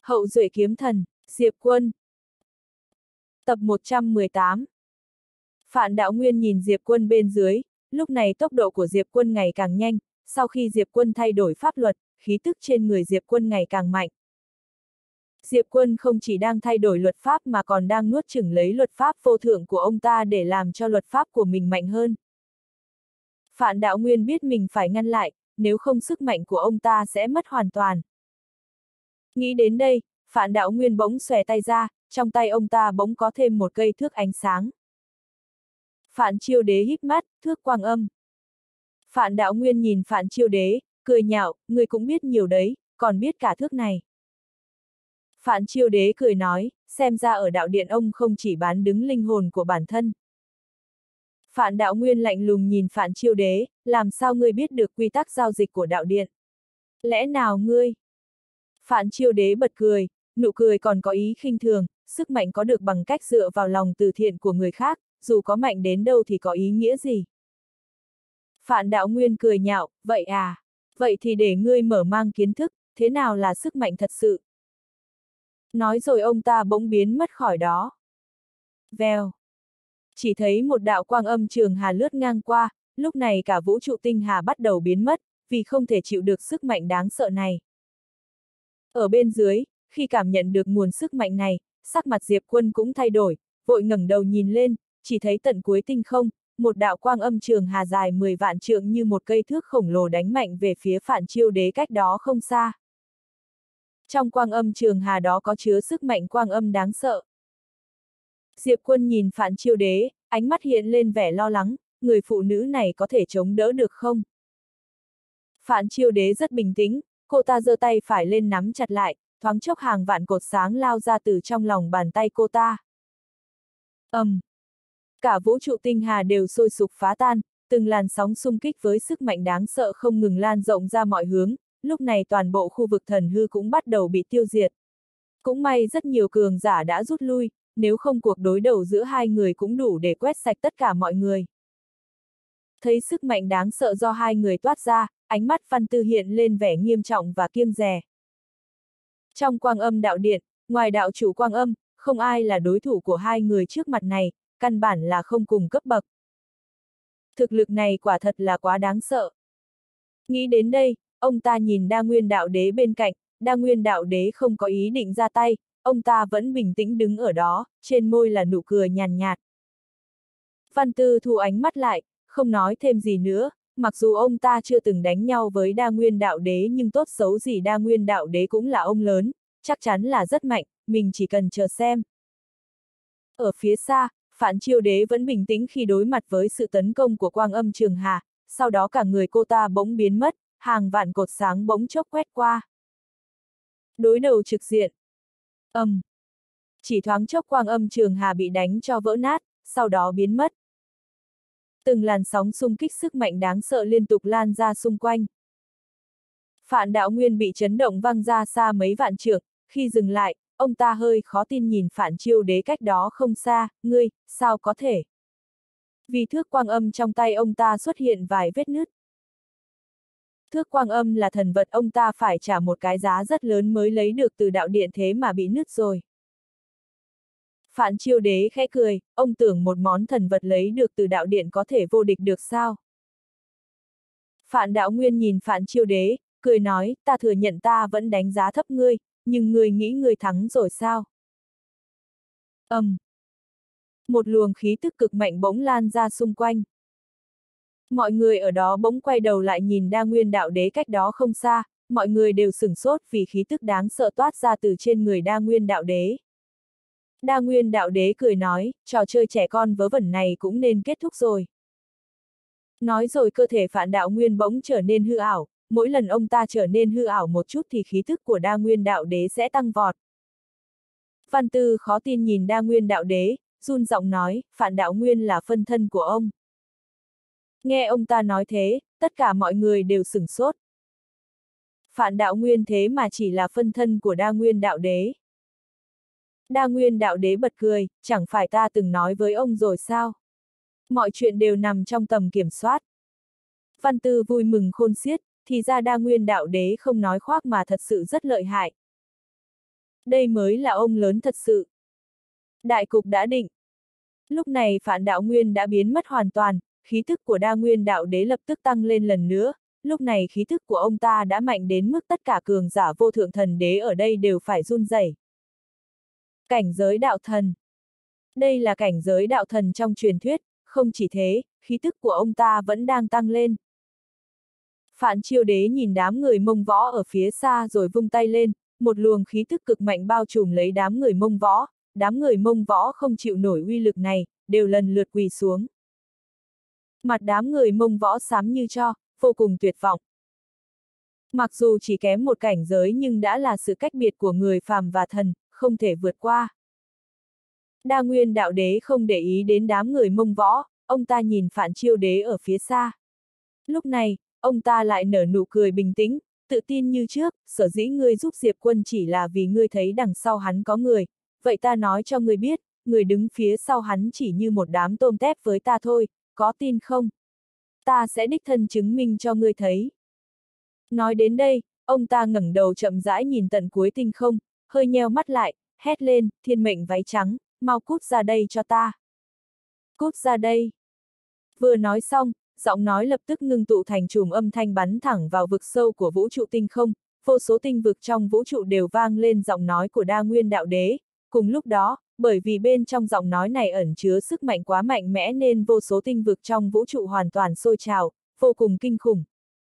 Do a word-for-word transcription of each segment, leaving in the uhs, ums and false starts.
Hậu duệ kiếm thần, Diệp Quân. Tập một trăm mười tám. Phạn Đạo Nguyên nhìn Diệp Quân bên dưới, lúc này tốc độ của Diệp Quân ngày càng nhanh, sau khi Diệp Quân thay đổi pháp luật, khí tức trên người Diệp Quân ngày càng mạnh. Diệp Quân không chỉ đang thay đổi luật pháp mà còn đang nuốt chửng lấy luật pháp vô thượng của ông ta để làm cho luật pháp của mình mạnh hơn. Phạn Đạo Nguyên biết mình phải ngăn lại, nếu không sức mạnh của ông ta sẽ mất hoàn toàn. Nghĩ đến đây, Phạn Đạo Nguyên bỗng xòe tay ra, trong tay ông ta bỗng có thêm một cây thước ánh sáng. Phạn Chiêu Đế híp mắt, thước quang âm. Phạn Đạo Nguyên nhìn Phạn Chiêu Đế, cười nhạo, người cũng biết nhiều đấy, còn biết cả thước này. Phạn Chiêu Đế cười nói, xem ra ở đạo điện ông không chỉ bán đứng linh hồn của bản thân. Phạn Đạo Nguyên lạnh lùng nhìn Phạn Chiêu Đế, làm sao ngươi biết được quy tắc giao dịch của đạo điện? Lẽ nào ngươi? Phạn Chiêu Đế bật cười, nụ cười còn có ý khinh thường, sức mạnh có được bằng cách dựa vào lòng từ thiện của người khác, dù có mạnh đến đâu thì có ý nghĩa gì? Phạn Đạo Nguyên cười nhạo, vậy à? Vậy thì để ngươi mở mang kiến thức, thế nào là sức mạnh thật sự? Nói rồi ông ta bỗng biến mất khỏi đó. Vèo. Chỉ thấy một đạo quang âm trường hà lướt ngang qua, lúc này cả vũ trụ tinh hà bắt đầu biến mất, vì không thể chịu được sức mạnh đáng sợ này. Ở bên dưới, khi cảm nhận được nguồn sức mạnh này, sắc mặt Diệp Quân cũng thay đổi, vội ngẩng đầu nhìn lên, chỉ thấy tận cuối tinh không, một đạo quang âm trường hà dài mười vạn trượng như một cây thước khổng lồ đánh mạnh về phía Phạn Chiêu Đế cách đó không xa. Trong quang âm trường hà đó có chứa sức mạnh quang âm đáng sợ. Diệp Quân nhìn Phạn Chiêu Đế, ánh mắt hiện lên vẻ lo lắng, người phụ nữ này có thể chống đỡ được không? Phạn Chiêu Đế rất bình tĩnh, cô ta giơ tay phải lên nắm chặt lại, thoáng chốc hàng vạn cột sáng lao ra từ trong lòng bàn tay cô ta. ầm, um, cả vũ trụ tinh hà đều sôi sục phá tan, từng làn sóng xung kích với sức mạnh đáng sợ không ngừng lan rộng ra mọi hướng, lúc này toàn bộ khu vực thần hư cũng bắt đầu bị tiêu diệt. Cũng may rất nhiều cường giả đã rút lui, nếu không cuộc đối đầu giữa hai người cũng đủ để quét sạch tất cả mọi người. Thấy sức mạnh đáng sợ do hai người toát ra, ánh mắt Văn Tư hiện lên vẻ nghiêm trọng và kiêng dè. Trong quang âm đạo điện, ngoài đạo chủ quang âm, không ai là đối thủ của hai người trước mặt này, căn bản là không cùng cấp bậc. Thực lực này quả thật là quá đáng sợ. Nghĩ đến đây, ông ta nhìn Đa Nguyên Đạo Đế bên cạnh, Đa Nguyên Đạo Đế không có ý định ra tay, ông ta vẫn bình tĩnh đứng ở đó, trên môi là nụ cười nhàn nhạt. Văn Tư thu ánh mắt lại, không nói thêm gì nữa, mặc dù ông ta chưa từng đánh nhau với Đa Nguyên Đạo Đế nhưng tốt xấu gì Đa Nguyên Đạo Đế cũng là ông lớn, chắc chắn là rất mạnh, mình chỉ cần chờ xem. Ở phía xa, Phạn Chiêu Đế vẫn bình tĩnh khi đối mặt với sự tấn công của quang âm trường hà, sau đó cả người cô ta bỗng biến mất, hàng vạn cột sáng bỗng chốc quét qua. Đối đầu trực diện. ầm, um, chỉ thoáng chốc quang âm trường hà bị đánh cho vỡ nát, sau đó biến mất. Từng làn sóng xung kích sức mạnh đáng sợ liên tục lan ra xung quanh. Phạn Đạo Nguyên bị chấn động văng ra xa mấy vạn trượng, khi dừng lại, ông ta hơi khó tin nhìn Phạn Chiêu Đế cách đó không xa, ngươi, sao có thể? Vì thước quang âm trong tay ông ta xuất hiện vài vết nứt. Thước quang âm là thần vật ông ta phải trả một cái giá rất lớn mới lấy được từ đạo điện thế mà bị nứt rồi. Phạn Chiêu Đế khẽ cười, ông tưởng một món thần vật lấy được từ đạo điện có thể vô địch được sao? Phạn Đạo Nguyên nhìn Phạn Chiêu Đế, cười nói, ta thừa nhận ta vẫn đánh giá thấp ngươi, nhưng ngươi nghĩ ngươi thắng rồi sao? ầm, um, một luồng khí tức cực mạnh bỗng lan ra xung quanh. Mọi người ở đó bỗng quay đầu lại nhìn Đa Nguyên Đạo Đế cách đó không xa, mọi người đều sửng sốt vì khí tức đáng sợ toát ra từ trên người Đa Nguyên Đạo Đế. Đa Nguyên Đạo Đế cười nói, trò chơi trẻ con vớ vẩn này cũng nên kết thúc rồi. Nói rồi cơ thể Phạn Đạo Nguyên bỗng trở nên hư ảo, mỗi lần ông ta trở nên hư ảo một chút thì khí tức của Đa Nguyên Đạo Đế sẽ tăng vọt. Văn Tư khó tin nhìn Đa Nguyên Đạo Đế, run giọng nói, Phạn Đạo Nguyên là phân thân của ông. Nghe ông ta nói thế, tất cả mọi người đều sửng sốt. Phạn Đạo Nguyên thế mà chỉ là phân thân của Đa Nguyên Đạo Đế. Đa Nguyên Đạo Đế bật cười, chẳng phải ta từng nói với ông rồi sao? Mọi chuyện đều nằm trong tầm kiểm soát. Văn Tư vui mừng khôn xiết, thì ra Đa Nguyên Đạo Đế không nói khoác mà thật sự rất lợi hại. Đây mới là ông lớn thật sự. Đại cục đã định. Lúc này Phạn Đạo Nguyên đã biến mất hoàn toàn, khí thức của Đa Nguyên Đạo Đế lập tức tăng lên lần nữa, lúc này khí thức của ông ta đã mạnh đến mức tất cả cường giả vô thượng thần đế ở đây đều phải run rẩy. Cảnh giới đạo thần. Đây là cảnh giới đạo thần trong truyền thuyết, không chỉ thế, khí thức của ông ta vẫn đang tăng lên. Phạn Chiêu Đế nhìn đám người Mông Võ ở phía xa rồi vung tay lên, một luồng khí thức cực mạnh bao trùm lấy đám người Mông Võ, đám người Mông Võ không chịu nổi uy lực này, đều lần lượt quỳ xuống. Mặt đám người Mông Võ xám như tro, vô cùng tuyệt vọng. Mặc dù chỉ kém một cảnh giới nhưng đã là sự cách biệt của người phàm và thần, không thể vượt qua. Đa Nguyên Đạo Đế không để ý đến đám người Mông Võ, ông ta nhìn Phạn Chiêu Đế ở phía xa. Lúc này, ông ta lại nở nụ cười bình tĩnh, tự tin như trước, sở dĩ ngươi giúp Diệp Quân chỉ là vì ngươi thấy đằng sau hắn có người, vậy ta nói cho ngươi biết, người đứng phía sau hắn chỉ như một đám tôm tép với ta thôi, có tin không? Ta sẽ đích thân chứng minh cho ngươi thấy. Nói đến đây, ông ta ngẩng đầu chậm rãi nhìn tận cuối tinh không, hơi nheo mắt lại, hét lên, thiên mệnh váy trắng, mau cút ra đây cho ta. Cút ra đây. Vừa nói xong, giọng nói lập tức ngưng tụ thành chùm âm thanh bắn thẳng vào vực sâu của vũ trụ tinh không, vô số tinh vực trong vũ trụ đều vang lên giọng nói của Đa Nguyên Đạo Đế. Cùng lúc đó, bởi vì bên trong giọng nói này ẩn chứa sức mạnh quá mạnh mẽ nên vô số tinh vực trong vũ trụ hoàn toàn sôi trào, vô cùng kinh khủng.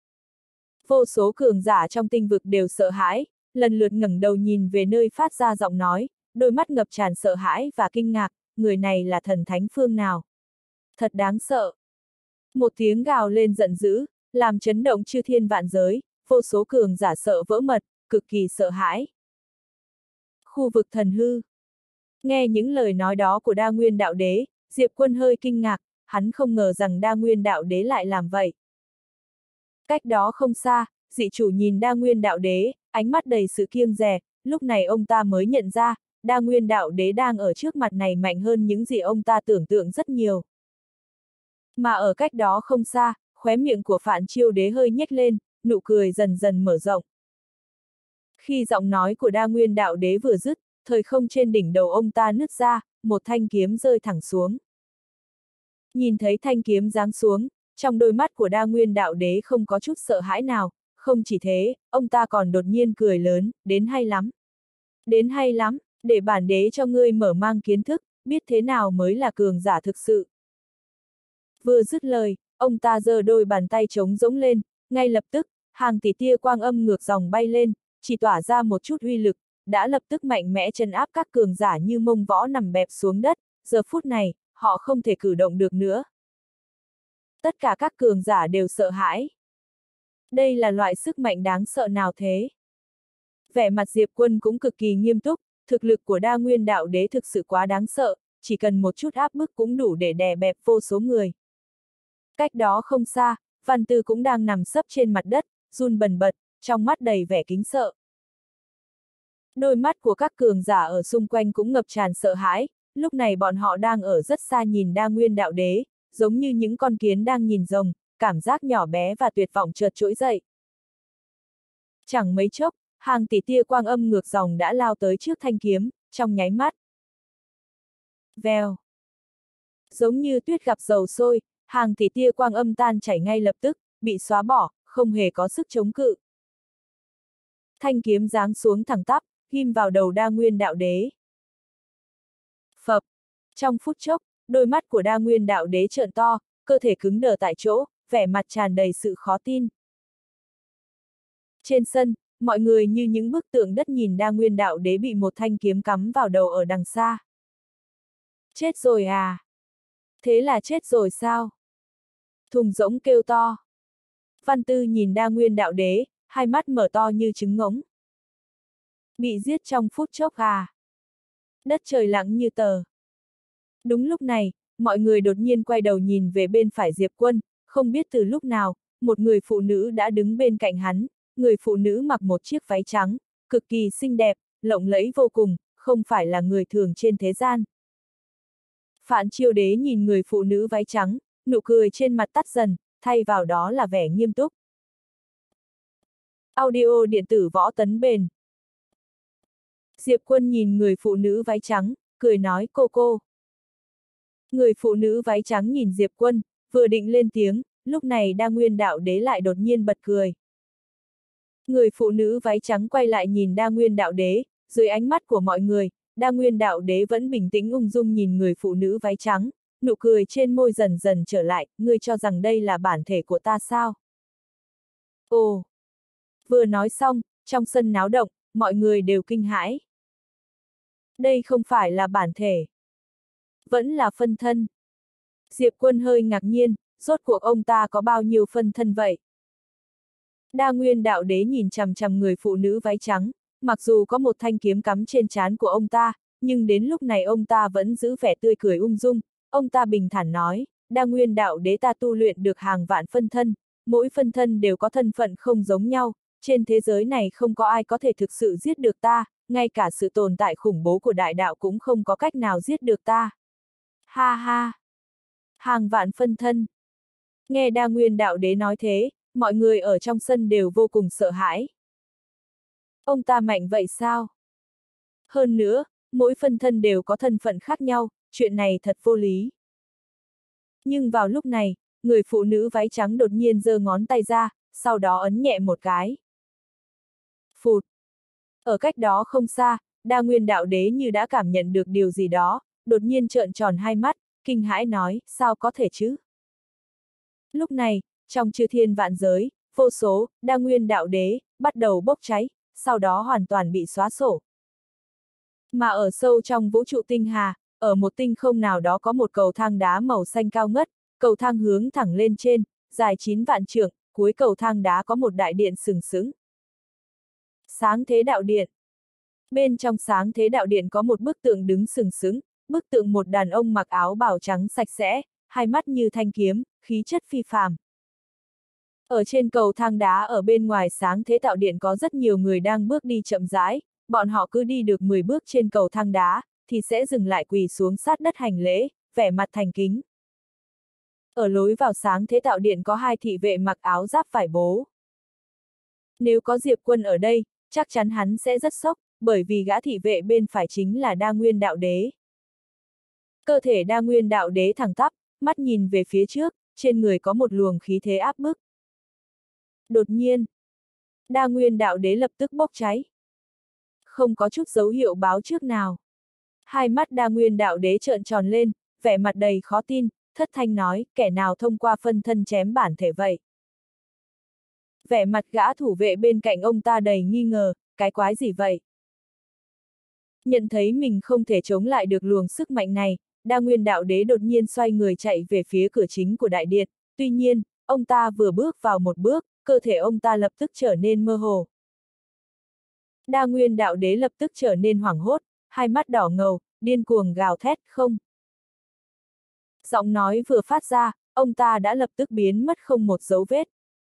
Vô số cường giả trong tinh vực đều sợ hãi, lần lượt ngẩng đầu nhìn về nơi phát ra giọng nói, đôi mắt ngập tràn sợ hãi và kinh ngạc, người này là thần thánh phương nào? Thật đáng sợ. Một tiếng gào lên giận dữ, làm chấn động chư thiên vạn giới, vô số cường giả sợ vỡ mật, cực kỳ sợ hãi. Khu vực thần hư. Nghe những lời nói đó của Đa Nguyên Đạo Đế, Diệp Quân hơi kinh ngạc, hắn không ngờ rằng Đa Nguyên Đạo Đế lại làm vậy. Cách đó không xa, dị chủ nhìn Đa Nguyên Đạo Đế, ánh mắt đầy sự kiêng dè, lúc này ông ta mới nhận ra, Đa Nguyên Đạo Đế đang ở trước mặt này mạnh hơn những gì ông ta tưởng tượng rất nhiều. Mà ở cách đó không xa, khóe miệng của Phạn Chiêu Đế hơi nhếch lên, nụ cười dần dần mở rộng. Khi giọng nói của Đa Nguyên Đạo Đế vừa dứt, thời không trên đỉnh đầu ông ta nứt ra, một thanh kiếm rơi thẳng xuống. Nhìn thấy thanh kiếm giáng xuống, trong đôi mắt của Đa Nguyên Đạo Đế không có chút sợ hãi nào, không chỉ thế, ông ta còn đột nhiên cười lớn, đến hay lắm. Đến hay lắm, để bản đế cho ngươi mở mang kiến thức, biết thế nào mới là cường giả thực sự. Vừa dứt lời, ông ta giơ đôi bàn tay trống rỗng lên, ngay lập tức, hàng tỷ tia quang âm ngược dòng bay lên, chỉ tỏa ra một chút uy lực, đã lập tức mạnh mẽ trấn áp các cường giả như Mông Võ nằm bẹp xuống đất, giờ phút này, họ không thể cử động được nữa. Tất cả các cường giả đều sợ hãi. Đây là loại sức mạnh đáng sợ nào thế? Vẻ mặt Diệp Quân cũng cực kỳ nghiêm túc, thực lực của Đa Nguyên Đạo Đế thực sự quá đáng sợ, chỉ cần một chút áp bức cũng đủ để đè bẹp vô số người. Cách đó không xa, Văn Tư cũng đang nằm sấp trên mặt đất, run bần bật, trong mắt đầy vẻ kính sợ. Đôi mắt của các cường giả ở xung quanh cũng ngập tràn sợ hãi, lúc này bọn họ đang ở rất xa nhìn Đa Nguyên Đạo Đế, giống như những con kiến đang nhìn rồng, cảm giác nhỏ bé và tuyệt vọng chợt trỗi dậy. Chẳng mấy chốc, hàng tỷ tia quang âm ngược dòng đã lao tới trước thanh kiếm, trong nháy mắt. Vèo. Giống như tuyết gặp dầu sôi, hàng tỷ tia quang âm tan chảy ngay lập tức, bị xóa bỏ, không hề có sức chống cự. Thanh kiếm giáng xuống thẳng tắp, ghim vào đầu Đa Nguyên Đạo Đế. Phập. Trong phút chốc, đôi mắt của Đa Nguyên Đạo Đế trợn to, cơ thể cứng đờ tại chỗ, vẻ mặt tràn đầy sự khó tin. Trên sân, mọi người như những bức tượng đất nhìn Đa Nguyên Đạo Đế bị một thanh kiếm cắm vào đầu ở đằng xa. Chết rồi à? Thế là chết rồi sao? Thùng rỗng kêu to. Văn Tư nhìn Đa Nguyên Đạo Đế, hai mắt mở to như trứng ngỗng. Bị giết trong phút chốc à? Đất trời lặng như tờ. Đúng lúc này, mọi người đột nhiên quay đầu nhìn về bên phải Diệp Quân, không biết từ lúc nào, một người phụ nữ đã đứng bên cạnh hắn, người phụ nữ mặc một chiếc váy trắng, cực kỳ xinh đẹp, lộng lẫy vô cùng, không phải là người thường trên thế gian. Phạn Chiêu Đế nhìn người phụ nữ váy trắng, nụ cười trên mặt tắt dần, thay vào đó là vẻ nghiêm túc. Audio điện tử Võ Tấn Bền. Diệp Quân nhìn người phụ nữ váy trắng, cười nói cô cô. Người phụ nữ váy trắng nhìn Diệp Quân, vừa định lên tiếng, lúc này Đa Nguyên Đạo Đế lại đột nhiên bật cười. Người phụ nữ váy trắng quay lại nhìn Đa Nguyên Đạo Đế, dưới ánh mắt của mọi người, Đa Nguyên Đạo Đế vẫn bình tĩnh ung dung nhìn người phụ nữ váy trắng, nụ cười trên môi dần dần trở lại, ngươi cho rằng đây là bản thể của ta sao? Ồ! Vừa nói xong, trong sân náo động, mọi người đều kinh hãi. Đây không phải là bản thể. Vẫn là phân thân. Diệp Quân hơi ngạc nhiên, rốt cuộc ông ta có bao nhiêu phân thân vậy? Đa Nguyên Đạo Đế nhìn chằm chằm người phụ nữ váy trắng, mặc dù có một thanh kiếm cắm trên trán của ông ta, nhưng đến lúc này ông ta vẫn giữ vẻ tươi cười ung dung, ông ta bình thản nói, Đa Nguyên Đạo Đế ta tu luyện được hàng vạn phân thân, mỗi phân thân đều có thân phận không giống nhau, trên thế giới này không có ai có thể thực sự giết được ta, ngay cả sự tồn tại khủng bố của đại đạo cũng không có cách nào giết được ta. Ha ha! Hàng vạn phân thân! Nghe Đa Nguyên Đạo Đế nói thế, mọi người ở trong sân đều vô cùng sợ hãi. Ông ta mạnh vậy sao? Hơn nữa, mỗi phân thân đều có thân phận khác nhau, chuyện này thật vô lý. Nhưng vào lúc này, người phụ nữ váy trắng đột nhiên giơ ngón tay ra, sau đó ấn nhẹ một cái. Phụt! Ở cách đó không xa, Đa Nguyên Đạo Đế như đã cảm nhận được điều gì đó, đột nhiên trợn tròn hai mắt, kinh hãi nói, sao có thể chứ? Lúc này, trong chư thiên vạn giới, vô số, Đa Nguyên Đạo Đế, bắt đầu bốc cháy, sau đó hoàn toàn bị xóa sổ. Mà ở sâu trong vũ trụ tinh hà, ở một tinh không nào đó có một cầu thang đá màu xanh cao ngất, cầu thang hướng thẳng lên trên, dài chín vạn trượng, cuối cầu thang đá có một đại điện sừng sững. Sáng Thế Đạo Điện. Bên trong Sáng Thế Đạo Điện có một bức tượng đứng sừng sững, bức tượng một đàn ông mặc áo bào trắng sạch sẽ, hai mắt như thanh kiếm, khí chất phi phàm. Ở trên cầu thang đá ở bên ngoài Sáng Thế Đạo Điện có rất nhiều người đang bước đi chậm rãi, bọn họ cứ đi được mười bước trên cầu thang đá, thì sẽ dừng lại quỳ xuống sát đất hành lễ, vẻ mặt thành kính. Ở lối vào Sáng Thế Đạo Điện có hai thị vệ mặc áo giáp vải bố. Nếu có Diệp Quân ở đây, chắc chắn hắn sẽ rất sốc, bởi vì gã thị vệ bên phải chính là Đa Nguyên Đạo Đế. Cơ thể Đa Nguyên Đạo Đế thẳng tắp, mắt nhìn về phía trước, trên người có một luồng khí thế áp bức. Đột nhiên, Đa Nguyên Đạo Đế lập tức bốc cháy. Không có chút dấu hiệu báo trước nào. Hai mắt Đa Nguyên Đạo Đế trợn tròn lên, vẻ mặt đầy khó tin, thất thanh nói, kẻ nào thông qua phân thân chém bản thể vậy? Vẻ mặt gã thủ vệ bên cạnh ông ta đầy nghi ngờ, cái quái gì vậy? Nhận thấy mình không thể chống lại được luồng sức mạnh này, Đa Nguyên Đạo Đế đột nhiên xoay người chạy về phía cửa chính của đại điện, tuy nhiên, ông ta vừa bước vào một bước, cơ thể ông ta lập tức trở nên mơ hồ. Đa Nguyên Đạo Đế lập tức trở nên hoảng hốt, hai mắt đỏ ngầu, điên cuồng gào thét, không. Giọng nói vừa phát ra, ông ta đã lập tức biến mất không một dấu vết.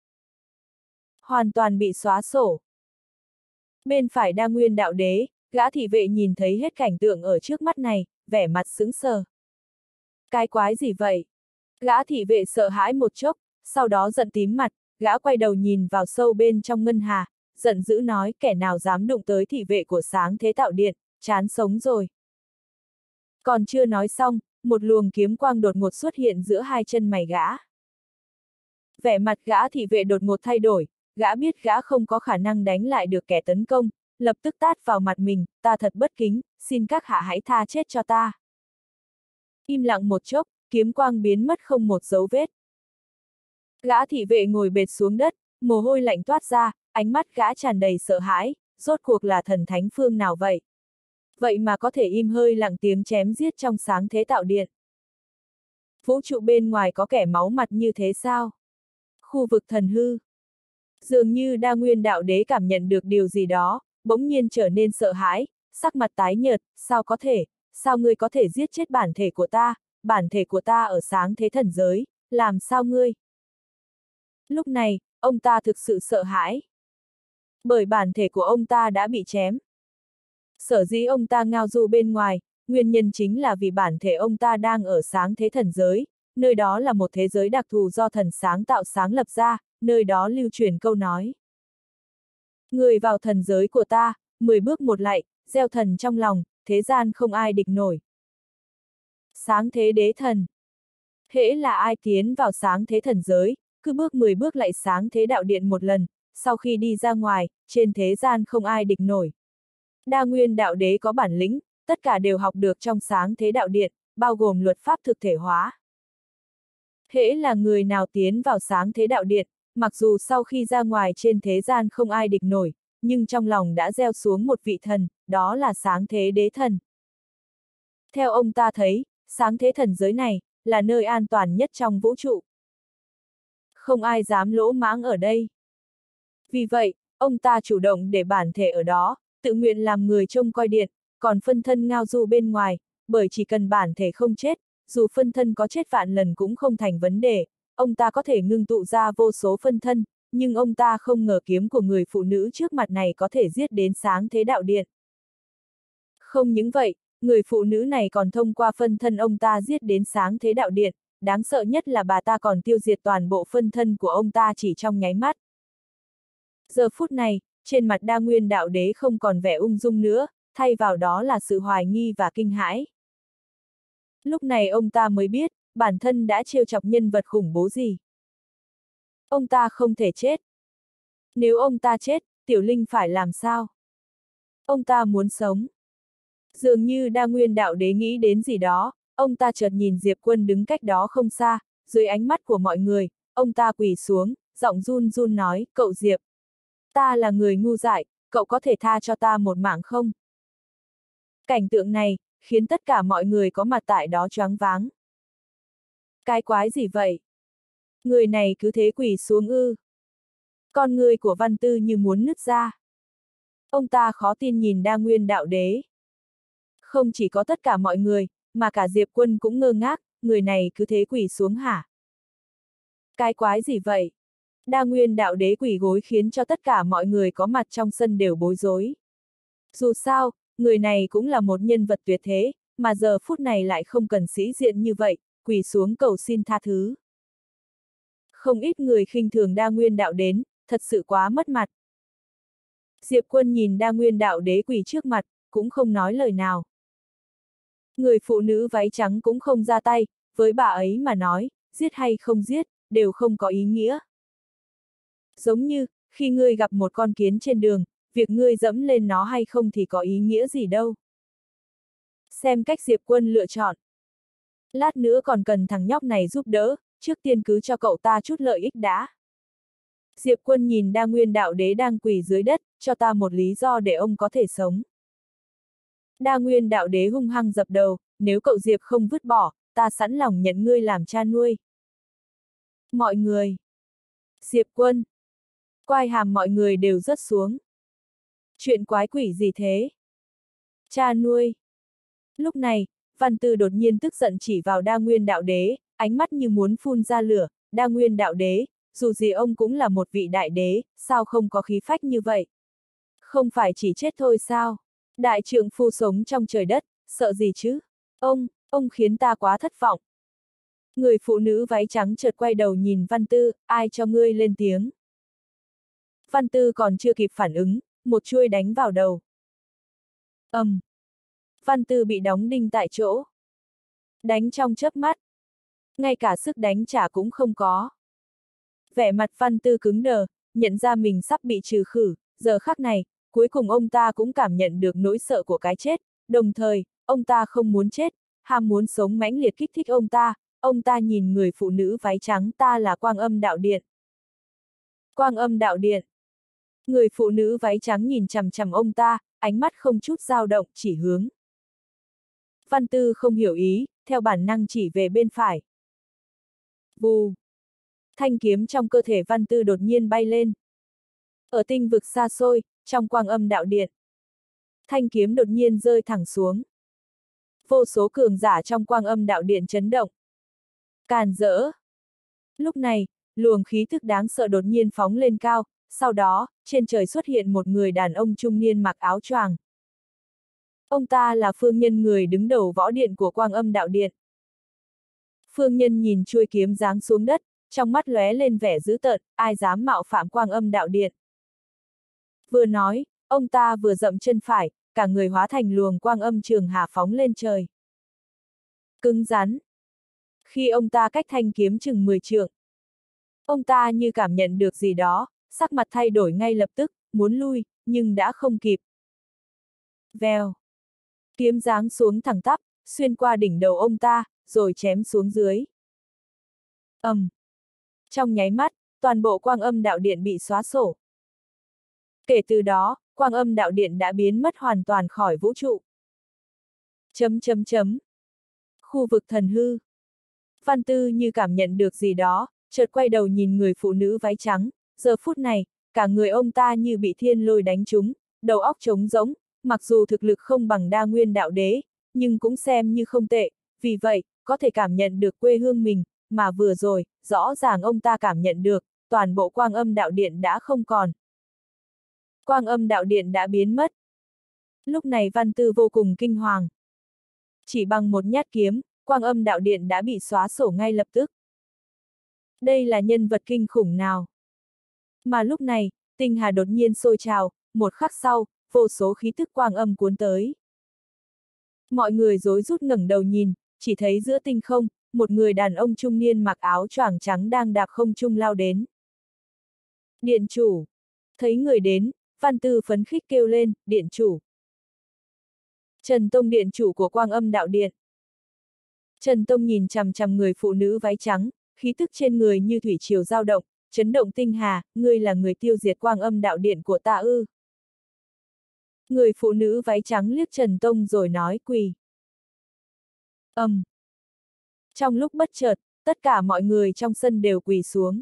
Hoàn toàn bị xóa sổ. Bên phải Đa Nguyên Đạo Đế, gã thị vệ nhìn thấy hết cảnh tượng ở trước mắt này, vẻ mặt sững sờ. Cái quái gì vậy? Gã thị vệ sợ hãi một chốc, sau đó giận tím mặt, gã quay đầu nhìn vào sâu bên trong ngân hà, giận dữ nói kẻ nào dám đụng tới thị vệ của Sáng Thế Đạo Điện, chán sống rồi. Còn chưa nói xong, một luồng kiếm quang đột ngột xuất hiện giữa hai chân mày gã. Vẻ mặt gã thị vệ đột ngột thay đổi, gã biết gã không có khả năng đánh lại được kẻ tấn công, lập tức tát vào mặt mình, ta thật bất kính, xin các hạ hãy tha chết cho ta. Im lặng một chốc, kiếm quang biến mất không một dấu vết. Gã thị vệ ngồi bệt xuống đất, mồ hôi lạnh toát ra, ánh mắt gã tràn đầy sợ hãi, rốt cuộc là thần thánh phương nào vậy? Vậy mà có thể im hơi lặng tiếng chém giết trong Sáng Thế Đạo Điện. Vũ trụ bên ngoài có kẻ máu mặt như thế sao? Khu vực thần hư. Dường như Đa Nguyên Đạo Đế cảm nhận được điều gì đó, bỗng nhiên trở nên sợ hãi, sắc mặt tái nhợt, sao có thể, sao ngươi có thể giết chết bản thể của ta, bản thể của ta ở Sáng Thế thần giới, làm sao ngươi? Lúc này, ông ta thực sự sợ hãi. Bởi bản thể của ông ta đã bị chém. Sở dĩ ông ta ngao du bên ngoài, nguyên nhân chính là vì bản thể ông ta đang ở Sáng Thế thần giới, nơi đó là một thế giới đặc thù do thần sáng tạo sáng lập ra, nơi đó lưu truyền câu nói. Người vào thần giới của ta, mười bước một lạy, gieo thần trong lòng, thế gian không ai địch nổi. Sáng thế đế thần. Hễ là ai tiến vào sáng thế thần giới, cứ bước mười bước lạy sáng thế đạo điện một lần, sau khi đi ra ngoài, trên thế gian không ai địch nổi. Đa nguyên đạo đế có bản lĩnh, tất cả đều học được trong sáng thế đạo điện, bao gồm luật pháp thực thể hóa. Hễ là người nào tiến vào sáng thế đạo điện, mặc dù sau khi ra ngoài trên thế gian không ai địch nổi, nhưng trong lòng đã gieo xuống một vị thần, đó là sáng thế đế thần. Theo ông ta thấy, sáng thế thần giới này, là nơi an toàn nhất trong vũ trụ. Không ai dám lỗ mãng ở đây. Vì vậy, ông ta chủ động để bản thể ở đó, tự nguyện làm người trông coi điện, còn phân thân ngao du bên ngoài, bởi chỉ cần bản thể không chết, dù phân thân có chết vạn lần cũng không thành vấn đề, ông ta có thể ngưng tụ ra vô số phân thân, nhưng ông ta không ngờ kiếm của người phụ nữ trước mặt này có thể giết đến sáng thế đạo điện. Không những vậy, người phụ nữ này còn thông qua phân thân ông ta giết đến sáng thế đạo điện, đáng sợ nhất là bà ta còn tiêu diệt toàn bộ phân thân của ông ta chỉ trong nháy mắt. Giờ phút này, trên mặt Đa Nguyên đạo đế không còn vẻ ung dung nữa, thay vào đó là sự hoài nghi và kinh hãi. Lúc này ông ta mới biết, bản thân đã trêu chọc nhân vật khủng bố gì. Ông ta không thể chết. Nếu ông ta chết, Tiểu Linh phải làm sao? Ông ta muốn sống. Dường như Đa Nguyên đạo đế nghĩ đến gì đó, ông ta chợt nhìn Diệp Quân đứng cách đó không xa, dưới ánh mắt của mọi người, ông ta quỳ xuống, giọng run run nói, cậu Diệp. Ta là người ngu dại, cậu có thể tha cho ta một mạng không? Cảnh tượng này, khiến tất cả mọi người có mặt tại đó choáng váng. Cái quái gì vậy? Người này cứ thế quỳ xuống ư? Con người của Văn Tư như muốn nứt ra. Ông ta khó tin nhìn Đa Nguyên đạo đế. Không chỉ có tất cả mọi người, mà cả Diệp Quân cũng ngơ ngác, người này cứ thế quỳ xuống hả? Cái quái gì vậy? Đa Nguyên đạo đế quỳ gối khiến cho tất cả mọi người có mặt trong sân đều bối rối. Dù sao, người này cũng là một nhân vật tuyệt thế, mà giờ phút này lại không cần sĩ diện như vậy, quỳ xuống cầu xin tha thứ. Không ít người khinh thường Đa Nguyên đạo đến, thật sự quá mất mặt. Diệp Quân nhìn Đa Nguyên đạo đế quỳ trước mặt, cũng không nói lời nào. Người phụ nữ váy trắng cũng không ra tay, với bà ấy mà nói, giết hay không giết, đều không có ý nghĩa. Giống như, khi ngươi gặp một con kiến trên đường, việc ngươi dẫm lên nó hay không thì có ý nghĩa gì đâu. Xem cách Diệp Quân lựa chọn. Lát nữa còn cần thằng nhóc này giúp đỡ, trước tiên cứ cho cậu ta chút lợi ích đã. Diệp Quân nhìn Đa Nguyên đạo đế đang quỳ dưới đất, cho ta một lý do để ông có thể sống. Đa Nguyên đạo đế hung hăng dập đầu, nếu cậu Diệp không vứt bỏ, ta sẵn lòng nhận ngươi làm cha nuôi. Mọi người. Diệp Quân. Quai hàm mọi người đều rớt xuống. Chuyện quái quỷ gì thế? Cha nuôi. Lúc này, Văn Tư đột nhiên tức giận chỉ vào Đa Nguyên đạo đế, ánh mắt như muốn phun ra lửa. Đa Nguyên đạo đế, dù gì ông cũng là một vị đại đế, sao không có khí phách như vậy? Không phải chỉ chết thôi sao? Đại trượng phu sống trong trời đất, sợ gì chứ? Ông, ông khiến ta quá thất vọng. Người phụ nữ váy trắng chợt quay đầu nhìn Văn Tư, ai cho ngươi lên tiếng? Văn Tư còn chưa kịp phản ứng, một chuôi đánh vào đầu. ầm, um. Văn Tư bị đóng đinh tại chỗ. Đánh trong chớp mắt. Ngay cả sức đánh trả cũng không có. Vẻ mặt Văn Tư cứng đờ, nhận ra mình sắp bị trừ khử, giờ khắc này, cuối cùng ông ta cũng cảm nhận được nỗi sợ của cái chết, đồng thời, ông ta không muốn chết, ham muốn sống mãnh liệt kích thích ông ta, ông ta nhìn người phụ nữ váy trắng, ta là Quang Âm Đạo Điện. Quang Âm Đạo Điện. Người phụ nữ váy trắng nhìn chằm chằm ông ta, ánh mắt không chút dao động, chỉ hướng. Văn Tư không hiểu ý, theo bản năng chỉ về bên phải. Vù. Thanh kiếm trong cơ thể Văn Tư đột nhiên bay lên. Ở tinh vực xa xôi, trong Quang Âm Đạo Điện. Thanh kiếm đột nhiên rơi thẳng xuống. Vô số cường giả trong Quang Âm Đạo Điện chấn động. Càn rỡ. Lúc này, luồng khí thức đáng sợ đột nhiên phóng lên cao, sau đó, trên trời xuất hiện một người đàn ông trung niên mặc áo choàng. Ông ta là Phương Nhân, người đứng đầu võ điện của Quang Âm Đạo Điện. Phương Nhân nhìn chuôi kiếm giáng xuống đất, trong mắt lóe lên vẻ dữ tợn, ai dám mạo phạm Quang Âm Đạo Điện. Vừa nói, ông ta vừa dậm chân phải, cả người hóa thành luồng quang âm trường hà phóng lên trời. Cứng rắn. Khi ông ta cách thanh kiếm chừng mười trượng, ông ta như cảm nhận được gì đó, sắc mặt thay đổi ngay lập tức, muốn lui, nhưng đã không kịp. Vèo. Kiếm giáng xuống thẳng tắp, xuyên qua đỉnh đầu ông ta, rồi chém xuống dưới. ầm. Um. Trong nháy mắt, toàn bộ quang âm đạo điện bị xóa sổ. Kể từ đó, quang âm đạo điện đã biến mất hoàn toàn khỏi vũ trụ. Chấm chấm chấm. Khu vực thần hư. Văn Tư như cảm nhận được gì đó, chợt quay đầu nhìn người phụ nữ váy trắng, giờ phút này, cả người ông ta như bị thiên lôi đánh trúng, đầu óc trống rỗng, mặc dù thực lực không bằng đa nguyên đạo đế, nhưng cũng xem như không tệ, vì vậy, có thể cảm nhận được quê hương mình, mà vừa rồi, rõ ràng ông ta cảm nhận được, toàn bộ quang âm đạo điện đã không còn. Quang âm đạo điện đã biến mất. Lúc này Văn Tư vô cùng kinh hoàng. Chỉ bằng một nhát kiếm, quang âm đạo điện đã bị xóa sổ ngay lập tức. Đây là nhân vật kinh khủng nào? Mà lúc này, tinh hà đột nhiên sôi trào, một khắc sau, vô số khí tức quang âm cuốn tới. Mọi người rối rít ngẩng đầu nhìn, chỉ thấy giữa tinh không, một người đàn ông trung niên mặc áo choàng trắng đang đạp không trung lao đến. Điện chủ. Thấy người đến, Văn Tư phấn khích kêu lên, điện chủ. Trần Tông điện chủ của quang âm đạo điện. Trần Tông nhìn chằm chằm người phụ nữ váy trắng, khí tức trên người như thủy triều dao động, chấn động tinh hà, ngươi là người tiêu diệt quang âm đạo điện của ta ư. Người phụ nữ váy trắng liếc Trần Tông rồi nói quỳ. ầm. Um. Trong lúc bất chợt, tất cả mọi người trong sân đều quỳ xuống.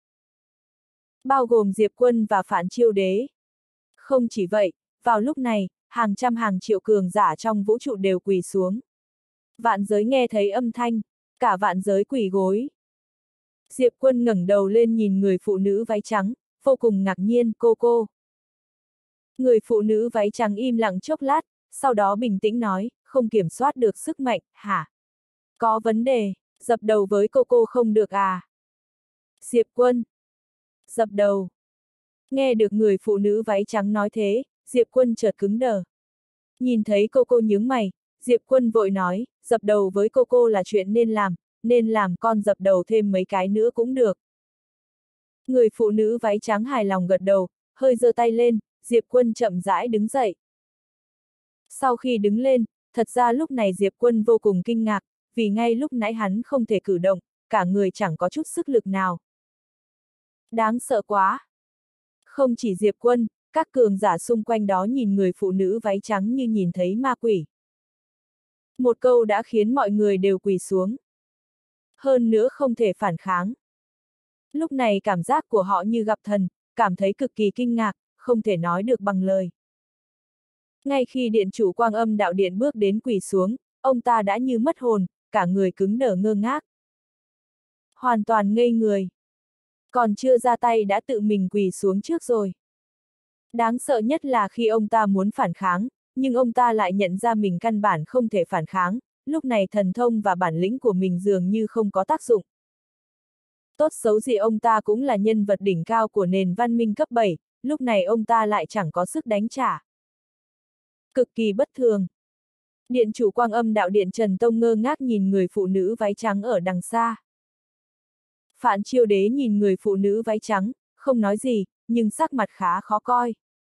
Bao gồm Diệp Quân và Phản Chiêu Đế. Không chỉ vậy, vào lúc này, hàng trăm hàng triệu cường giả trong vũ trụ đều quỳ xuống. Vạn giới nghe thấy âm thanh, cả vạn giới quỳ gối. Diệp Quân ngẩng đầu lên nhìn người phụ nữ váy trắng, vô cùng ngạc nhiên, cô cô. Người phụ nữ váy trắng im lặng chốc lát, sau đó bình tĩnh nói, không kiểm soát được sức mạnh, hả? Có vấn đề, dập đầu với cô cô không được à? Diệp Quân. Dập đầu. Nghe được người phụ nữ váy trắng nói thế, Diệp Quân chợt cứng đờ. Nhìn thấy cô cô nhướng mày, Diệp Quân vội nói, dập đầu với cô cô là chuyện nên làm, nên làm con dập đầu thêm mấy cái nữa cũng được. Người phụ nữ váy trắng hài lòng gật đầu, hơi giơ tay lên, Diệp Quân chậm rãi đứng dậy. Sau khi đứng lên, thật ra lúc này Diệp Quân vô cùng kinh ngạc, vì ngay lúc nãy hắn không thể cử động, cả người chẳng có chút sức lực nào. Đáng sợ quá! Không chỉ Diệp Quân, các cường giả xung quanh đó nhìn người phụ nữ váy trắng như nhìn thấy ma quỷ. Một câu đã khiến mọi người đều quỳ xuống. Hơn nữa không thể phản kháng. Lúc này cảm giác của họ như gặp thần, cảm thấy cực kỳ kinh ngạc, không thể nói được bằng lời. Ngay khi điện chủ quang âm đạo điện bước đến quỳ xuống, ông ta đã như mất hồn, cả người cứng đờ ngơ ngác. Hoàn toàn ngây người. Còn chưa ra tay đã tự mình quỳ xuống trước rồi. Đáng sợ nhất là khi ông ta muốn phản kháng, nhưng ông ta lại nhận ra mình căn bản không thể phản kháng, lúc này thần thông và bản lĩnh của mình dường như không có tác dụng. Tốt xấu gì ông ta cũng là nhân vật đỉnh cao của nền văn minh cấp bảy, lúc này ông ta lại chẳng có sức đánh trả. Cực kỳ bất thường. Điện chủ quang âm đạo điện Trần Tông ngơ ngác nhìn người phụ nữ váy trắng ở đằng xa. Phản Chiêu Đế nhìn người phụ nữ váy trắng, không nói gì, nhưng sắc mặt khá khó coi.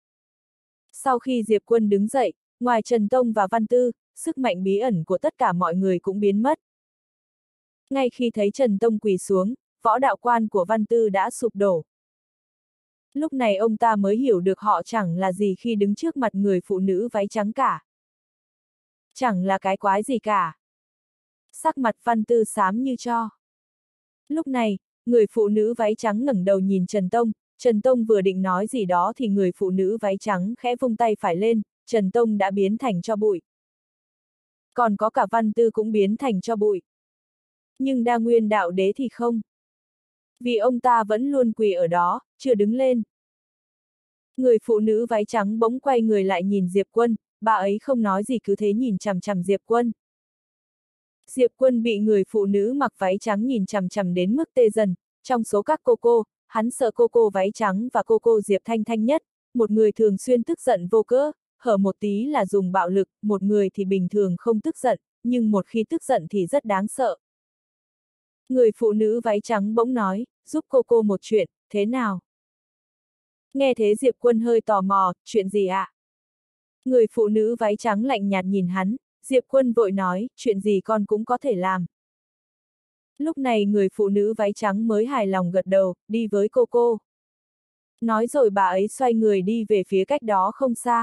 Sau khi Diệp Quân đứng dậy, ngoài Trần Tông và Văn Tư, sức mạnh bí ẩn của tất cả mọi người cũng biến mất. Ngay khi thấy Trần Tông quỳ xuống, võ đạo quan của Văn Tư đã sụp đổ. Lúc này ông ta mới hiểu được họ chẳng là gì khi đứng trước mặt người phụ nữ váy trắng cả. Chẳng là cái quái gì cả. Sắc mặt Văn Tư xám như tro. Lúc này, người phụ nữ váy trắng ngẩng đầu nhìn Trần Tông, Trần Tông vừa định nói gì đó thì người phụ nữ váy trắng khẽ vung tay phải lên, Trần Tông đã biến thành tro bụi. Còn có cả Văn Tư cũng biến thành tro bụi. Nhưng đa nguyên đạo đế thì không. Vì ông ta vẫn luôn quỳ ở đó, chưa đứng lên. Người phụ nữ váy trắng bỗng quay người lại nhìn Diệp Quân, bà ấy không nói gì cứ thế nhìn chằm chằm Diệp Quân. Diệp Quân bị người phụ nữ mặc váy trắng nhìn chằm chằm đến mức tê dần, trong số các cô cô, hắn sợ cô cô váy trắng và cô cô Diệp Thanh Thanh nhất, một người thường xuyên tức giận vô cớ, hở một tí là dùng bạo lực, một người thì bình thường không tức giận, nhưng một khi tức giận thì rất đáng sợ. Người phụ nữ váy trắng bỗng nói, giúp cô cô một chuyện, thế nào? Nghe thế Diệp Quân hơi tò mò, chuyện gì ạ? À? Người phụ nữ váy trắng lạnh nhạt nhìn hắn, Diệp Quân vội nói, chuyện gì con cũng có thể làm. Lúc này người phụ nữ váy trắng mới hài lòng gật đầu, đi với cô cô. Nói rồi bà ấy xoay người đi về phía cách đó không xa.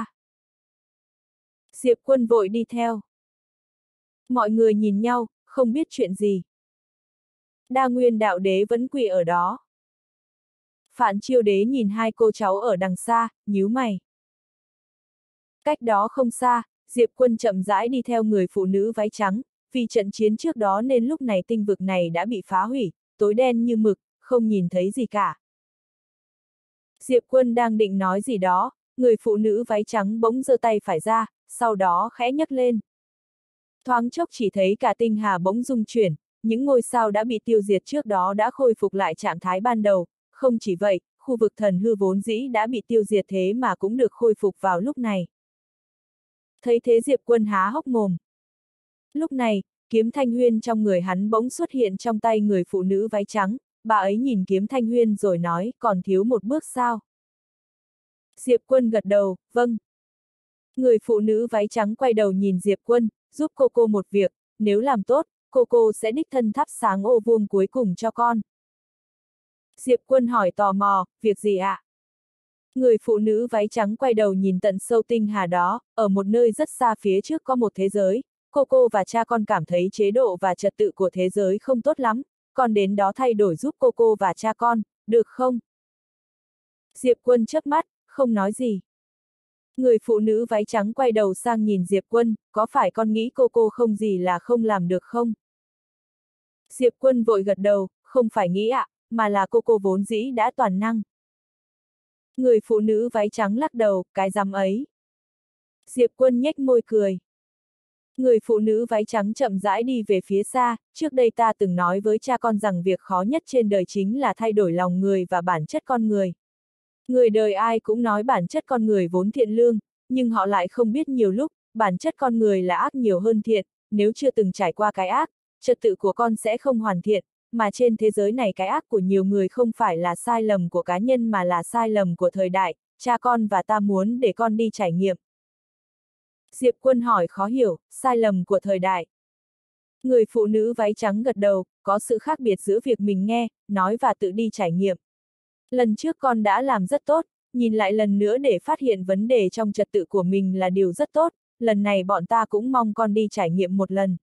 Diệp Quân vội đi theo. Mọi người nhìn nhau, không biết chuyện gì. Đa Nguyên đạo đế vẫn quỳ ở đó. Phạn Chiêu đế nhìn hai cô cháu ở đằng xa, nhíu mày. Cách đó không xa, Diệp Quân chậm rãi đi theo người phụ nữ váy trắng, vì trận chiến trước đó nên lúc này tinh vực này đã bị phá hủy, tối đen như mực, không nhìn thấy gì cả. Diệp Quân đang định nói gì đó, người phụ nữ váy trắng bỗng giơ tay phải ra, sau đó khẽ nhấc lên. Thoáng chốc chỉ thấy cả tinh hà bỗng rung chuyển, những ngôi sao đã bị tiêu diệt trước đó đã khôi phục lại trạng thái ban đầu, không chỉ vậy, khu vực thần hư vốn dĩ đã bị tiêu diệt thế mà cũng được khôi phục vào lúc này. Thấy thế Diệp Quân há hốc mồm. Lúc này, kiếm thanh huyên trong người hắn bỗng xuất hiện trong tay người phụ nữ váy trắng, bà ấy nhìn kiếm thanh huyên rồi nói, còn thiếu một bước sao? Diệp Quân gật đầu, vâng. Người phụ nữ váy trắng quay đầu nhìn Diệp Quân, giúp cô cô một việc, nếu làm tốt, cô cô sẽ đích thân thắp sáng ô vuông cuối cùng cho con. Diệp Quân hỏi tò mò, việc gì ạ? À? Người phụ nữ váy trắng quay đầu nhìn tận sâu tinh hà đó, ở một nơi rất xa phía trước có một thế giới, cô cô và cha con cảm thấy chế độ và trật tự của thế giới không tốt lắm, con đến đó thay đổi giúp cô cô và cha con, được không? Diệp Quân chớp mắt, không nói gì. Người phụ nữ váy trắng quay đầu sang nhìn Diệp Quân, có phải con nghĩ cô cô không gì là không làm được không? Diệp Quân vội gật đầu, không phải nghĩ ạ, à, mà là cô cô vốn dĩ đã toàn năng. Người phụ nữ váy trắng lắc đầu, cái dám ấy. Diệp Quân nhếch môi cười. Người phụ nữ váy trắng chậm rãi đi về phía xa, trước đây ta từng nói với cha con rằng việc khó nhất trên đời chính là thay đổi lòng người và bản chất con người. Người đời ai cũng nói bản chất con người vốn thiện lương, nhưng họ lại không biết nhiều lúc, bản chất con người là ác nhiều hơn thiện, nếu chưa từng trải qua cái ác, trật tự của con sẽ không hoàn thiện, mà trên thế giới này cái ác của nhiều người không phải là sai lầm của cá nhân mà là sai lầm của thời đại, cha con và ta muốn để con đi trải nghiệm. Diệp Quân hỏi khó hiểu, sai lầm của thời đại. Người phụ nữ váy trắng gật đầu, có sự khác biệt giữa việc mình nghe, nói và tự đi trải nghiệm. Lần trước con đã làm rất tốt, nhìn lại lần nữa để phát hiện vấn đề trong trật tự của mình là điều rất tốt, lần này bọn ta cũng mong con đi trải nghiệm một lần.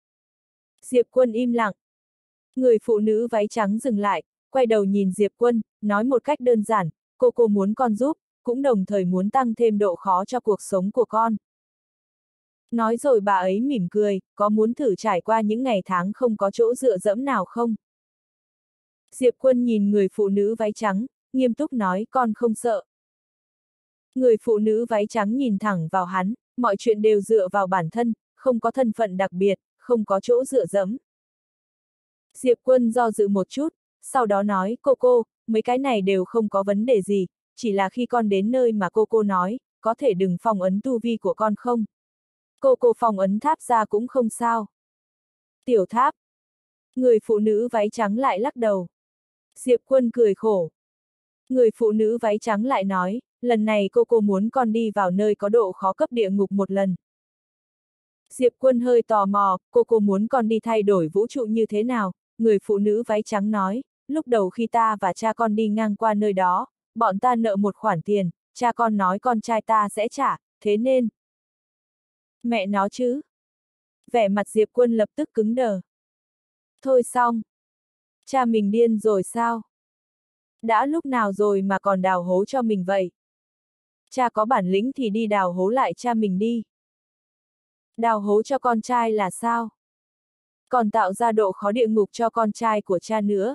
Diệp Quân im lặng. Người phụ nữ váy trắng dừng lại, quay đầu nhìn Diệp Quân, nói một cách đơn giản, cô cô muốn con giúp, cũng đồng thời muốn tăng thêm độ khó cho cuộc sống của con. Nói rồi bà ấy mỉm cười, có muốn thử trải qua những ngày tháng không có chỗ dựa dẫm nào không? Diệp Quân nhìn người phụ nữ váy trắng, nghiêm túc nói con không sợ. Người phụ nữ váy trắng nhìn thẳng vào hắn, mọi chuyện đều dựa vào bản thân, không có thân phận đặc biệt, không có chỗ dựa dẫm. Diệp Quân do dự một chút, sau đó nói cô cô, mấy cái này đều không có vấn đề gì, chỉ là khi con đến nơi mà cô cô nói, có thể đừng phong ấn tu vi của con không? Cô cô phong ấn tháp ra cũng không sao. Tiểu tháp. Người phụ nữ váy trắng lại lắc đầu. Diệp Quân cười khổ. Người phụ nữ váy trắng lại nói, lần này cô cô muốn con đi vào nơi có độ khó cấp địa ngục một lần. Diệp Quân hơi tò mò, cô cô muốn con đi thay đổi vũ trụ như thế nào? Người phụ nữ váy trắng nói, lúc đầu khi ta và cha con đi ngang qua nơi đó, bọn ta nợ một khoản tiền, cha con nói con trai ta sẽ trả, thế nên. Mẹ nó chứ. Vẻ mặt Diệp Quân lập tức cứng đờ. Thôi xong. Cha mình điên rồi sao? Đã lúc nào rồi mà còn đào hố cho mình vậy? Cha có bản lĩnh thì đi đào hố lại cha mình đi. Đào hố cho con trai là sao? Còn tạo ra độ khó địa ngục cho con trai của cha nữa.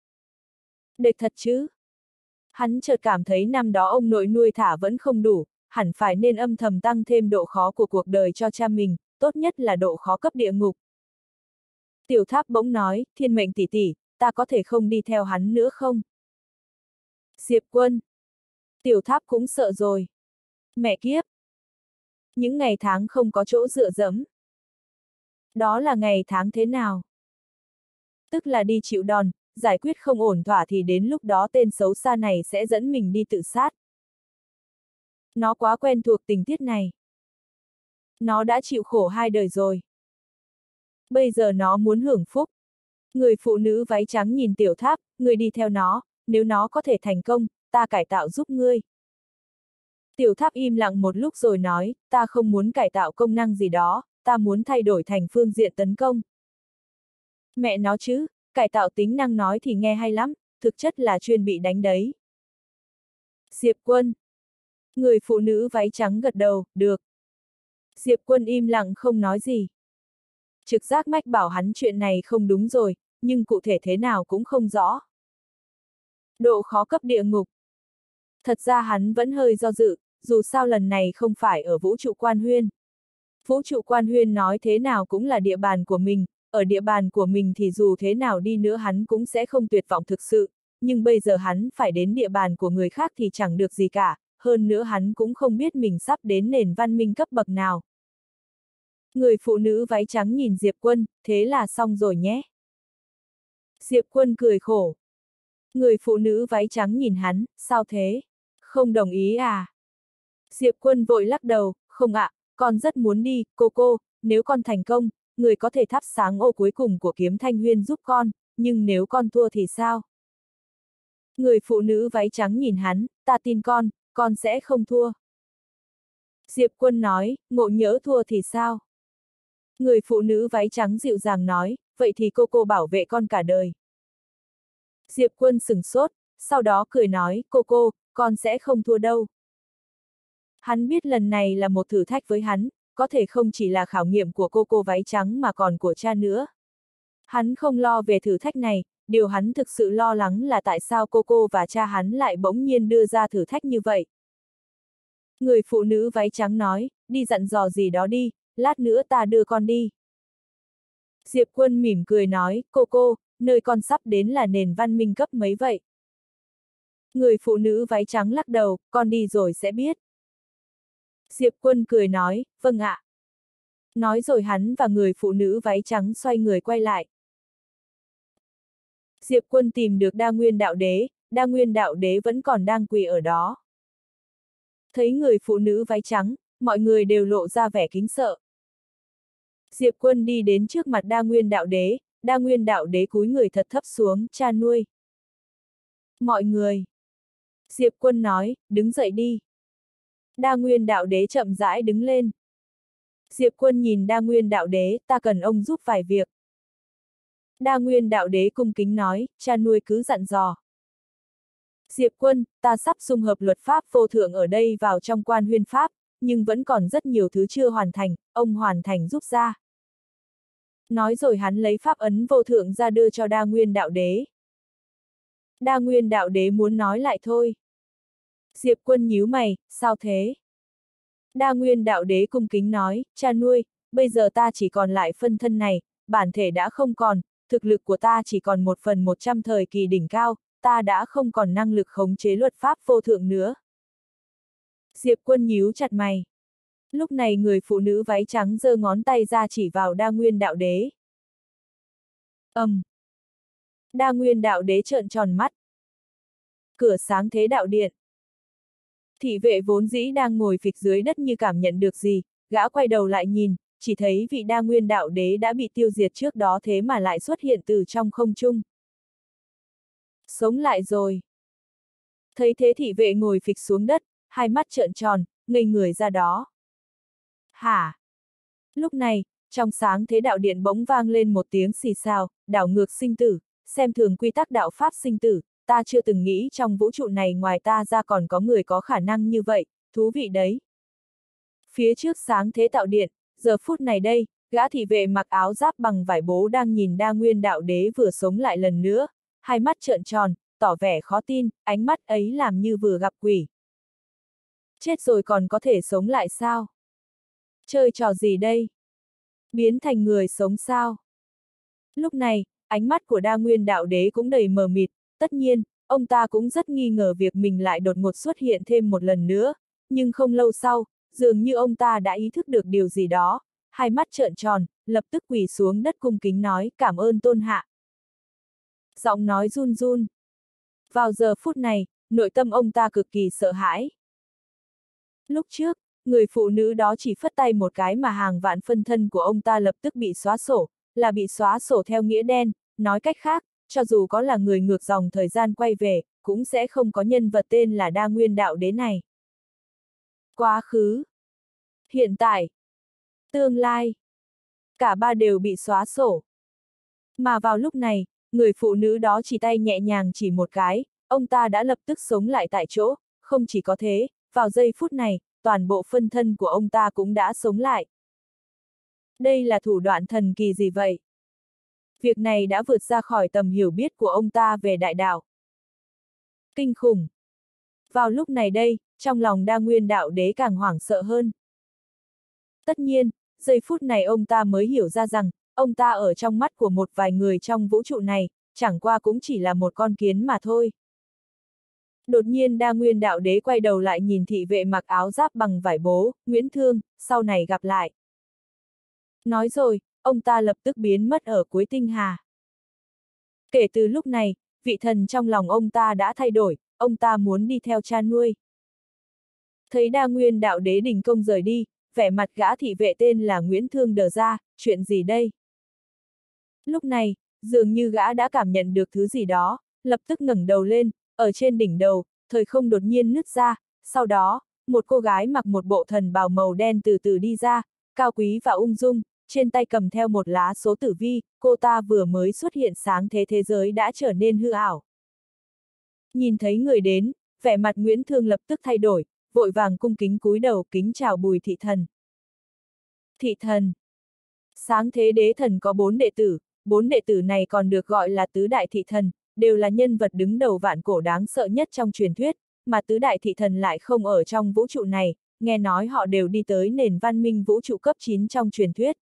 Đệt thật chứ? Hắn chợt cảm thấy năm đó ông nội nuôi thả vẫn không đủ, hẳn phải nên âm thầm tăng thêm độ khó của cuộc đời cho cha mình, tốt nhất là độ khó cấp địa ngục. Tiểu Tháp bỗng nói, Thiên Mệnh tỷ tỷ, ta có thể không đi theo hắn nữa không? Diệp Quân. Tiểu Tháp cũng sợ rồi. Mẹ kiếp! Những ngày tháng không có chỗ dựa dẫm. Đó là ngày tháng thế nào? Tức là đi chịu đòn, giải quyết không ổn thỏa thì đến lúc đó tên xấu xa này sẽ dẫn mình đi tự sát. Nó quá quen thuộc tình tiết này. Nó đã chịu khổ hai đời rồi. Bây giờ nó muốn hưởng phúc. Người phụ nữ váy trắng nhìn Tiểu Tháp, người đi theo nó, nếu nó có thể thành công, ta cải tạo giúp ngươi. Tiểu Tháp im lặng một lúc rồi nói, ta không muốn cải tạo công năng gì đó, ta muốn thay đổi thành phương diện tấn công. Mẹ nó chứ, cải tạo tính năng nói thì nghe hay lắm, thực chất là chuyên bị đánh đấy. Diệp Quân. Người phụ nữ váy trắng gật đầu, được. Diệp Quân im lặng không nói gì. Trực giác mách bảo hắn chuyện này không đúng rồi, nhưng cụ thể thế nào cũng không rõ. Độ khó cấp địa ngục. Thật ra hắn vẫn hơi do dự, dù sao lần này không phải ở vũ trụ quan huyên. Vũ trụ quan huyên nói thế nào cũng là địa bàn của mình, ở địa bàn của mình thì dù thế nào đi nữa hắn cũng sẽ không tuyệt vọng thực sự, nhưng bây giờ hắn phải đến địa bàn của người khác thì chẳng được gì cả, hơn nữa hắn cũng không biết mình sắp đến nền văn minh cấp bậc nào. Người phụ nữ váy trắng nhìn Diệp Quân, thế là xong rồi nhé. Diệp Quân cười khổ. Người phụ nữ váy trắng nhìn hắn, sao thế? Không đồng ý à? Diệp Quân vội lắc đầu, không ạ, con rất muốn đi, cô cô, nếu con thành công, người có thể thắp sáng ô cuối cùng của kiếm thanh huyên giúp con, nhưng nếu con thua thì sao? Người phụ nữ váy trắng nhìn hắn, ta tin con, con sẽ không thua. Diệp Quân nói, ngộ nhỡ thua thì sao? Người phụ nữ váy trắng dịu dàng nói, vậy thì cô cô bảo vệ con cả đời. Diệp Quân sửng sốt, sau đó cười nói, cô cô, con sẽ không thua đâu. Hắn biết lần này là một thử thách với hắn, có thể không chỉ là khảo nghiệm của cô cô váy trắng mà còn của cha nữa. Hắn không lo về thử thách này, điều hắn thực sự lo lắng là tại sao cô cô và cha hắn lại bỗng nhiên đưa ra thử thách như vậy. Người phụ nữ váy trắng nói, đi dặn dò gì đó đi, lát nữa ta đưa con đi. Diệp Quân mỉm cười nói, cô cô, nơi con sắp đến là nền văn minh cấp mấy vậy? Người phụ nữ váy trắng lắc đầu, con đi rồi sẽ biết. Diệp Quân cười nói, vâng ạ. Nói rồi hắn và người phụ nữ váy trắng xoay người quay lại. Diệp Quân tìm được Đa Nguyên Đạo Đế, Đa Nguyên Đạo Đế vẫn còn đang quỳ ở đó. Thấy người phụ nữ váy trắng, mọi người đều lộ ra vẻ kính sợ. Diệp Quân đi đến trước mặt Đa Nguyên Đạo Đế, Đa Nguyên Đạo Đế cúi người thật thấp xuống, cha nuôi. Mọi người. Diệp Quân nói, đứng dậy đi. Đa Nguyên Đạo Đế chậm rãi đứng lên. Diệp Quân nhìn Đa Nguyên Đạo Đế, ta cần ông giúp vài việc. Đa Nguyên Đạo Đế cung kính nói, cha nuôi cứ dặn dò. Diệp Quân, ta sắp dung hợp luật pháp vô thượng ở đây vào trong quan huyên pháp, nhưng vẫn còn rất nhiều thứ chưa hoàn thành, ông hoàn thành giúp ra. Nói rồi hắn lấy pháp ấn vô thượng ra đưa cho Đa Nguyên Đạo Đế. Đa Nguyên Đạo Đế muốn nói lại thôi. Diệp Quân nhíu mày, sao thế? Đa Nguyên Đạo Đế cung kính nói, cha nuôi, bây giờ ta chỉ còn lại phân thân này, bản thể đã không còn, thực lực của ta chỉ còn một phần một trăm thời kỳ đỉnh cao, ta đã không còn năng lực khống chế luật pháp vô thượng nữa. Diệp Quân nhíu chặt mày. Lúc này người phụ nữ váy trắng giơ ngón tay ra chỉ vào Đa Nguyên Đạo Đế. Ầm. Um. Đa Nguyên Đạo Đế trợn tròn mắt. Cửa sáng thế đạo điện. Thị vệ vốn dĩ đang ngồi phịch dưới đất như cảm nhận được gì, gã quay đầu lại nhìn, chỉ thấy vị Đa Nguyên Đạo Đế đã bị tiêu diệt trước đó thế mà lại xuất hiện từ trong không trung. Sống lại rồi. Thấy thế thị vệ ngồi phịch xuống đất, hai mắt trợn tròn, ngây người ra đó. Hả? Lúc này, trong sáng thế đạo điện bỗng vang lên một tiếng xì xào, đảo ngược sinh tử, xem thường quy tắc đạo pháp sinh tử, ta chưa từng nghĩ trong vũ trụ này ngoài ta ra còn có người có khả năng như vậy, thú vị đấy. Phía trước sáng thế đạo điện, giờ phút này đây, gã thị vệ mặc áo giáp bằng vải bố đang nhìn Đa Nguyên Đạo Đế vừa sống lại lần nữa, hai mắt trợn tròn, tỏ vẻ khó tin, ánh mắt ấy làm như vừa gặp quỷ. Chết rồi còn có thể sống lại sao? Chơi trò gì đây? Biến thành người sống sao? Lúc này, ánh mắt của Đa Nguyên Đạo Đế cũng đầy mờ mịt, tất nhiên, ông ta cũng rất nghi ngờ việc mình lại đột ngột xuất hiện thêm một lần nữa, nhưng không lâu sau, dường như ông ta đã ý thức được điều gì đó, hai mắt trợn tròn, lập tức quỳ xuống đất cung kính nói cảm ơn tôn hạ. Giọng nói run run. Vào giờ phút này, nội tâm ông ta cực kỳ sợ hãi. Lúc trước, người phụ nữ đó chỉ phất tay một cái mà hàng vạn phân thân của ông ta lập tức bị xóa sổ, là bị xóa sổ theo nghĩa đen, nói cách khác, cho dù có là người ngược dòng thời gian quay về, cũng sẽ không có nhân vật tên là Đa Nguyên Đạo Đế này. Quá khứ, hiện tại, tương lai, cả ba đều bị xóa sổ. Mà vào lúc này, người phụ nữ đó chỉ tay nhẹ nhàng chỉ một cái, ông ta đã lập tức sống lại tại chỗ, không chỉ có thế, vào giây phút này, toàn bộ phân thân của ông ta cũng đã sống lại. Đây là thủ đoạn thần kỳ gì vậy? Việc này đã vượt ra khỏi tầm hiểu biết của ông ta về đại đạo. Kinh khủng! Vào lúc này đây, trong lòng Đa Nguyên Đạo Đế càng hoảng sợ hơn. Tất nhiên, giây phút này ông ta mới hiểu ra rằng, ông ta ở trong mắt của một vài người trong vũ trụ này, chẳng qua cũng chỉ là một con kiến mà thôi. Đột nhiên Đa Nguyên Đạo Đế quay đầu lại nhìn thị vệ mặc áo giáp bằng vải bố, Nguyễn Thương, sau này gặp lại. Nói rồi, ông ta lập tức biến mất ở cuối tinh hà. Kể từ lúc này, vị thần trong lòng ông ta đã thay đổi, ông ta muốn đi theo cha nuôi. Thấy Đa Nguyên Đạo Đế đình công rời đi, vẻ mặt gã thị vệ tên là Nguyễn Thương đờ ra, chuyện gì đây? Lúc này, dường như gã đã cảm nhận được thứ gì đó, lập tức ngẩng đầu lên, ở trên đỉnh đầu, thời không đột nhiên nứt ra, sau đó, một cô gái mặc một bộ thần bào màu đen từ từ đi ra, cao quý và ung dung, trên tay cầm theo một lá số tử vi, cô ta vừa mới xuất hiện sáng thế thế giới đã trở nên hư ảo. Nhìn thấy người đến, vẻ mặt Nguyễn Thương lập tức thay đổi, vội vàng cung kính cúi đầu kính chào Bùi thị thần. Thị thần. Sáng thế đế thần có bốn đệ tử, bốn đệ tử này còn được gọi là tứ đại thị thần, đều là nhân vật đứng đầu vạn cổ đáng sợ nhất trong truyền thuyết, mà tứ đại thị thần lại không ở trong vũ trụ này, nghe nói họ đều đi tới nền văn minh vũ trụ cấp chín trong truyền thuyết.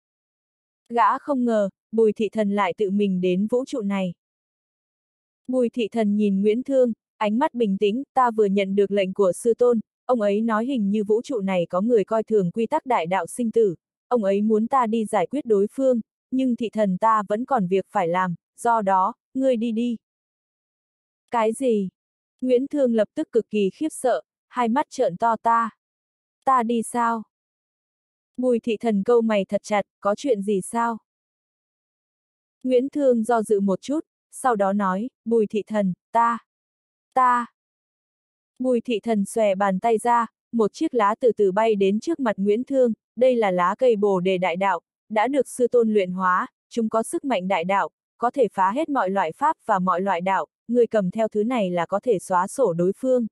Gã không ngờ, Bùi thị thần lại tự mình đến vũ trụ này. Bùi thị thần nhìn Nguyễn Thương, ánh mắt bình tĩnh, ta vừa nhận được lệnh của sư tôn, ông ấy nói hình như vũ trụ này có người coi thường quy tắc đại đạo sinh tử, ông ấy muốn ta đi giải quyết đối phương, nhưng thị thần ta vẫn còn việc phải làm, do đó, ngươi đi đi. Cái gì? Nguyễn Thương lập tức cực kỳ khiếp sợ, hai mắt trợn to ta. Ta đi sao? Bùi thị thần câu mày thật chặt, có chuyện gì sao? Nguyễn Thương do dự một chút, sau đó nói, Bùi thị thần, ta, ta. Bùi thị thần xòe bàn tay ra, một chiếc lá từ từ bay đến trước mặt Nguyễn Thương, đây là lá cây bồ đề đại đạo, đã được sư tôn luyện hóa, chúng có sức mạnh đại đạo, có thể phá hết mọi loại pháp và mọi loại đạo, người cầm theo thứ này là có thể xóa sổ đối phương.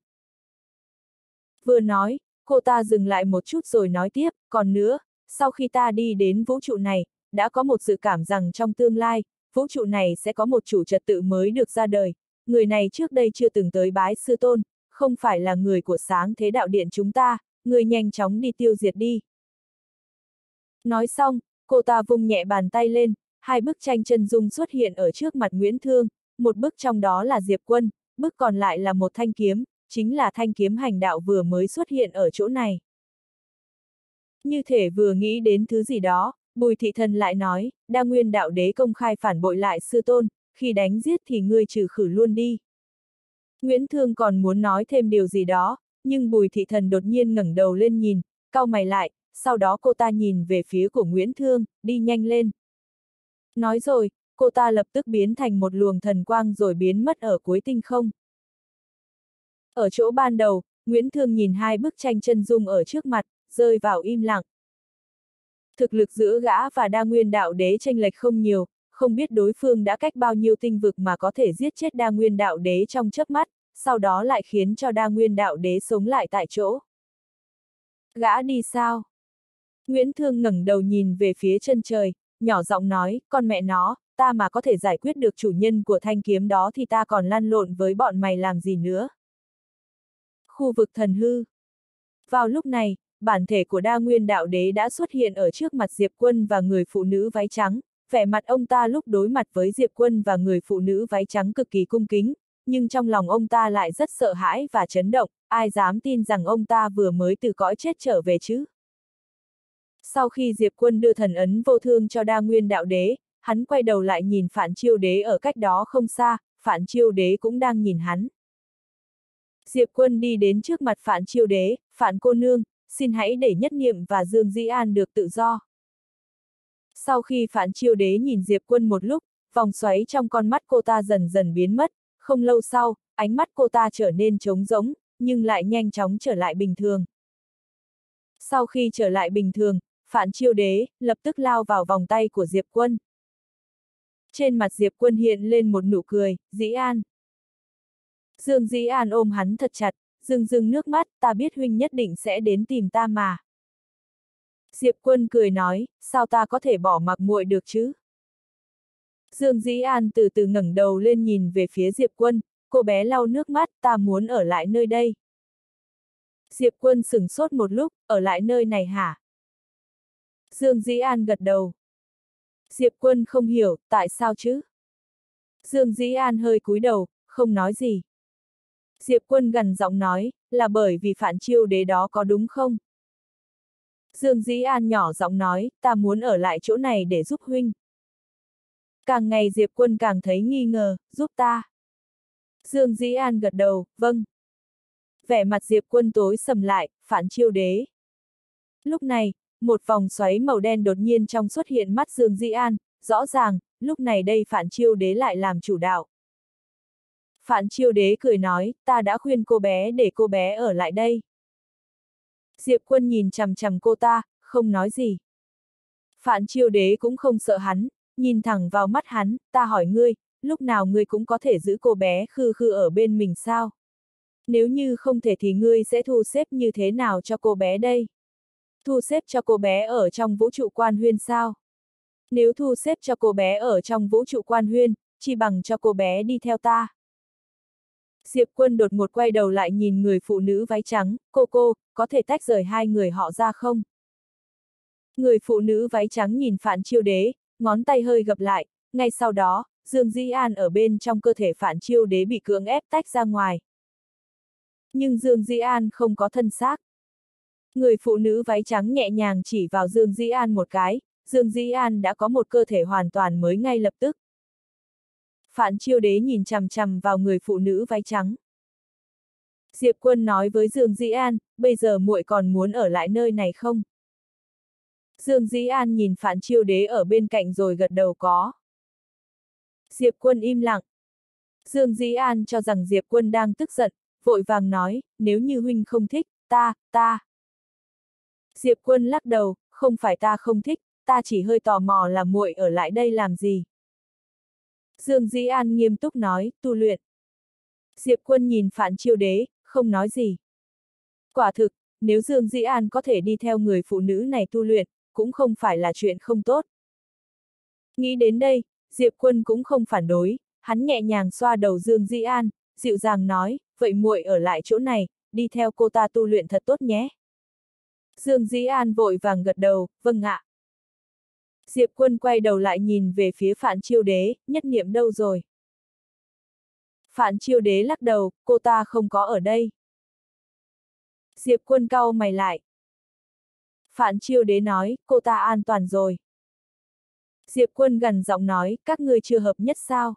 Vừa nói, cô ta dừng lại một chút rồi nói tiếp, còn nữa, sau khi ta đi đến vũ trụ này, đã có một dự cảm rằng trong tương lai, vũ trụ này sẽ có một chủ trật tự mới được ra đời, người này trước đây chưa từng tới bái sư tôn, không phải là người của sáng thế đạo điện chúng ta, người nhanh chóng đi tiêu diệt đi. Nói xong, cô ta vung nhẹ bàn tay lên, hai bức tranh chân dung xuất hiện ở trước mặt Nguyễn Thương, một bức trong đó là Diệp Quân, bức còn lại là một thanh kiếm, chính là thanh kiếm hành đạo vừa mới xuất hiện ở chỗ này. Như thể vừa nghĩ đến thứ gì đó, Bùi thị thần lại nói, Đa Nguyên Đạo Đế công khai phản bội lại sư tôn, khi đánh giết thì ngươi trừ khử luôn đi. Nguyễn Thương còn muốn nói thêm điều gì đó, nhưng Bùi thị thần đột nhiên ngẩng đầu lên nhìn, cau mày lại, sau đó cô ta nhìn về phía của Nguyễn Thương, đi nhanh lên. Nói rồi, cô ta lập tức biến thành một luồng thần quang rồi biến mất ở cuối tinh không. Ở chỗ ban đầu, Nguyễn Thương nhìn hai bức tranh chân dung ở trước mặt, rơi vào im lặng. Thực lực giữa gã và Đa Nguyên Đạo Đế chênh lệch không nhiều, không biết đối phương đã cách bao nhiêu tinh vực mà có thể giết chết Đa Nguyên Đạo Đế trong chớp mắt, sau đó lại khiến cho Đa Nguyên Đạo Đế sống lại tại chỗ. Gã đi sao? Nguyễn Thương ngẩng đầu nhìn về phía chân trời, nhỏ giọng nói, con mẹ nó, ta mà có thể giải quyết được chủ nhân của thanh kiếm đó thì ta còn lăn lộn với bọn mày làm gì nữa. Khu vực thần hư. Vào lúc này, bản thể của Đa Nguyên Đạo Đế đã xuất hiện ở trước mặt Diệp Quân và người phụ nữ váy trắng, vẻ mặt ông ta lúc đối mặt với Diệp Quân và người phụ nữ váy trắng cực kỳ cung kính, nhưng trong lòng ông ta lại rất sợ hãi và chấn động, ai dám tin rằng ông ta vừa mới từ cõi chết trở về chứ. Sau khi Diệp Quân đưa thần ấn vô thương cho Đa Nguyên Đạo Đế, hắn quay đầu lại nhìn Phản Chiêu Đế ở cách đó không xa, Phản Chiêu Đế cũng đang nhìn hắn. Diệp Quân đi đến trước mặt Phản Chiêu Đế, Phản cô nương, xin hãy để Nhất Niệm và Dương Dĩ An được tự do. Sau khi Phản Chiêu Đế nhìn Diệp Quân một lúc, vòng xoáy trong con mắt cô ta dần dần biến mất, không lâu sau, ánh mắt cô ta trở nên trống rỗng, nhưng lại nhanh chóng trở lại bình thường. Sau khi trở lại bình thường, Phản Chiêu Đế lập tức lao vào vòng tay của Diệp Quân. Trên mặt Diệp Quân hiện lên một nụ cười, Dĩ An. Dương Dĩ An ôm hắn thật chặt, rưng rưng nước mắt, ta biết huynh nhất định sẽ đến tìm ta mà. Diệp Quân cười nói, sao ta có thể bỏ mặc muội được chứ? Dương Dĩ An từ từ ngẩng đầu lên nhìn về phía Diệp Quân, cô bé lau nước mắt, ta muốn ở lại nơi đây. Diệp Quân sửng sốt một lúc, ở lại nơi này hả? Dương Dĩ An gật đầu. Diệp Quân không hiểu, tại sao chứ? Dương Dĩ An hơi cúi đầu, không nói gì. Diệp Quân gằn giọng nói, là bởi vì Phản Chiêu Đế đó có đúng không? Dương Dĩ An nhỏ giọng nói, ta muốn ở lại chỗ này để giúp huynh. Càng ngày Diệp Quân càng thấy nghi ngờ, giúp ta. Dương Dĩ An gật đầu, vâng. Vẻ mặt Diệp Quân tối sầm lại, Phản Chiêu Đế. Lúc này, một vòng xoáy màu đen đột nhiên trong xuất hiện mắt Dương Dĩ An, rõ ràng, lúc này đây Phản Chiêu Đế lại làm chủ đạo. Phản Chiêu Đế cười nói, ta đã khuyên cô bé để cô bé ở lại đây. Diệp Quân nhìn chằm chằm cô ta, không nói gì. Phản Chiêu Đế cũng không sợ hắn, nhìn thẳng vào mắt hắn, ta hỏi ngươi, lúc nào ngươi cũng có thể giữ cô bé khư khư ở bên mình sao? Nếu như không thể thì ngươi sẽ thu xếp như thế nào cho cô bé đây? Thu xếp cho cô bé ở trong vũ trụ quan huyên sao? Nếu thu xếp cho cô bé ở trong vũ trụ quan huyên, chỉ bằng cho cô bé đi theo ta. Diệp Quân đột ngột quay đầu lại nhìn người phụ nữ váy trắng, cô cô, có thể tách rời hai người họ ra không? Người phụ nữ váy trắng nhìn Phản Chiêu Đế, ngón tay hơi gập lại, ngay sau đó, Dương Dĩ An ở bên trong cơ thể Phản Chiêu Đế bị cưỡng ép tách ra ngoài. Nhưng Dương Dĩ An không có thân xác. Người phụ nữ váy trắng nhẹ nhàng chỉ vào Dương Dĩ An một cái, Dương Dĩ An đã có một cơ thể hoàn toàn mới ngay lập tức. Phản Chiêu Đế nhìn chằm chằm vào người phụ nữ váy trắng. Diệp Quân nói với Dương Dĩ An, bây giờ muội còn muốn ở lại nơi này không? Dương Dĩ An nhìn Phản Chiêu Đế ở bên cạnh rồi gật đầu có. Diệp Quân im lặng. Dương Dĩ An cho rằng Diệp Quân đang tức giận, vội vàng nói, nếu như huynh không thích, ta, ta. Diệp Quân lắc đầu, không phải ta không thích, ta chỉ hơi tò mò là muội ở lại đây làm gì. Dương Dĩ An nghiêm túc nói, tu luyện. Diệp Quân nhìn Phản Chiêu Đế, không nói gì. Quả thực, nếu Dương Dĩ An có thể đi theo người phụ nữ này tu luyện, cũng không phải là chuyện không tốt. Nghĩ đến đây, Diệp Quân cũng không phản đối, hắn nhẹ nhàng xoa đầu Dương Dĩ An, dịu dàng nói, vậy muội ở lại chỗ này, đi theo cô ta tu luyện thật tốt nhé. Dương Dĩ An vội vàng gật đầu, vâng ạ. Diệp Quân quay đầu lại nhìn về phía Phản Chiêu Đế, Nhất Niệm đâu rồi? Phản Chiêu Đế lắc đầu, cô ta không có ở đây. Diệp Quân cau mày lại. Phản Chiêu Đế nói, cô ta an toàn rồi. Diệp Quân gằn giọng nói, các ngươi chưa hợp nhất sao?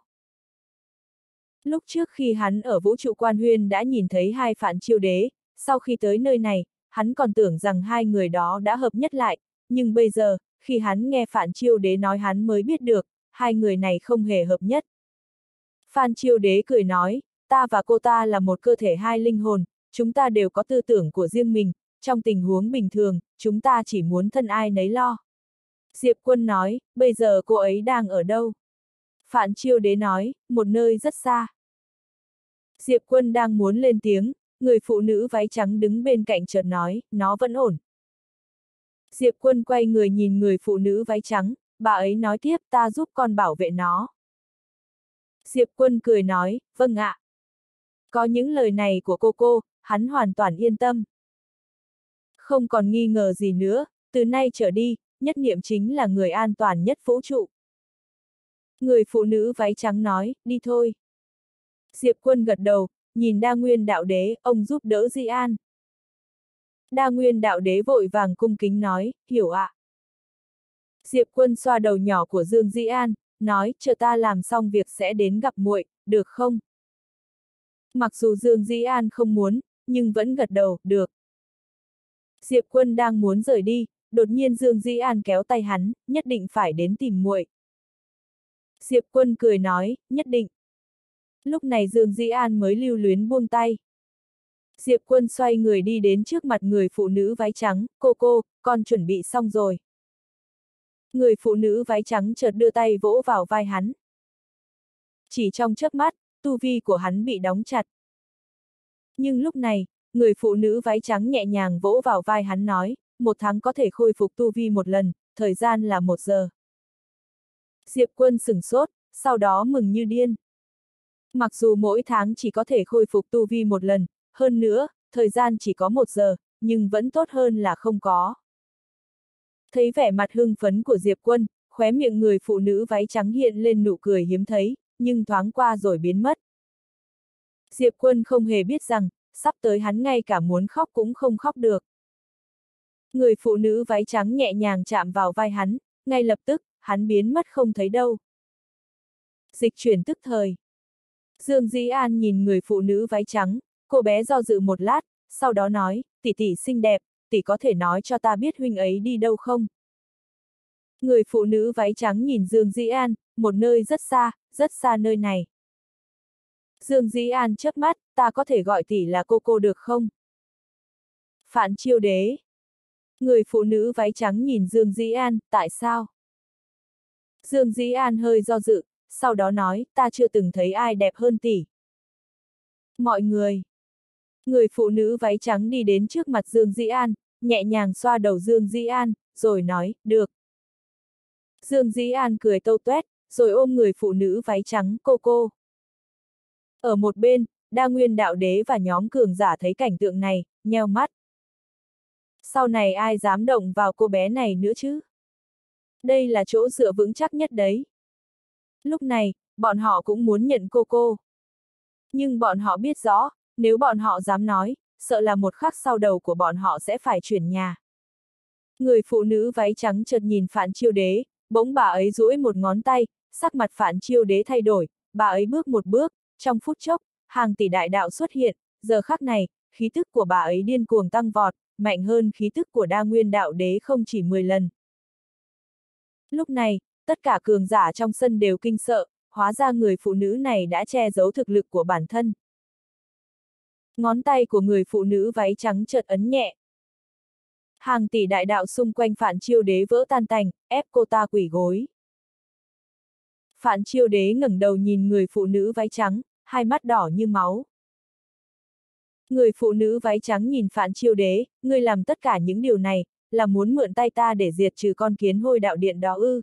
Lúc trước khi hắn ở vũ trụ quan huyên đã nhìn thấy hai Phản Chiêu Đế, sau khi tới nơi này, hắn còn tưởng rằng hai người đó đã hợp nhất lại, nhưng bây giờ, khi hắn nghe Phản Chiêu Đế nói hắn mới biết được, hai người này không hề hợp nhất. Phản Chiêu Đế cười nói, ta và cô ta là một cơ thể hai linh hồn, chúng ta đều có tư tưởng của riêng mình, trong tình huống bình thường, chúng ta chỉ muốn thân ai nấy lo. Diệp Quân nói, bây giờ cô ấy đang ở đâu? Phản Chiêu Đế nói, một nơi rất xa. Diệp Quân đang muốn lên tiếng, người phụ nữ váy trắng đứng bên cạnh chợt nói, nó vẫn ổn. Diệp Quân quay người nhìn người phụ nữ váy trắng, bà ấy nói tiếp, ta giúp con bảo vệ nó. Diệp Quân cười nói, vâng ạ. Có những lời này của cô cô, hắn hoàn toàn yên tâm. Không còn nghi ngờ gì nữa, từ nay trở đi, Nhất Niệm chính là người an toàn nhất vũ trụ. Người phụ nữ váy trắng nói, đi thôi. Diệp Quân gật đầu, nhìn Đa Nguyên đạo đế, ông giúp đỡ Di An. Đa Nguyên đạo đế vội vàng cung kính nói, hiểu ạ. Diệp Quân xoa đầu nhỏ của Dương Di An, nói, chờ ta làm xong việc sẽ đến gặp muội, được không? Mặc dù Dương Di An không muốn, nhưng vẫn gật đầu, được. Diệp Quân đang muốn rời đi, đột nhiên Dương Di An kéo tay hắn, nhất định phải đến tìm muội. Diệp Quân cười nói, nhất định. Lúc này Dương Di An mới lưu luyến buông tay. Diệp Quân xoay người đi đến trước mặt người phụ nữ váy trắng, cô cô, con chuẩn bị xong rồi. Người phụ nữ váy trắng chợt đưa tay vỗ vào vai hắn. Chỉ trong chớp mắt, tu vi của hắn bị đóng chặt. Nhưng lúc này, người phụ nữ váy trắng nhẹ nhàng vỗ vào vai hắn nói, một tháng có thể khôi phục tu vi một lần, thời gian là một giờ. Diệp Quân sửng sốt, sau đó mừng như điên. Mặc dù mỗi tháng chỉ có thể khôi phục tu vi một lần, hơn nữa, thời gian chỉ có một giờ, nhưng vẫn tốt hơn là không có. Thấy vẻ mặt hưng phấn của Diệp Quân, khóe miệng người phụ nữ váy trắng hiện lên nụ cười hiếm thấy, nhưng thoáng qua rồi biến mất. Diệp Quân không hề biết rằng, sắp tới hắn ngay cả muốn khóc cũng không khóc được. Người phụ nữ váy trắng nhẹ nhàng chạm vào vai hắn, ngay lập tức, hắn biến mất không thấy đâu. Dịch chuyển tức thời. Dương Di An nhìn người phụ nữ váy trắng, cô bé do dự một lát, sau đó nói, tỷ tỷ xinh đẹp, tỷ có thể nói cho ta biết huynh ấy đi đâu không? Người phụ nữ váy trắng nhìn Dương Di An, một nơi rất xa, rất xa nơi này. Dương Di An chớp mắt, ta có thể gọi tỷ là cô cô được không? Phạn Chiêu Đế. Người phụ nữ váy trắng nhìn Dương Di An, tại sao? Dương Di An hơi do dự, sau đó nói, ta chưa từng thấy ai đẹp hơn tỷ. Mọi người. Người phụ nữ váy trắng đi đến trước mặt Dương Di An, nhẹ nhàng xoa đầu Dương Di An, rồi nói, được. Dương Di An cười tâu tuét, rồi ôm người phụ nữ váy trắng, cô cô. Ở một bên, Đa Nguyên đạo đế và nhóm cường giả thấy cảnh tượng này, nheo mắt. Sau này ai dám động vào cô bé này nữa chứ? Đây là chỗ dựa vững chắc nhất đấy. Lúc này, bọn họ cũng muốn nhận cô cô. Nhưng bọn họ biết rõ, nếu bọn họ dám nói, sợ là một khắc sau đầu của bọn họ sẽ phải chuyển nhà. Người phụ nữ váy trắng chợt nhìn Phạn Chiêu Đế, bỗng bà ấy duỗi một ngón tay, sắc mặt Phạn Chiêu Đế thay đổi, bà ấy bước một bước, trong phút chốc, hàng tỷ đại đạo xuất hiện, giờ khắc này, khí tức của bà ấy điên cuồng tăng vọt, mạnh hơn khí tức của Đa Nguyên đạo đế không chỉ mười lần. Lúc này, tất cả cường giả trong sân đều kinh sợ, hóa ra người phụ nữ này đã che giấu thực lực của bản thân. Ngón tay của người phụ nữ váy trắng chợt ấn nhẹ. Hàng tỷ đại đạo xung quanh Phạn Chiêu Đế vỡ tan tành, ép cô ta quỳ gối. Phạn Chiêu Đế ngẩng đầu nhìn người phụ nữ váy trắng, hai mắt đỏ như máu. Người phụ nữ váy trắng nhìn Phạn Chiêu Đế, ngươi làm tất cả những điều này, là muốn mượn tay ta để diệt trừ con kiến hôi đạo điện đó ư?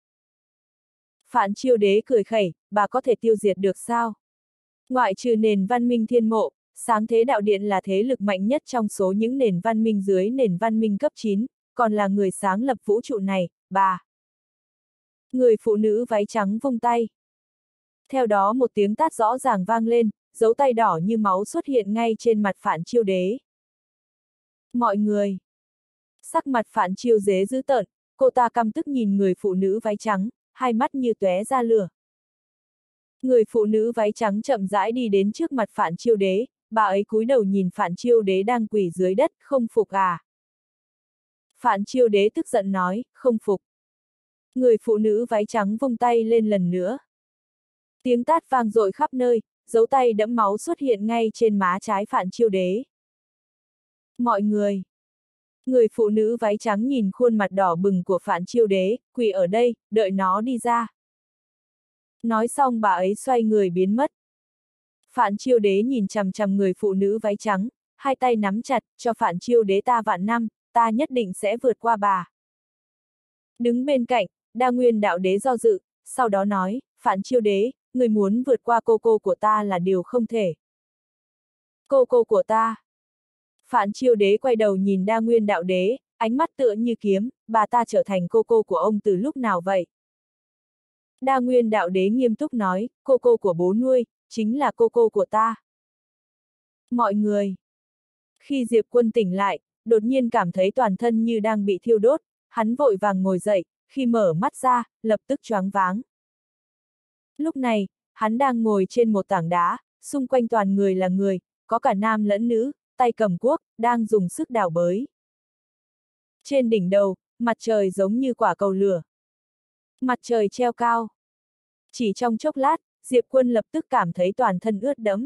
Phạn Chiêu Đế cười khẩy, bà có thể tiêu diệt được sao? Ngoại trừ nền văn minh thiên mộ, Sáng Thế Đạo Điện là thế lực mạnh nhất trong số những nền văn minh dưới nền văn minh cấp chín, còn là người sáng lập vũ trụ này, bà. Người phụ nữ váy trắng vung tay. Theo đó một tiếng tát rõ ràng vang lên, dấu tay đỏ như máu xuất hiện ngay trên mặt Phạn Chiêu Đế. Mọi người. Sắc mặt Phạn Chiêu Đế dữ tợn, cô ta căm tức nhìn người phụ nữ váy trắng, hai mắt như tóe ra lửa. Người phụ nữ váy trắng chậm rãi đi đến trước mặt Phạn Chiêu Đế, bà ấy cúi đầu nhìn Phạn Chiêu Đế đang quỳ dưới đất, không phục à? Phạn Chiêu Đế tức giận nói, không phục. Người phụ nữ váy trắng vung tay lên lần nữa. Tiếng tát vang dội khắp nơi, dấu tay đẫm máu xuất hiện ngay trên má trái Phạn Chiêu Đế. Mọi người. Người phụ nữ váy trắng nhìn khuôn mặt đỏ bừng của Phạn Chiêu Đế, quỳ ở đây, đợi nó đi ra. Nói xong bà ấy xoay người biến mất. Phạn Chiêu Đế nhìn chằm chằm người phụ nữ váy trắng, hai tay nắm chặt, cho Phạn Chiêu Đế ta vạn năm, ta nhất định sẽ vượt qua bà. Đứng bên cạnh, Đa Nguyên đạo đế do dự, sau đó nói, Phạn Chiêu Đế, người muốn vượt qua cô cô của ta là điều không thể. Cô cô của ta. Phạn Chiêu Đế quay đầu nhìn Đa Nguyên đạo đế, ánh mắt tựa như kiếm, bà ta trở thành cô cô của ông từ lúc nào vậy? Đa Nguyên đạo đế nghiêm túc nói, cô cô của bố nuôi, chính là cô cô của ta. Mọi người. Khi Diệp Quân tỉnh lại, đột nhiên cảm thấy toàn thân như đang bị thiêu đốt, hắn vội vàng ngồi dậy, khi mở mắt ra, lập tức choáng váng. Lúc này, hắn đang ngồi trên một tảng đá, xung quanh toàn người là người, có cả nam lẫn nữ, tay cầm cuốc, đang dùng sức đào bới. Trên đỉnh đầu, mặt trời giống như quả cầu lửa. Mặt trời treo cao. Chỉ trong chốc lát, Diệp Quân lập tức cảm thấy toàn thân ướt đẫm.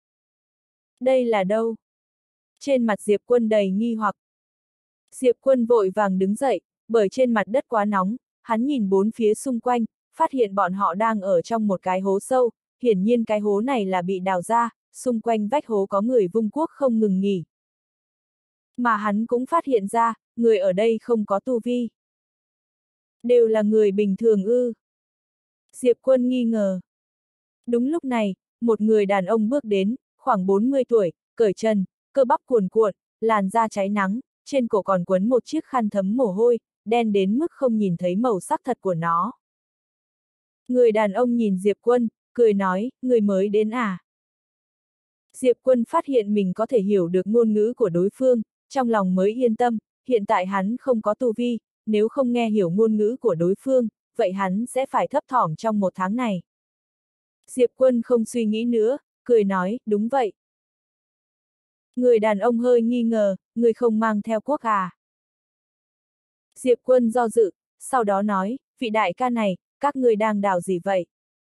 Đây là đâu? Trên mặt Diệp Quân đầy nghi hoặc. Diệp Quân vội vàng đứng dậy, bởi trên mặt đất quá nóng, hắn nhìn bốn phía xung quanh, phát hiện bọn họ đang ở trong một cái hố sâu, hiển nhiên cái hố này là bị đào ra, xung quanh vách hố có người vung cuốc không ngừng nghỉ. Mà hắn cũng phát hiện ra, người ở đây không có tu vi. Đều là người bình thường ư. Diệp Quân nghi ngờ. Đúng lúc này, một người đàn ông bước đến, khoảng bốn mươi tuổi, cởi trần, cơ bắp cuồn cuộn, làn da cháy nắng, trên cổ còn quấn một chiếc khăn thấm mồ hôi, đen đến mức không nhìn thấy màu sắc thật của nó. Người đàn ông nhìn Diệp Quân, cười nói, người mới đến à? Diệp Quân phát hiện mình có thể hiểu được ngôn ngữ của đối phương, trong lòng mới yên tâm, hiện tại hắn không có tu vi, nếu không nghe hiểu ngôn ngữ của đối phương, vậy hắn sẽ phải thấp thỏm trong một tháng này. Diệp Quân không suy nghĩ nữa, cười nói, đúng vậy. Người đàn ông hơi nghi ngờ, người không mang theo cuốc à? Diệp Quân do dự, sau đó nói, vị đại ca này, các người đang đào gì vậy?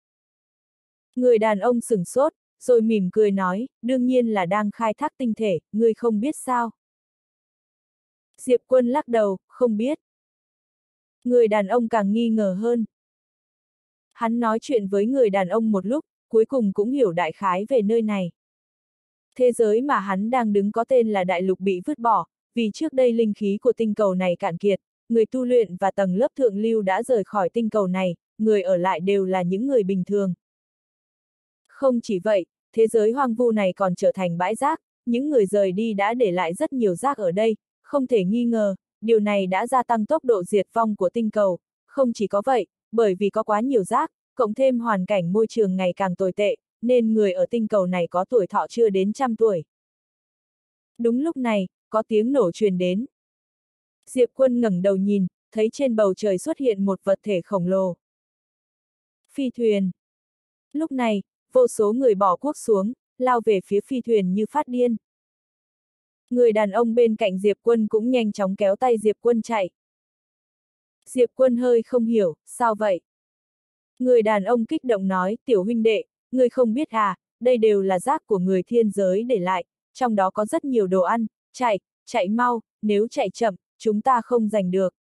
Người đàn ông sửng sốt, rồi mỉm cười nói, đương nhiên là đang khai thác tinh thể, người không biết sao? Diệp Quân lắc đầu, không biết. Người đàn ông càng nghi ngờ hơn. Hắn nói chuyện với người đàn ông một lúc, cuối cùng cũng hiểu đại khái về nơi này. Thế giới mà hắn đang đứng có tên là đại lục bị vứt bỏ, vì trước đây linh khí của tinh cầu này cạn kiệt, người tu luyện và tầng lớp thượng lưu đã rời khỏi tinh cầu này, người ở lại đều là những người bình thường. Không chỉ vậy, thế giới hoang vu này còn trở thành bãi rác, những người rời đi đã để lại rất nhiều rác ở đây, không thể nghi ngờ, điều này đã gia tăng tốc độ diệt vong của tinh cầu. Không chỉ có vậy, bởi vì có quá nhiều rác, cộng thêm hoàn cảnh môi trường ngày càng tồi tệ, nên người ở tinh cầu này có tuổi thọ chưa đến trăm tuổi. Đúng lúc này, có tiếng nổ truyền đến. Diệp Quân ngẩng đầu nhìn, thấy trên bầu trời xuất hiện một vật thể khổng lồ. Phi thuyền. Lúc này, vô số người bỏ cuốc xuống, lao về phía phi thuyền như phát điên. Người đàn ông bên cạnh Diệp Quân cũng nhanh chóng kéo tay Diệp Quân chạy. Diệp Quân hơi không hiểu, sao vậy? Người đàn ông kích động nói, tiểu huynh đệ, ngươi không biết à, đây đều là rác của người thiên giới để lại, trong đó có rất nhiều đồ ăn, chạy, chạy mau, nếu chạy chậm, chúng ta không giành được.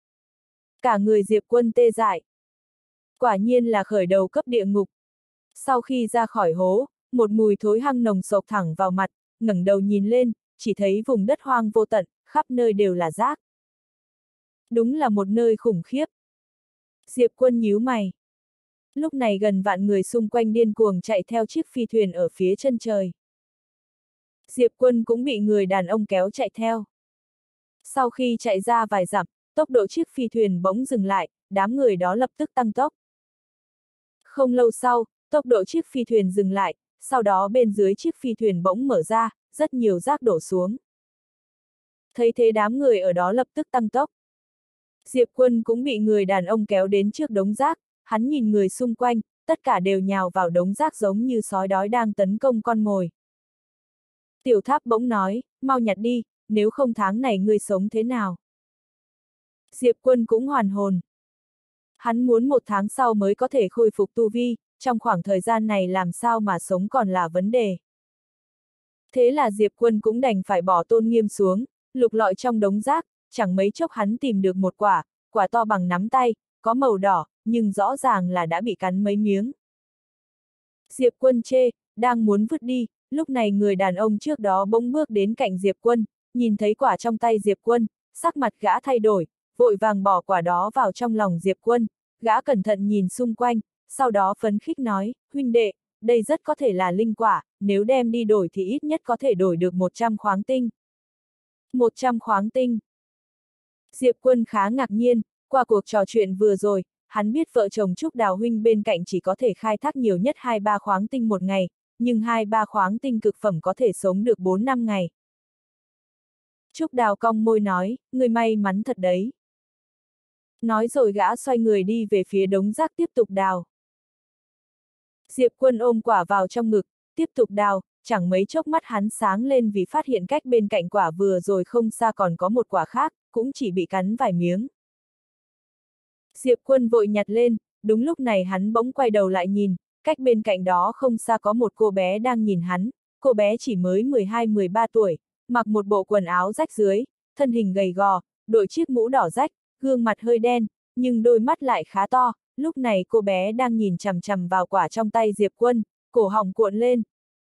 Cả người Diệp Quân tê dại. Quả nhiên là khởi đầu cấp địa ngục. Sau khi ra khỏi hố, một mùi thối hăng nồng sộc thẳng vào mặt, ngẩng đầu nhìn lên, chỉ thấy vùng đất hoang vô tận, khắp nơi đều là rác. Đúng là một nơi khủng khiếp. Diệp Quân nhíu mày. Lúc này gần vạn người xung quanh điên cuồng chạy theo chiếc phi thuyền ở phía chân trời. Diệp Quân cũng bị người đàn ông kéo chạy theo. Sau khi chạy ra vài dặm, tốc độ chiếc phi thuyền bỗng dừng lại, đám người đó lập tức tăng tốc. Không lâu sau, tốc độ chiếc phi thuyền dừng lại, sau đó bên dưới chiếc phi thuyền bỗng mở ra, rất nhiều rác đổ xuống. Thấy thế đám người ở đó lập tức tăng tốc. Diệp Quân cũng bị người đàn ông kéo đến trước đống rác, hắn nhìn người xung quanh, tất cả đều nhào vào đống rác giống như sói đói đang tấn công con mồi. Tiểu Tháp bỗng nói, mau nhặt đi, nếu không tháng này ngươi sống thế nào? Diệp Quân cũng hoàn hồn. Hắn muốn một tháng sau mới có thể khôi phục tu vi, trong khoảng thời gian này làm sao mà sống còn là vấn đề. Thế là Diệp Quân cũng đành phải bỏ tôn nghiêm xuống, lục lọi trong đống rác, chẳng mấy chốc hắn tìm được một quả, quả to bằng nắm tay, có màu đỏ, nhưng rõ ràng là đã bị cắn mấy miếng. Diệp Quân chê, đang muốn vứt đi, lúc này người đàn ông trước đó bỗng bước đến cạnh Diệp Quân, nhìn thấy quả trong tay Diệp Quân, sắc mặt gã thay đổi, vội vàng bỏ quả đó vào trong lòng Diệp Quân, gã cẩn thận nhìn xung quanh, sau đó phấn khích nói, huynh đệ, đây rất có thể là linh quả, nếu đem đi đổi thì ít nhất có thể đổi được một trăm khoáng tinh. một trăm khoáng tinh. Diệp Quân khá ngạc nhiên, qua cuộc trò chuyện vừa rồi, hắn biết vợ chồng Trúc Đào huynh bên cạnh chỉ có thể khai thác nhiều nhất hai ba khoáng tinh một ngày, nhưng hai ba khoáng tinh cực phẩm có thể sống được bốn năm ngày. Trúc Đào cong môi nói, người may mắn thật đấy. Nói rồi gã xoay người đi về phía đống rác tiếp tục đào. Diệp Quân ôm quả vào trong ngực, tiếp tục đào, chẳng mấy chốc mắt hắn sáng lên vì phát hiện cách bên cạnh quả vừa rồi không xa còn có một quả khác, cũng chỉ bị cắn vài miếng. Diệp Quân vội nhặt lên, đúng lúc này hắn bỗng quay đầu lại nhìn, cách bên cạnh đó không xa có một cô bé đang nhìn hắn, cô bé chỉ mới mười hai mười ba tuổi, mặc một bộ quần áo rách rưới, thân hình gầy gò, đội chiếc mũ đỏ rách, gương mặt hơi đen, nhưng đôi mắt lại khá to, lúc này cô bé đang nhìn chằm chằm vào quả trong tay Diệp Quân, cổ họng cuộn lên.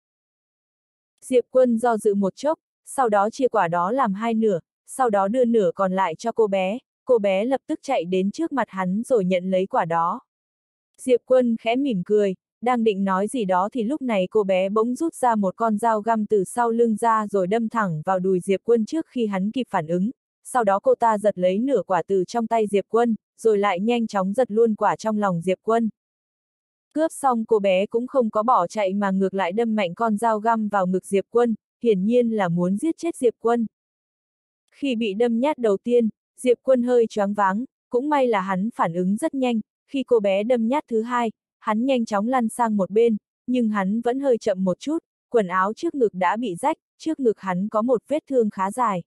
Diệp Quân do dự một chốc, sau đó chia quả đó làm hai nửa, sau đó đưa nửa còn lại cho cô bé, cô bé lập tức chạy đến trước mặt hắn rồi nhận lấy quả đó. Diệp Quân khẽ mỉm cười, đang định nói gì đó thì lúc này cô bé bỗng rút ra một con dao găm từ sau lưng ra rồi đâm thẳng vào đùi Diệp Quân trước khi hắn kịp phản ứng. Sau đó cô ta giật lấy nửa quả từ trong tay Diệp Quân, rồi lại nhanh chóng giật luôn quả trong lòng Diệp Quân. Cướp xong cô bé cũng không có bỏ chạy mà ngược lại đâm mạnh con dao găm vào ngực Diệp Quân, hiển nhiên là muốn giết chết Diệp Quân. Khi bị đâm nhát đầu tiên, Diệp Quân hơi choáng váng, cũng may là hắn phản ứng rất nhanh, khi cô bé đâm nhát thứ hai, hắn nhanh chóng lăn sang một bên, nhưng hắn vẫn hơi chậm một chút, quần áo trước ngực đã bị rách, trước ngực hắn có một vết thương khá dài.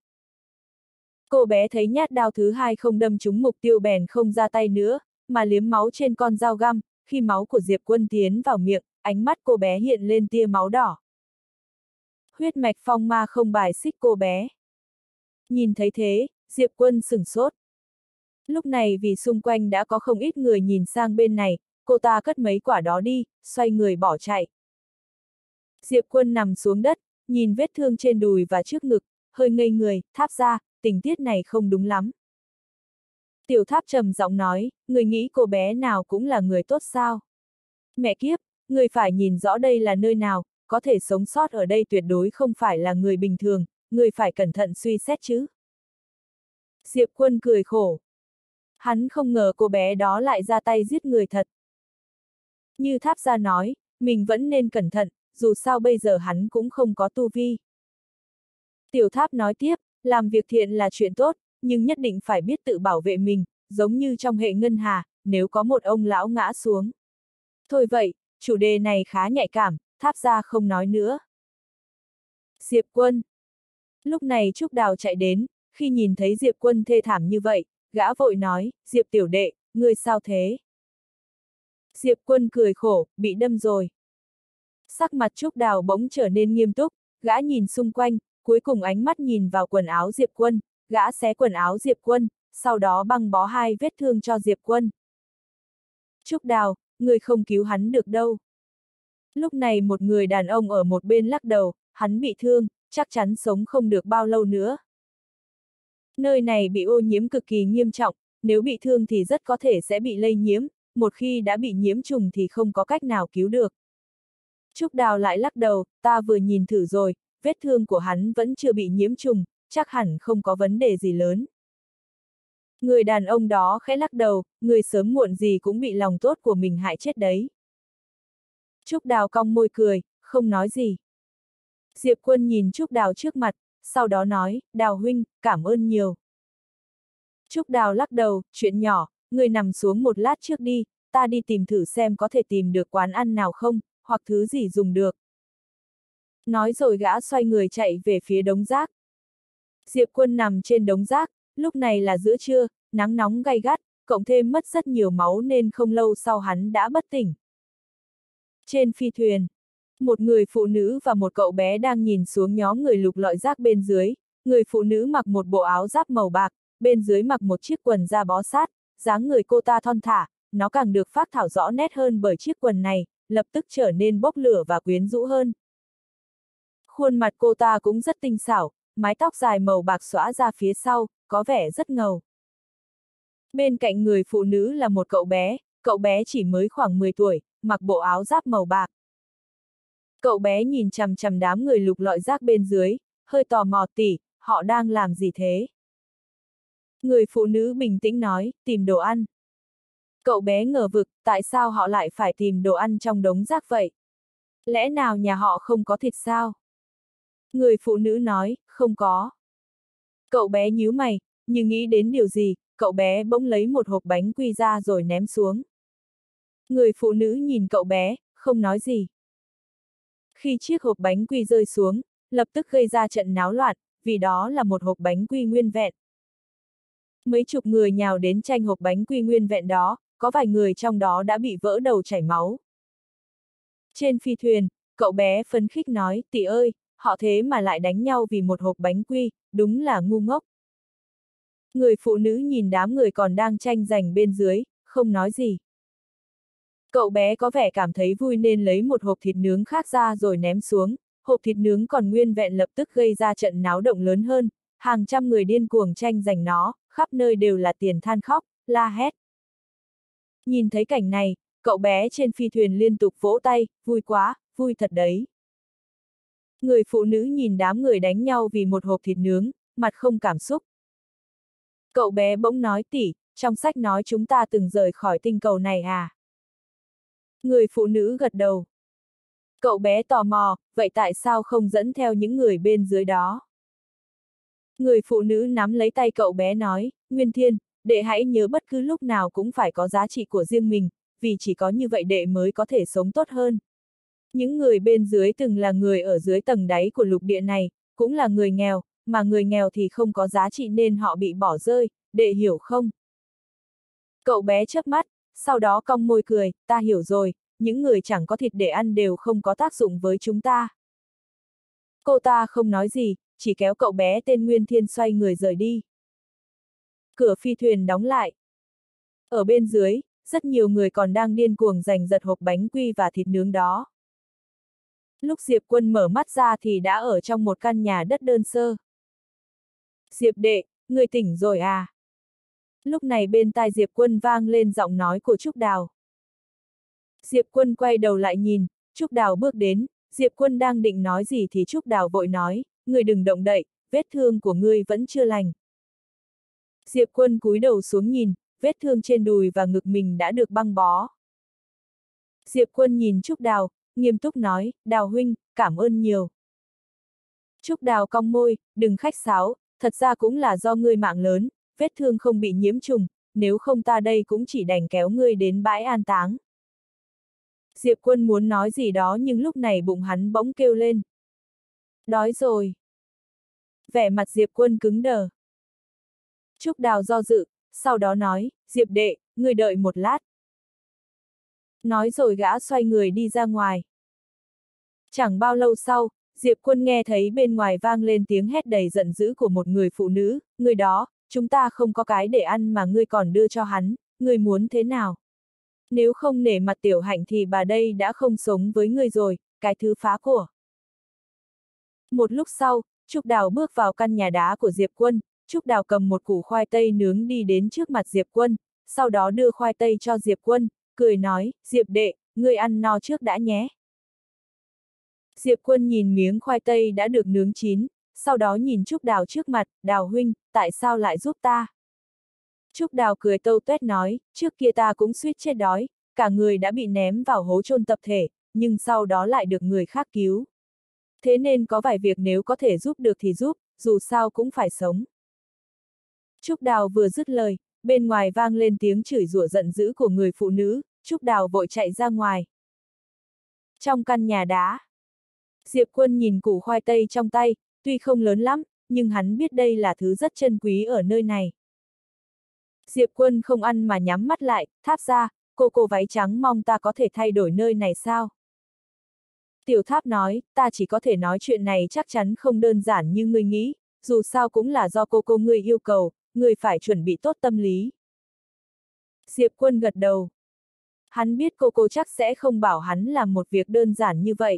Cô bé thấy nhát đao thứ hai không đâm trúng mục tiêu bèn không ra tay nữa, mà liếm máu trên con dao găm, khi máu của Diệp Quân tiến vào miệng, ánh mắt cô bé hiện lên tia máu đỏ. Huyết mạch phong ma không bài xích cô bé. Nhìn thấy thế, Diệp Quân sửng sốt. Lúc này vì xung quanh đã có không ít người nhìn sang bên này, cô ta cất mấy quả đó đi, xoay người bỏ chạy. Diệp Quân nằm xuống đất, nhìn vết thương trên đùi và trước ngực, hơi ngây người, Tháp ra, tình tiết này không đúng lắm. Tiểu Tháp trầm giọng nói, người nghĩ cô bé nào cũng là người tốt sao? Mẹ kiếp, người phải nhìn rõ đây là nơi nào, có thể sống sót ở đây tuyệt đối không phải là người bình thường, người phải cẩn thận suy xét chứ. Diệp Quân cười khổ. Hắn không ngờ cô bé đó lại ra tay giết người thật. Như Tháp ra nói, mình vẫn nên cẩn thận, dù sao bây giờ hắn cũng không có tu vi. Tiểu Tháp nói tiếp, làm việc thiện là chuyện tốt, nhưng nhất định phải biết tự bảo vệ mình, giống như trong hệ ngân hà, nếu có một ông lão ngã xuống. Thôi vậy, chủ đề này khá nhạy cảm, Tháp ra không nói nữa. Diệp Quân. Lúc này Trúc Đào chạy đến, khi nhìn thấy Diệp Quân thê thảm như vậy, gã vội nói, Diệp tiểu đệ, ngươi sao thế? Diệp Quân cười khổ, bị đâm rồi. Sắc mặt Trúc Đào bỗng trở nên nghiêm túc, gã nhìn xung quanh, cuối cùng ánh mắt nhìn vào quần áo Diệp Quân, gã xé quần áo Diệp Quân, sau đó băng bó hai vết thương cho Diệp Quân. Trúc Đào, ngươi không cứu hắn được đâu. Lúc này một người đàn ông ở một bên lắc đầu, hắn bị thương, chắc chắn sống không được bao lâu nữa. Nơi này bị ô nhiễm cực kỳ nghiêm trọng, nếu bị thương thì rất có thể sẽ bị lây nhiễm, một khi đã bị nhiễm trùng thì không có cách nào cứu được. Trúc Đào lại lắc đầu, ta vừa nhìn thử rồi, vết thương của hắn vẫn chưa bị nhiễm trùng, chắc hẳn không có vấn đề gì lớn. Người đàn ông đó khẽ lắc đầu, người sớm muộn gì cũng bị lòng tốt của mình hại chết đấy. Trúc Đào cong môi cười, không nói gì. Diệp Quân nhìn Trúc Đào trước mặt, sau đó nói, Đào huynh, cảm ơn nhiều. Trúc Đào lắc đầu, chuyện nhỏ, người nằm xuống một lát trước đi, ta đi tìm thử xem có thể tìm được quán ăn nào không, hoặc thứ gì dùng được. Nói rồi gã xoay người chạy về phía đống rác. Diệp Quân nằm trên đống rác, lúc này là giữa trưa, nắng nóng gay gắt, cộng thêm mất rất nhiều máu nên không lâu sau hắn đã bất tỉnh. Trên phi thuyền, một người phụ nữ và một cậu bé đang nhìn xuống nhóm người lục lọi rác bên dưới, người phụ nữ mặc một bộ áo giáp màu bạc, bên dưới mặc một chiếc quần da bó sát, dáng người cô ta thon thả, nó càng được phác thảo rõ nét hơn bởi chiếc quần này, lập tức trở nên bốc lửa và quyến rũ hơn. Khuôn mặt cô ta cũng rất tinh xảo, mái tóc dài màu bạc xõa ra phía sau, có vẻ rất ngầu. Bên cạnh người phụ nữ là một cậu bé, cậu bé chỉ mới khoảng mười tuổi, mặc bộ áo giáp màu bạc. Cậu bé nhìn chằm chằm đám người lục lọi rác bên dưới, hơi tò mò tỉ, họ đang làm gì thế? Người phụ nữ bình tĩnh nói, tìm đồ ăn. Cậu bé ngờ vực, tại sao họ lại phải tìm đồ ăn trong đống rác vậy? Lẽ nào nhà họ không có thịt sao? Người phụ nữ nói, không có. Cậu bé nhíu mày, như nghĩ đến điều gì, cậu bé bỗng lấy một hộp bánh quy ra rồi ném xuống. Người phụ nữ nhìn cậu bé, không nói gì. Khi chiếc hộp bánh quy rơi xuống, lập tức gây ra trận náo loạn, vì đó là một hộp bánh quy nguyên vẹn. Mấy chục người nhào đến tranh hộp bánh quy nguyên vẹn đó, có vài người trong đó đã bị vỡ đầu chảy máu. Trên phi thuyền, cậu bé phấn khích nói, tỷ ơi, họ thế mà lại đánh nhau vì một hộp bánh quy, đúng là ngu ngốc. Người phụ nữ nhìn đám người còn đang tranh giành bên dưới, không nói gì. Cậu bé có vẻ cảm thấy vui nên lấy một hộp thịt nướng khác ra rồi ném xuống, hộp thịt nướng còn nguyên vẹn lập tức gây ra trận náo động lớn hơn, hàng trăm người điên cuồng tranh giành nó, khắp nơi đều là tiền than khóc, la hét. Nhìn thấy cảnh này, cậu bé trên phi thuyền liên tục vỗ tay, vui quá, vui thật đấy. Người phụ nữ nhìn đám người đánh nhau vì một hộp thịt nướng, mặt không cảm xúc. Cậu bé bỗng nói tỷ, trong sách nói chúng ta từng rời khỏi tinh cầu này à? Người phụ nữ gật đầu. Cậu bé tò mò, vậy tại sao không dẫn theo những người bên dưới đó? Người phụ nữ nắm lấy tay cậu bé nói, Nguyên Thiên, đệ hãy nhớ bất cứ lúc nào cũng phải có giá trị của riêng mình, vì chỉ có như vậy đệ mới có thể sống tốt hơn. Những người bên dưới từng là người ở dưới tầng đáy của lục địa này, cũng là người nghèo, mà người nghèo thì không có giá trị nên họ bị bỏ rơi, đệ hiểu không? Cậu bé chớp mắt, sau đó cong môi cười, ta hiểu rồi, những người chẳng có thịt để ăn đều không có tác dụng với chúng ta. Cô ta không nói gì, chỉ kéo cậu bé tên Nguyên Thiên xoay người rời đi. Cửa phi thuyền đóng lại. Ở bên dưới, rất nhiều người còn đang điên cuồng giành giật hộp bánh quy và thịt nướng đó. Lúc Diệp Quân mở mắt ra thì đã ở trong một căn nhà đất đơn sơ. Diệp đệ, người tỉnh rồi à? Lúc này bên tai Diệp Quân vang lên giọng nói của Trúc Đào. Diệp Quân quay đầu lại nhìn, Trúc Đào bước đến, Diệp Quân đang định nói gì thì Trúc Đào vội nói, người đừng động đậy, vết thương của ngươi vẫn chưa lành. Diệp Quân cúi đầu xuống nhìn, vết thương trên đùi và ngực mình đã được băng bó. Diệp Quân nhìn Trúc Đào, nghiêm túc nói, Đào huynh, cảm ơn nhiều. Trúc Đào cong môi, đừng khách sáo, thật ra cũng là do ngươi mạng lớn, vết thương không bị nhiễm trùng, nếu không ta đây cũng chỉ đành kéo ngươi đến bãi an táng. Diệp Quân muốn nói gì đó nhưng lúc này bụng hắn bỗng kêu lên. Đói rồi. Vẻ mặt Diệp Quân cứng đờ. Trúc Đào do dự, sau đó nói, Diệp đệ, ngươi đợi một lát. Nói rồi gã xoay người đi ra ngoài. Chẳng bao lâu sau, Diệp Quân nghe thấy bên ngoài vang lên tiếng hét đầy giận dữ của một người phụ nữ, người đó, chúng ta không có cái để ăn mà ngươi còn đưa cho hắn, ngươi muốn thế nào? Nếu không nể mặt tiểu hạnh thì bà đây đã không sống với ngươi rồi, cái thứ phá của. Một lúc sau, Trúc Đào bước vào căn nhà đá của Diệp Quân, Trúc Đào cầm một củ khoai tây nướng đi đến trước mặt Diệp Quân, sau đó đưa khoai tây cho Diệp Quân, cười nói, Diệp đệ, ngươi ăn no trước đã nhé. Diệp Quân nhìn miếng khoai tây đã được nướng chín, sau đó nhìn Trúc Đào trước mặt, Đào huynh, tại sao lại giúp ta? Trúc Đào cười tâu tuét nói, trước kia ta cũng suýt chết đói, cả người đã bị ném vào hố chôn tập thể, nhưng sau đó lại được người khác cứu. Thế nên có vài việc nếu có thể giúp được thì giúp, dù sao cũng phải sống. Trúc Đào vừa dứt lời, bên ngoài vang lên tiếng chửi rủa giận dữ của người phụ nữ, Trúc Đào vội chạy ra ngoài. Trong căn nhà đá, Diệp Quân nhìn củ khoai tây trong tay, tuy không lớn lắm, nhưng hắn biết đây là thứ rất chân quý ở nơi này. Diệp Quân không ăn mà nhắm mắt lại, Tháp ra, cô cô váy trắng mong ta có thể thay đổi nơi này sao? Tiểu Tháp nói, ta chỉ có thể nói chuyện này chắc chắn không đơn giản như ngươi nghĩ, dù sao cũng là do cô cô ngươi yêu cầu, ngươi phải chuẩn bị tốt tâm lý. Diệp Quân gật đầu. Hắn biết cô cô chắc sẽ không bảo hắn làm một việc đơn giản như vậy.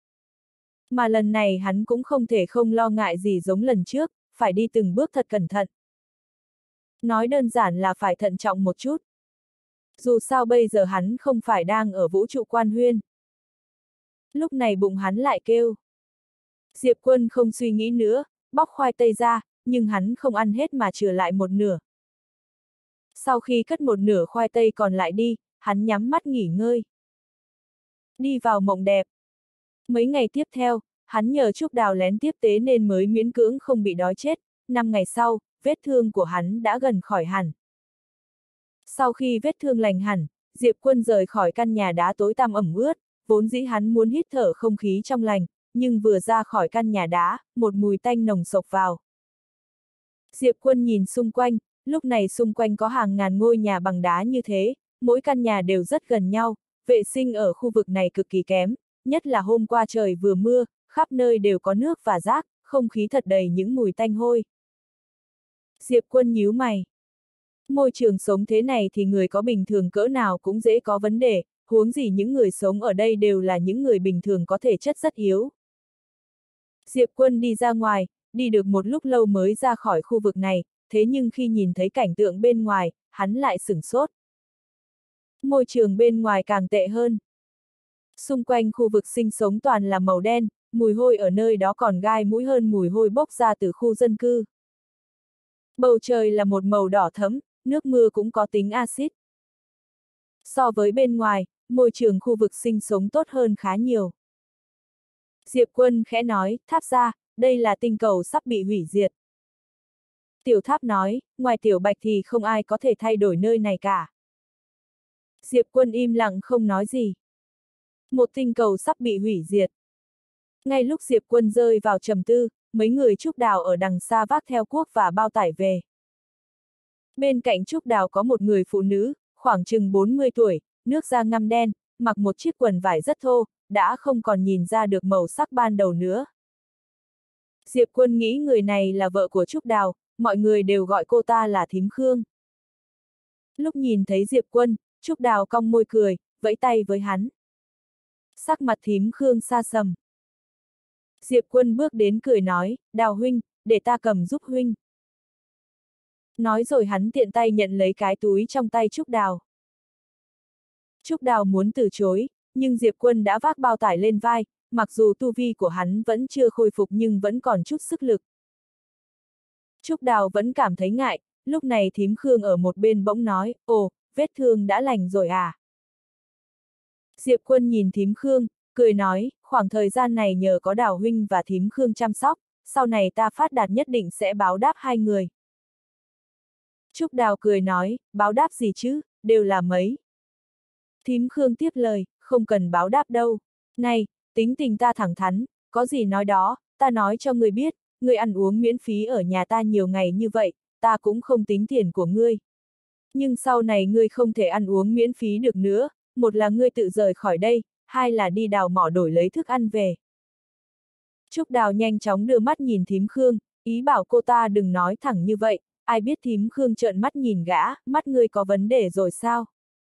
Mà lần này hắn cũng không thể không lo ngại gì giống lần trước, phải đi từng bước thật cẩn thận. Nói đơn giản là phải thận trọng một chút. Dù sao bây giờ hắn không phải đang ở vũ trụ quan huyên. Lúc này bụng hắn lại kêu. Diệp Quân không suy nghĩ nữa, bóc khoai tây ra, nhưng hắn không ăn hết mà chừa lại một nửa. Sau khi cất một nửa khoai tây còn lại đi, hắn nhắm mắt nghỉ ngơi. Đi vào mộng đẹp. Mấy ngày tiếp theo, hắn nhờ Trúc Đào lén tiếp tế nên mới miễn cưỡng không bị đói chết. Năm ngày sau, vết thương của hắn đã gần khỏi hẳn. Sau khi vết thương lành hẳn, Diệp Quân rời khỏi căn nhà đá tối tăm ẩm ướt, vốn dĩ hắn muốn hít thở không khí trong lành, nhưng vừa ra khỏi căn nhà đá, một mùi tanh nồng xộc vào. Diệp Quân nhìn xung quanh, lúc này xung quanh có hàng ngàn ngôi nhà bằng đá như thế, mỗi căn nhà đều rất gần nhau, vệ sinh ở khu vực này cực kỳ kém, nhất là hôm qua trời vừa mưa, khắp nơi đều có nước và rác, không khí thật đầy những mùi tanh hôi. Diệp Quân nhíu mày. Môi trường sống thế này thì người có bình thường cỡ nào cũng dễ có vấn đề, huống gì những người sống ở đây đều là những người bình thường có thể chất rất yếu. Diệp Quân đi ra ngoài, đi được một lúc lâu mới ra khỏi khu vực này, thế nhưng khi nhìn thấy cảnh tượng bên ngoài, hắn lại sửng sốt. Môi trường bên ngoài càng tệ hơn. Xung quanh khu vực sinh sống toàn là màu đen, mùi hôi ở nơi đó còn gai mũi hơn mùi hôi bốc ra từ khu dân cư. Bầu trời là một màu đỏ thẫm, nước mưa cũng có tính axit. So với bên ngoài, môi trường khu vực sinh sống tốt hơn khá nhiều. Diệp Quân khẽ nói, Tháp gia, đây là tinh cầu sắp bị hủy diệt. Tiểu Tháp nói, ngoài Tiểu Bạch thì không ai có thể thay đổi nơi này cả. Diệp Quân im lặng không nói gì. Một tinh cầu sắp bị hủy diệt. Ngay lúc Diệp Quân rơi vào trầm tư, mấy người Trúc Đào ở đằng xa vác theo cuốc và bao tải về. Bên cạnh Trúc Đào có một người phụ nữ, khoảng chừng bốn mươi tuổi, nước da ngăm đen, mặc một chiếc quần vải rất thô, đã không còn nhìn ra được màu sắc ban đầu nữa. Diệp Quân nghĩ người này là vợ của Trúc Đào, mọi người đều gọi cô ta là Thím Khương. Lúc nhìn thấy Diệp Quân, Trúc Đào cong môi cười, vẫy tay với hắn. Sắc mặt Thím Khương sa sầm. Diệp Quân bước đến cười nói, Đào huynh, để ta cầm giúp huynh. Nói rồi hắn tiện tay nhận lấy cái túi trong tay Trúc Đào. Trúc Đào muốn từ chối, nhưng Diệp Quân đã vác bao tải lên vai, mặc dù tu vi của hắn vẫn chưa khôi phục nhưng vẫn còn chút sức lực. Trúc Đào vẫn cảm thấy ngại, lúc này Thím Khương ở một bên bỗng nói, ồ, vết thương đã lành rồi à? Diệp Quân nhìn Thím Khương, cười nói, khoảng thời gian này nhờ có Đào huynh và Thím Khương chăm sóc, sau này ta phát đạt nhất định sẽ báo đáp hai người. Trúc Đào cười nói, báo đáp gì chứ, đều là mấy. Thím Khương tiếp lời, không cần báo đáp đâu. Này, tính tình ta thẳng thắn, có gì nói đó, ta nói cho ngươi biết, ngươi ăn uống miễn phí ở nhà ta nhiều ngày như vậy, ta cũng không tính tiền của ngươi. Nhưng sau này ngươi không thể ăn uống miễn phí được nữa, một là ngươi tự rời khỏi đây, hai là đi đào mỏ đổi lấy thức ăn về. Trúc Đào nhanh chóng đưa mắt nhìn Thím Khương, ý bảo cô ta đừng nói thẳng như vậy, ai biết Thím Khương trợn mắt nhìn gã, mắt ngươi có vấn đề rồi sao?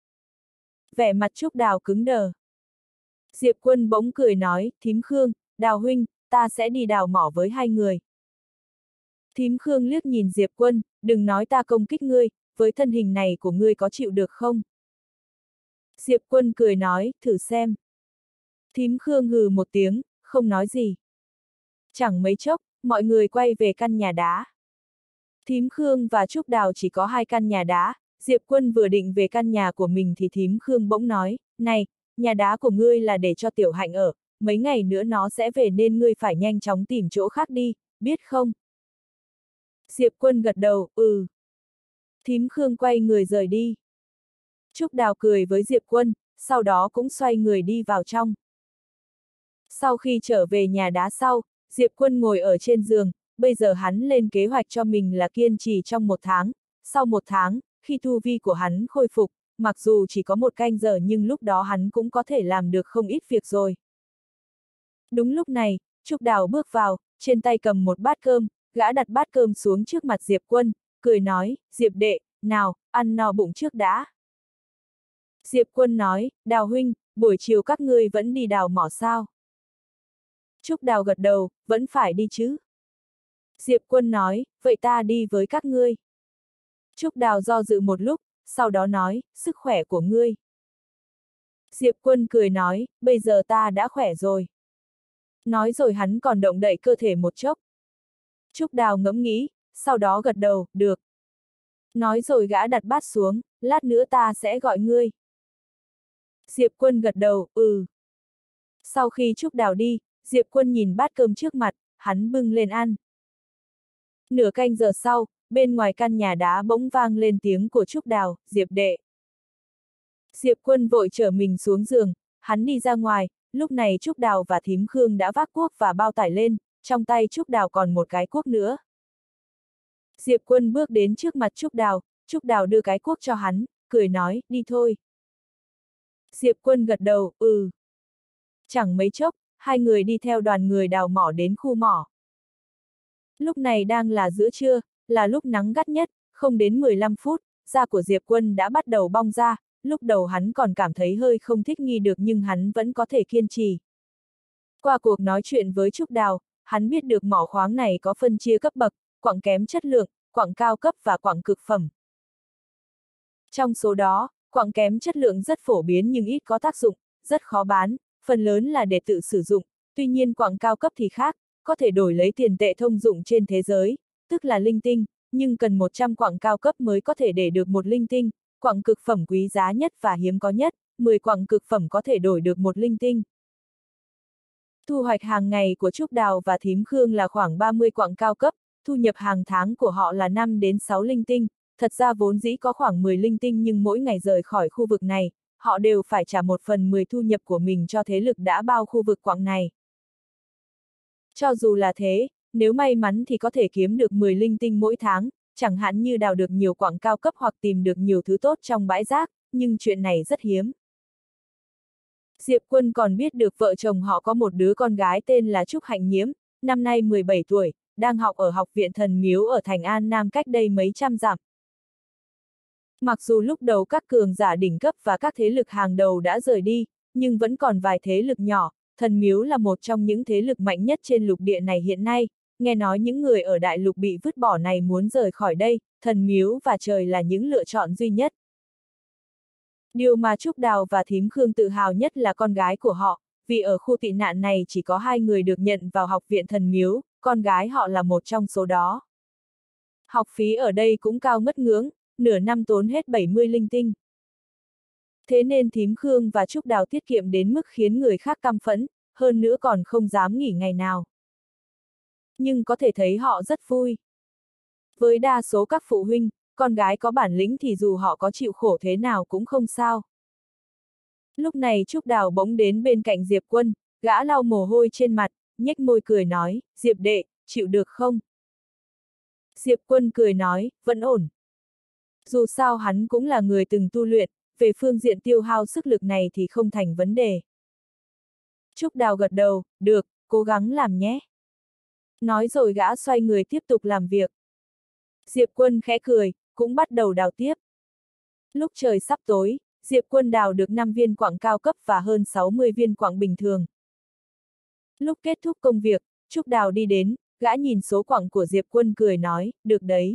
Vẻ mặt Trúc Đào cứng đờ. Diệp Quân bỗng cười nói, Thím Khương, Đào huynh, ta sẽ đi đào mỏ với hai người. Thím Khương liếc nhìn Diệp Quân, đừng nói ta công kích ngươi, với thân hình này của ngươi có chịu được không? Diệp Quân cười nói, thử xem. Thím Khương hừ một tiếng, không nói gì. Chẳng mấy chốc, mọi người quay về căn nhà đá. Thím Khương và Trúc Đào chỉ có hai căn nhà đá, Diệp Quân vừa định về căn nhà của mình thì Thím Khương bỗng nói, này, nhà đá của ngươi là để cho Tiểu Hạnh ở, mấy ngày nữa nó sẽ về nên ngươi phải nhanh chóng tìm chỗ khác đi, biết không? Diệp Quân gật đầu, ừ. Thím Khương quay người rời đi. Trúc Đào cười với Diệp Quân, sau đó cũng xoay người đi vào trong. Sau khi trở về nhà đá sau, Diệp Quân ngồi ở trên giường, bây giờ hắn lên kế hoạch cho mình là kiên trì trong một tháng. Sau một tháng, khi tu vi của hắn khôi phục, mặc dù chỉ có một canh giờ nhưng lúc đó hắn cũng có thể làm được không ít việc rồi. Đúng lúc này, Trúc Đào bước vào, trên tay cầm một bát cơm, gã đặt bát cơm xuống trước mặt Diệp Quân, cười nói, Diệp đệ, nào, ăn no bụng trước đã. Diệp Quân nói, Đào huynh, buổi chiều các ngươi vẫn đi đào mỏ sao? Trúc Đào gật đầu, vẫn phải đi chứ. Diệp Quân nói, vậy ta đi với các ngươi. Trúc Đào do dự một lúc, sau đó nói, sức khỏe của ngươi. Diệp Quân cười nói, bây giờ ta đã khỏe rồi. Nói rồi hắn còn động đậy cơ thể một chốc. Trúc Đào ngẫm nghĩ, sau đó gật đầu, được. Nói rồi gã đặt bát xuống, lát nữa ta sẽ gọi ngươi. Diệp Quân gật đầu, ừ. Sau khi Trúc Đào đi, Diệp Quân nhìn bát cơm trước mặt, hắn bưng lên ăn. Nửa canh giờ sau, bên ngoài căn nhà đá bỗng vang lên tiếng của Trúc Đào, Diệp đệ. Diệp Quân vội trở mình xuống giường, hắn đi ra ngoài, lúc này Trúc Đào và thím Khương đã vác cuốc và bao tải lên, trong tay Trúc Đào còn một cái cuốc nữa. Diệp Quân bước đến trước mặt Trúc Đào, Trúc Đào đưa cái cuốc cho hắn, cười nói, đi thôi. Diệp Quân gật đầu, ừ. Chẳng mấy chốc, hai người đi theo đoàn người đào mỏ đến khu mỏ. Lúc này đang là giữa trưa, là lúc nắng gắt nhất, không đến mười lăm phút, da của Diệp Quân đã bắt đầu bong ra, lúc đầu hắn còn cảm thấy hơi không thích nghi được nhưng hắn vẫn có thể kiên trì. Qua cuộc nói chuyện với Trúc Đào, hắn biết được mỏ khoáng này có phân chia cấp bậc, quặng kém chất lượng, quặng cao cấp và quặng cực phẩm. Trong số đó, quặng kém chất lượng rất phổ biến nhưng ít có tác dụng, rất khó bán, phần lớn là để tự sử dụng, tuy nhiên quặng cao cấp thì khác, có thể đổi lấy tiền tệ thông dụng trên thế giới, tức là linh tinh, nhưng cần một trăm quặng cao cấp mới có thể để được một linh tinh, quặng cực phẩm quý giá nhất và hiếm có nhất, mười quặng cực phẩm có thể đổi được một linh tinh. Thu hoạch hàng ngày của Trúc Đào và thím Khương là khoảng ba mươi quặng cao cấp, thu nhập hàng tháng của họ là năm đến sáu linh tinh, thật ra vốn dĩ có khoảng mười linh tinh nhưng mỗi ngày rời khỏi khu vực này, họ đều phải trả một phần mười thu nhập của mình cho thế lực đã bao khu vực quặng này. Cho dù là thế, nếu may mắn thì có thể kiếm được mười linh tinh mỗi tháng, chẳng hạn như đào được nhiều quặng cao cấp hoặc tìm được nhiều thứ tốt trong bãi rác, nhưng chuyện này rất hiếm. Diệp Quân còn biết được vợ chồng họ có một đứa con gái tên là Trúc Hạnh Nhiễm, năm nay mười bảy tuổi, đang học ở học viện Thần Miếu ở thành An Nam cách đây mấy trăm dặm. Mặc dù lúc đầu các cường giả đỉnh cấp và các thế lực hàng đầu đã rời đi, nhưng vẫn còn vài thế lực nhỏ, Thần Miếu là một trong những thế lực mạnh nhất trên lục địa này hiện nay, nghe nói những người ở đại lục bị vứt bỏ này muốn rời khỏi đây, Thần Miếu và trời là những lựa chọn duy nhất. Điều mà Trúc Đào và thím Khương tự hào nhất là con gái của họ, vì ở khu tị nạn này chỉ có hai người được nhận vào học viện Thần Miếu, con gái họ là một trong số đó. Học phí ở đây cũng cao ngất ngưỡng, nửa năm tốn hết bảy mươi linh tinh. Thế nên thím Khương và Trúc Đào tiết kiệm đến mức khiến người khác căm phẫn, hơn nữa còn không dám nghỉ ngày nào. Nhưng có thể thấy họ rất vui. Với đa số các phụ huynh, con gái có bản lĩnh thì dù họ có chịu khổ thế nào cũng không sao. Lúc này Trúc Đào bỗng đến bên cạnh Diệp Quân, gã lau mồ hôi trên mặt, nhếch môi cười nói, Diệp đệ, chịu được không? Diệp Quân cười nói, vẫn ổn. Dù sao hắn cũng là người từng tu luyện, về phương diện tiêu hao sức lực này thì không thành vấn đề. Trúc Đào gật đầu, được, cố gắng làm nhé. Nói rồi gã xoay người tiếp tục làm việc. Diệp Quân khẽ cười, cũng bắt đầu đào tiếp. Lúc trời sắp tối, Diệp Quân đào được năm viên quặng cao cấp và hơn sáu mươi viên quặng bình thường. Lúc kết thúc công việc, Trúc Đào đi đến, gã nhìn số quặng của Diệp Quân cười nói, được đấy.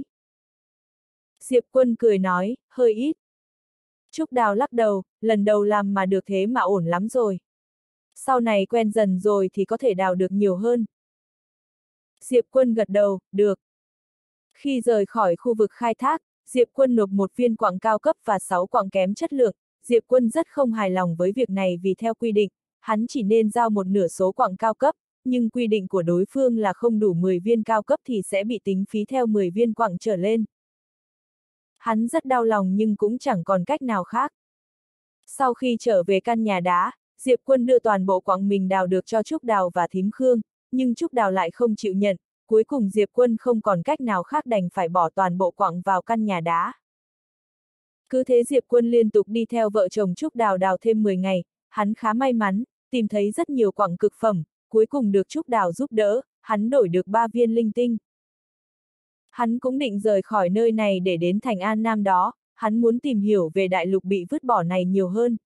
Diệp Quân cười nói, hơi ít. Trúc Đào lắc đầu, lần đầu làm mà được thế mà ổn lắm rồi. Sau này quen dần rồi thì có thể đào được nhiều hơn. Diệp Quân gật đầu, được. Khi rời khỏi khu vực khai thác, Diệp Quân nộp một viên quặng cao cấp và sáu quặng kém chất lượng. Diệp Quân rất không hài lòng với việc này vì theo quy định, hắn chỉ nên giao một nửa số quặng cao cấp, nhưng quy định của đối phương là không đủ mười viên cao cấp thì sẽ bị tính phí theo mười viên quặng trở lên. Hắn rất đau lòng nhưng cũng chẳng còn cách nào khác. Sau khi trở về căn nhà đá, Diệp Quân đưa toàn bộ quặng mình đào được cho Trúc Đào và thím Khương, nhưng Trúc Đào lại không chịu nhận, cuối cùng Diệp Quân không còn cách nào khác đành phải bỏ toàn bộ quặng vào căn nhà đá. Cứ thế Diệp Quân liên tục đi theo vợ chồng Trúc Đào đào thêm mười ngày, hắn khá may mắn, tìm thấy rất nhiều quặng cực phẩm, cuối cùng được Trúc Đào giúp đỡ, hắn đổi được ba viên linh tinh. Hắn cũng định rời khỏi nơi này để đến thành An Nam đó, hắn muốn tìm hiểu về đại lục bị vứt bỏ này nhiều hơn.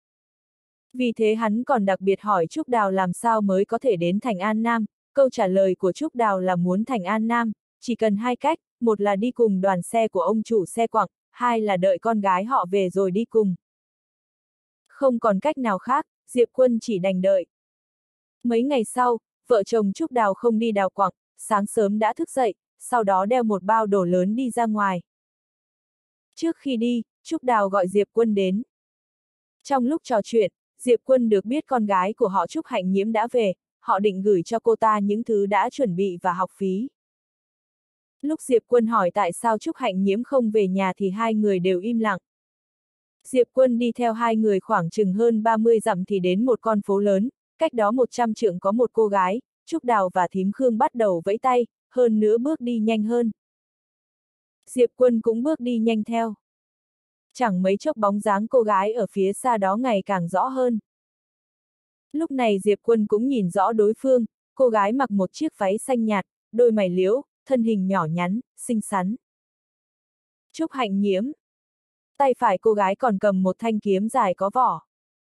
Vì thế hắn còn đặc biệt hỏi Trúc Đào làm sao mới có thể đến thành An Nam, câu trả lời của Trúc Đào là muốn thành An Nam, chỉ cần hai cách, một là đi cùng đoàn xe của ông chủ xe quặng, hai là đợi con gái họ về rồi đi cùng. Không còn cách nào khác, Diệp Quân chỉ đành đợi. Mấy ngày sau, vợ chồng Trúc Đào không đi đào quặng, sáng sớm đã thức dậy, sau đó đeo một bao đồ lớn đi ra ngoài. Trước khi đi, Trúc Đào gọi Diệp Quân đến. Trong lúc trò chuyện, Diệp Quân được biết con gái của họ Trúc Hạnh Nhiễm đã về, họ định gửi cho cô ta những thứ đã chuẩn bị và học phí. Lúc Diệp Quân hỏi tại sao Trúc Hạnh Nhiễm không về nhà thì hai người đều im lặng. Diệp Quân đi theo hai người khoảng chừng hơn ba mươi dặm thì đến một con phố lớn, cách đó một trăm trượng có một cô gái, Trúc Đào và Thím Khương bắt đầu vẫy tay, hơn nữa bước đi nhanh hơn. Diệp Quân cũng bước đi nhanh theo. Chẳng mấy chốc bóng dáng cô gái ở phía xa đó ngày càng rõ hơn. Lúc này Diệp Quân cũng nhìn rõ đối phương, cô gái mặc một chiếc váy xanh nhạt, đôi mày liễu, thân hình nhỏ nhắn, xinh xắn. Trúc Hạnh Nhiễm. Tay phải cô gái còn cầm một thanh kiếm dài có vỏ.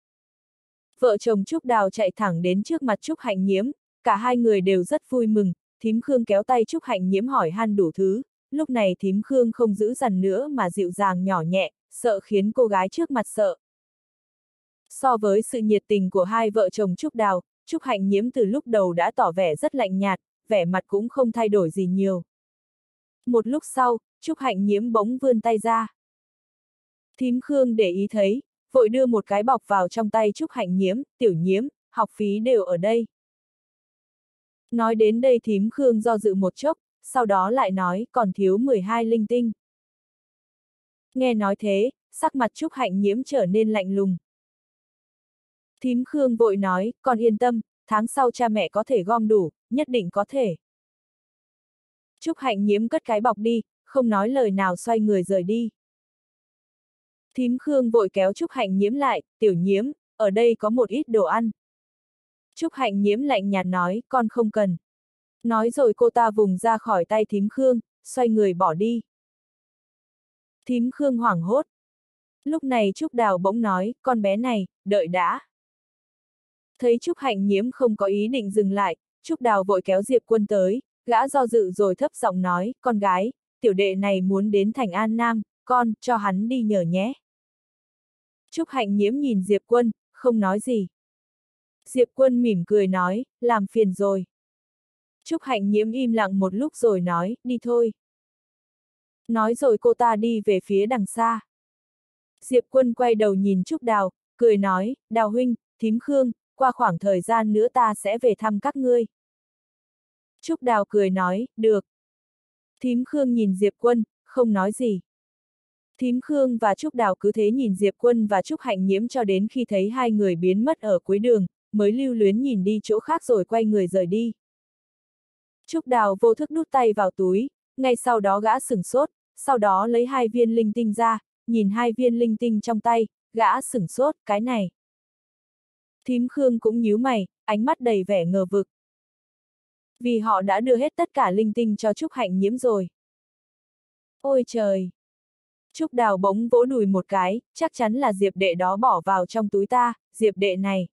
Vợ chồng Trúc Đào chạy thẳng đến trước mặt Trúc Hạnh Nhiễm, cả hai người đều rất vui mừng, Thím Khương kéo tay Trúc Hạnh Nhiễm hỏi han đủ thứ, lúc này Thím Khương không giữ dằn nữa mà dịu dàng nhỏ nhẹ, sợ khiến cô gái trước mặt sợ. So với sự nhiệt tình của hai vợ chồng Trúc Đào, Trúc Hạnh Nhiễm từ lúc đầu đã tỏ vẻ rất lạnh nhạt, vẻ mặt cũng không thay đổi gì nhiều. Một lúc sau, Trúc Hạnh Nhiễm bỗng vươn tay ra. Thím Khương để ý thấy, vội đưa một cái bọc vào trong tay Trúc Hạnh Nhiễm, Tiểu Nhiễm, học phí đều ở đây. Nói đến đây Thím Khương do dự một chốc, sau đó lại nói còn thiếu mười hai linh tinh. Nghe nói thế, sắc mặt Trúc Hạnh Nhiễm trở nên lạnh lùng. Thím Khương vội nói, con yên tâm, tháng sau cha mẹ có thể gom đủ, nhất định có thể. Trúc Hạnh Nhiễm cất cái bọc đi, không nói lời nào xoay người rời đi. Thím Khương vội kéo Trúc Hạnh Nhiễm lại, Tiểu Nhiễm, ở đây có một ít đồ ăn. Trúc Hạnh Nhiễm lạnh nhạt nói, con không cần. Nói rồi cô ta vùng ra khỏi tay Thím Khương, xoay người bỏ đi. Thím Khương hoảng hốt. Lúc này Trúc Đào bỗng nói, con bé này, đợi đã. Thấy Trúc Hạnh Nhiễm không có ý định dừng lại, Trúc Đào vội kéo Diệp Quân tới, gã do dự rồi thấp giọng nói, con gái, tiểu đệ này muốn đến thành An Nam, con, cho hắn đi nhờ nhé. Trúc Hạnh Nhiễm nhìn Diệp Quân, không nói gì. Diệp Quân mỉm cười nói, làm phiền rồi. Trúc Hạnh Nhiễm im lặng một lúc rồi nói, đi thôi. Nói rồi cô ta đi về phía đằng xa. Diệp Quân quay đầu nhìn Trúc Đào, cười nói, Đào huynh, Thím Khương, qua khoảng thời gian nữa ta sẽ về thăm các ngươi. Trúc Đào cười nói, được. Thím Khương nhìn Diệp Quân, không nói gì. Thím Khương và Trúc Đào cứ thế nhìn Diệp Quân và Trúc Hạnh Nhiễm cho đến khi thấy hai người biến mất ở cuối đường, mới lưu luyến nhìn đi chỗ khác rồi quay người rời đi. Trúc Đào vô thức đút tay vào túi, ngay sau đó gã sửng sốt, sau đó lấy hai viên linh tinh ra, nhìn hai viên linh tinh trong tay, gã sửng sốt, cái này. Thím Khương cũng nhíu mày, ánh mắt đầy vẻ ngờ vực. Vì họ đã đưa hết tất cả linh tinh cho Trúc Hạnh Nhiễm rồi. Ôi trời! Trúc Đào bỗng vỗ đùi một cái, chắc chắn là Diệp đệ đó bỏ vào trong túi ta, Diệp đệ này.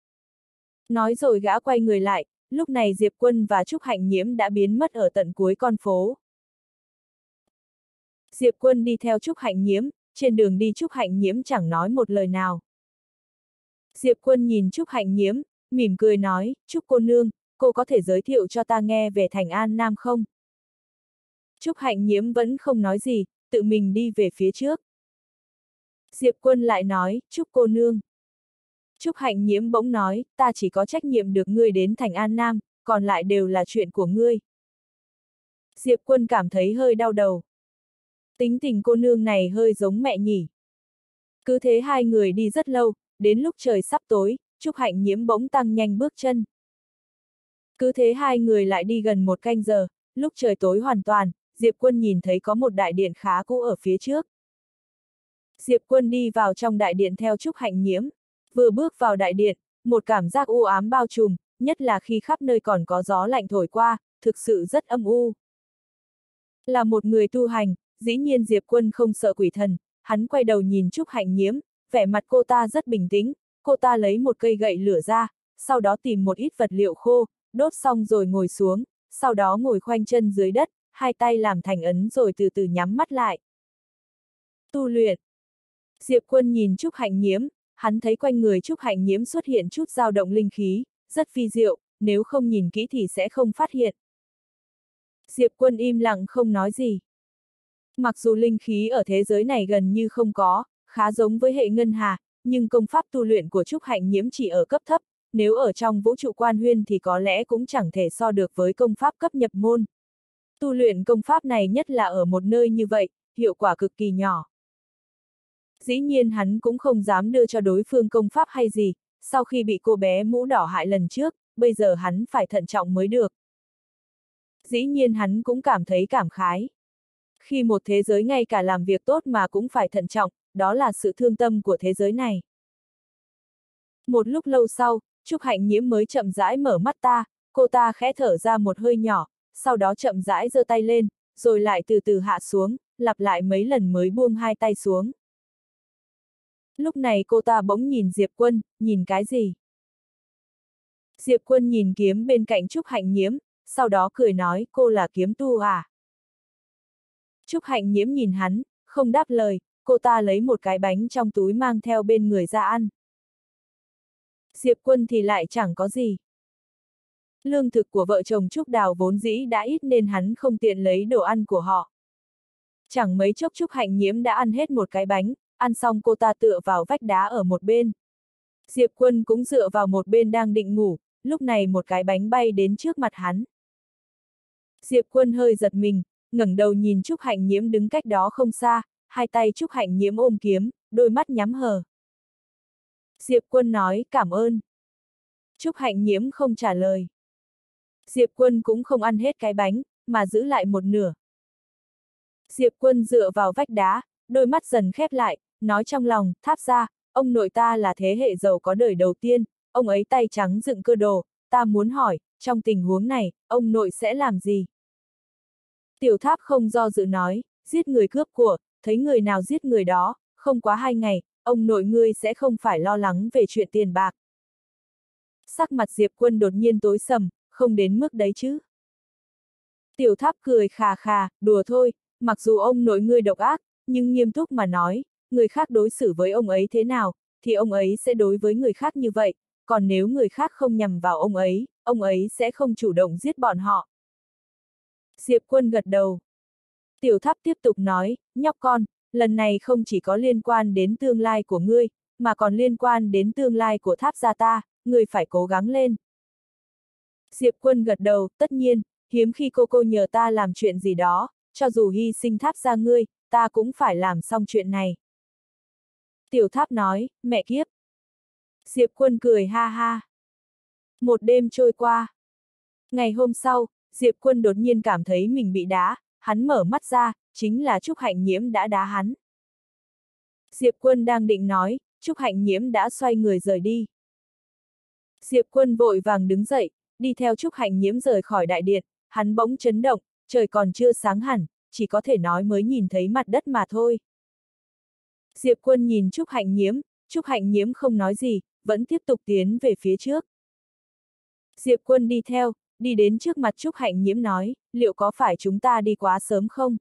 Nói rồi gã quay người lại, lúc này Diệp Quân và Trúc Hạnh Nhiễm đã biến mất ở tận cuối con phố. Diệp Quân đi theo Trúc Hạnh Nhiễm, trên đường đi Trúc Hạnh Nhiễm chẳng nói một lời nào. Diệp Quân nhìn Trúc Hạnh Nhiễm, mỉm cười nói, Trúc cô nương, cô có thể giới thiệu cho ta nghe về thành An Nam không? Trúc Hạnh Nhiễm vẫn không nói gì, tự mình đi về phía trước. Diệp Quân lại nói, Trúc cô nương. Trúc Hạnh Nhiễm bỗng nói, ta chỉ có trách nhiệm được ngươi đến thành An Nam, còn lại đều là chuyện của ngươi. Diệp Quân cảm thấy hơi đau đầu. Tính tình cô nương này hơi giống mẹ nhỉ. Cứ thế hai người đi rất lâu, đến lúc trời sắp tối, Trúc Hạnh Nhiễm bỗng tăng nhanh bước chân. Cứ thế hai người lại đi gần một canh giờ, lúc trời tối hoàn toàn, Diệp Quân nhìn thấy có một đại điện khá cũ ở phía trước. Diệp Quân đi vào trong đại điện theo Trúc Hạnh Nhiễm. Vừa bước vào đại điện, một cảm giác u ám bao trùm, nhất là khi khắp nơi còn có gió lạnh thổi qua, thực sự rất âm u. Là một người tu hành, dĩ nhiên Diệp Quân không sợ quỷ thần, hắn quay đầu nhìn Trúc Hạnh Nhiễm, vẻ mặt cô ta rất bình tĩnh, cô ta lấy một cây gậy lửa ra, sau đó tìm một ít vật liệu khô, đốt xong rồi ngồi xuống, sau đó ngồi khoanh chân dưới đất, hai tay làm thành ấn rồi từ từ nhắm mắt lại. Tu luyện. Diệp Quân nhìn Trúc Hạnh Nhiễm, hắn thấy quanh người Trúc Hạnh Nhiễm xuất hiện chút dao động linh khí, rất phi diệu, nếu không nhìn kỹ thì sẽ không phát hiện. Diệp Quân im lặng không nói gì. Mặc dù linh khí ở thế giới này gần như không có, khá giống với hệ ngân hà, nhưng công pháp tu luyện của Trúc Hạnh Nhiễm chỉ ở cấp thấp, nếu ở trong vũ trụ quan huyên thì có lẽ cũng chẳng thể so được với công pháp cấp nhập môn. Tu luyện công pháp này nhất là ở một nơi như vậy, hiệu quả cực kỳ nhỏ. Dĩ nhiên hắn cũng không dám đưa cho đối phương công pháp hay gì, sau khi bị cô bé mũ đỏ hại lần trước, bây giờ hắn phải thận trọng mới được. Dĩ nhiên hắn cũng cảm thấy cảm khái. Khi một thế giới ngay cả làm việc tốt mà cũng phải thận trọng, đó là sự thương tâm của thế giới này. Một lúc lâu sau, Trúc Hạnh Nhiễm mới chậm rãi mở mắt ta, cô ta khẽ thở ra một hơi nhỏ, sau đó chậm rãi giơ tay lên, rồi lại từ từ hạ xuống, lặp lại mấy lần mới buông hai tay xuống. Lúc này cô ta bỗng nhìn Diệp Quân, nhìn cái gì? Diệp Quân nhìn kiếm bên cạnh Trúc Hạnh Nhiễm, sau đó cười nói, cô là kiếm tu à? Trúc Hạnh Nhiễm nhìn hắn, không đáp lời, cô ta lấy một cái bánh trong túi mang theo bên người ra ăn. Diệp Quân thì lại chẳng có gì. Lương thực của vợ chồng Trúc Đào vốn dĩ đã ít nên hắn không tiện lấy đồ ăn của họ. Chẳng mấy chốc Trúc Hạnh Nhiễm đã ăn hết một cái bánh, ăn xong cô ta tựa vào vách đá ở một bên. Diệp Quân cũng dựa vào một bên đang định ngủ, lúc này một cái bánh bay đến trước mặt hắn. Diệp Quân hơi giật mình, ngẩng đầu nhìn Trúc Hạnh Nhiễm đứng cách đó không xa, hai tay Trúc Hạnh Nhiễm ôm kiếm, đôi mắt nhắm hờ. Diệp Quân nói, cảm ơn. Trúc Hạnh Nhiễm không trả lời. Diệp Quân cũng không ăn hết cái bánh, mà giữ lại một nửa. Diệp Quân dựa vào vách đá, đôi mắt dần khép lại, nói trong lòng, Tháp gia, ông nội ta là thế hệ giàu có đời đầu tiên, ông ấy tay trắng dựng cơ đồ, ta muốn hỏi, trong tình huống này, ông nội sẽ làm gì? Tiểu Tháp không do dự nói, giết người cướp của, thấy người nào giết người đó, không quá hai ngày, ông nội ngươi sẽ không phải lo lắng về chuyện tiền bạc. Sắc mặt Diệp Quân đột nhiên tối sầm, không đến mức đấy chứ. Tiểu Tháp cười khà khà, đùa thôi, mặc dù ông nội ngươi độc ác, nhưng nghiêm túc mà nói, người khác đối xử với ông ấy thế nào, thì ông ấy sẽ đối với người khác như vậy, còn nếu người khác không nhằm vào ông ấy, ông ấy sẽ không chủ động giết bọn họ. Diệp Quân gật đầu. Tiểu Tháp tiếp tục nói, nhóc con, lần này không chỉ có liên quan đến tương lai của ngươi, mà còn liên quan đến tương lai của Tháp gia ta, ngươi phải cố gắng lên. Diệp Quân gật đầu, tất nhiên, hiếm khi cô cô nhờ ta làm chuyện gì đó, cho dù hy sinh Tháp gia ngươi, ta cũng phải làm xong chuyện này. Tiểu Tháp nói, mẹ kiếp. Diệp Quân cười ha ha. Một đêm trôi qua. Ngày hôm sau, Diệp Quân đột nhiên cảm thấy mình bị đá, hắn mở mắt ra, chính là Trúc Hạnh Nhiễm đã đá hắn. Diệp Quân đang định nói, Trúc Hạnh Nhiễm đã xoay người rời đi. Diệp Quân vội vàng đứng dậy, đi theo Trúc Hạnh Nhiễm rời khỏi đại điện, hắn bỗng chấn động, trời còn chưa sáng hẳn, chỉ có thể nói mới nhìn thấy mặt đất mà thôi. Diệp Quân nhìn Trúc Hạnh Nhiễm, Trúc Hạnh Nhiễm không nói gì, vẫn tiếp tục tiến về phía trước. Diệp Quân đi theo, đi đến trước mặt Trúc Hạnh Nhiễm nói, liệu có phải chúng ta đi quá sớm không?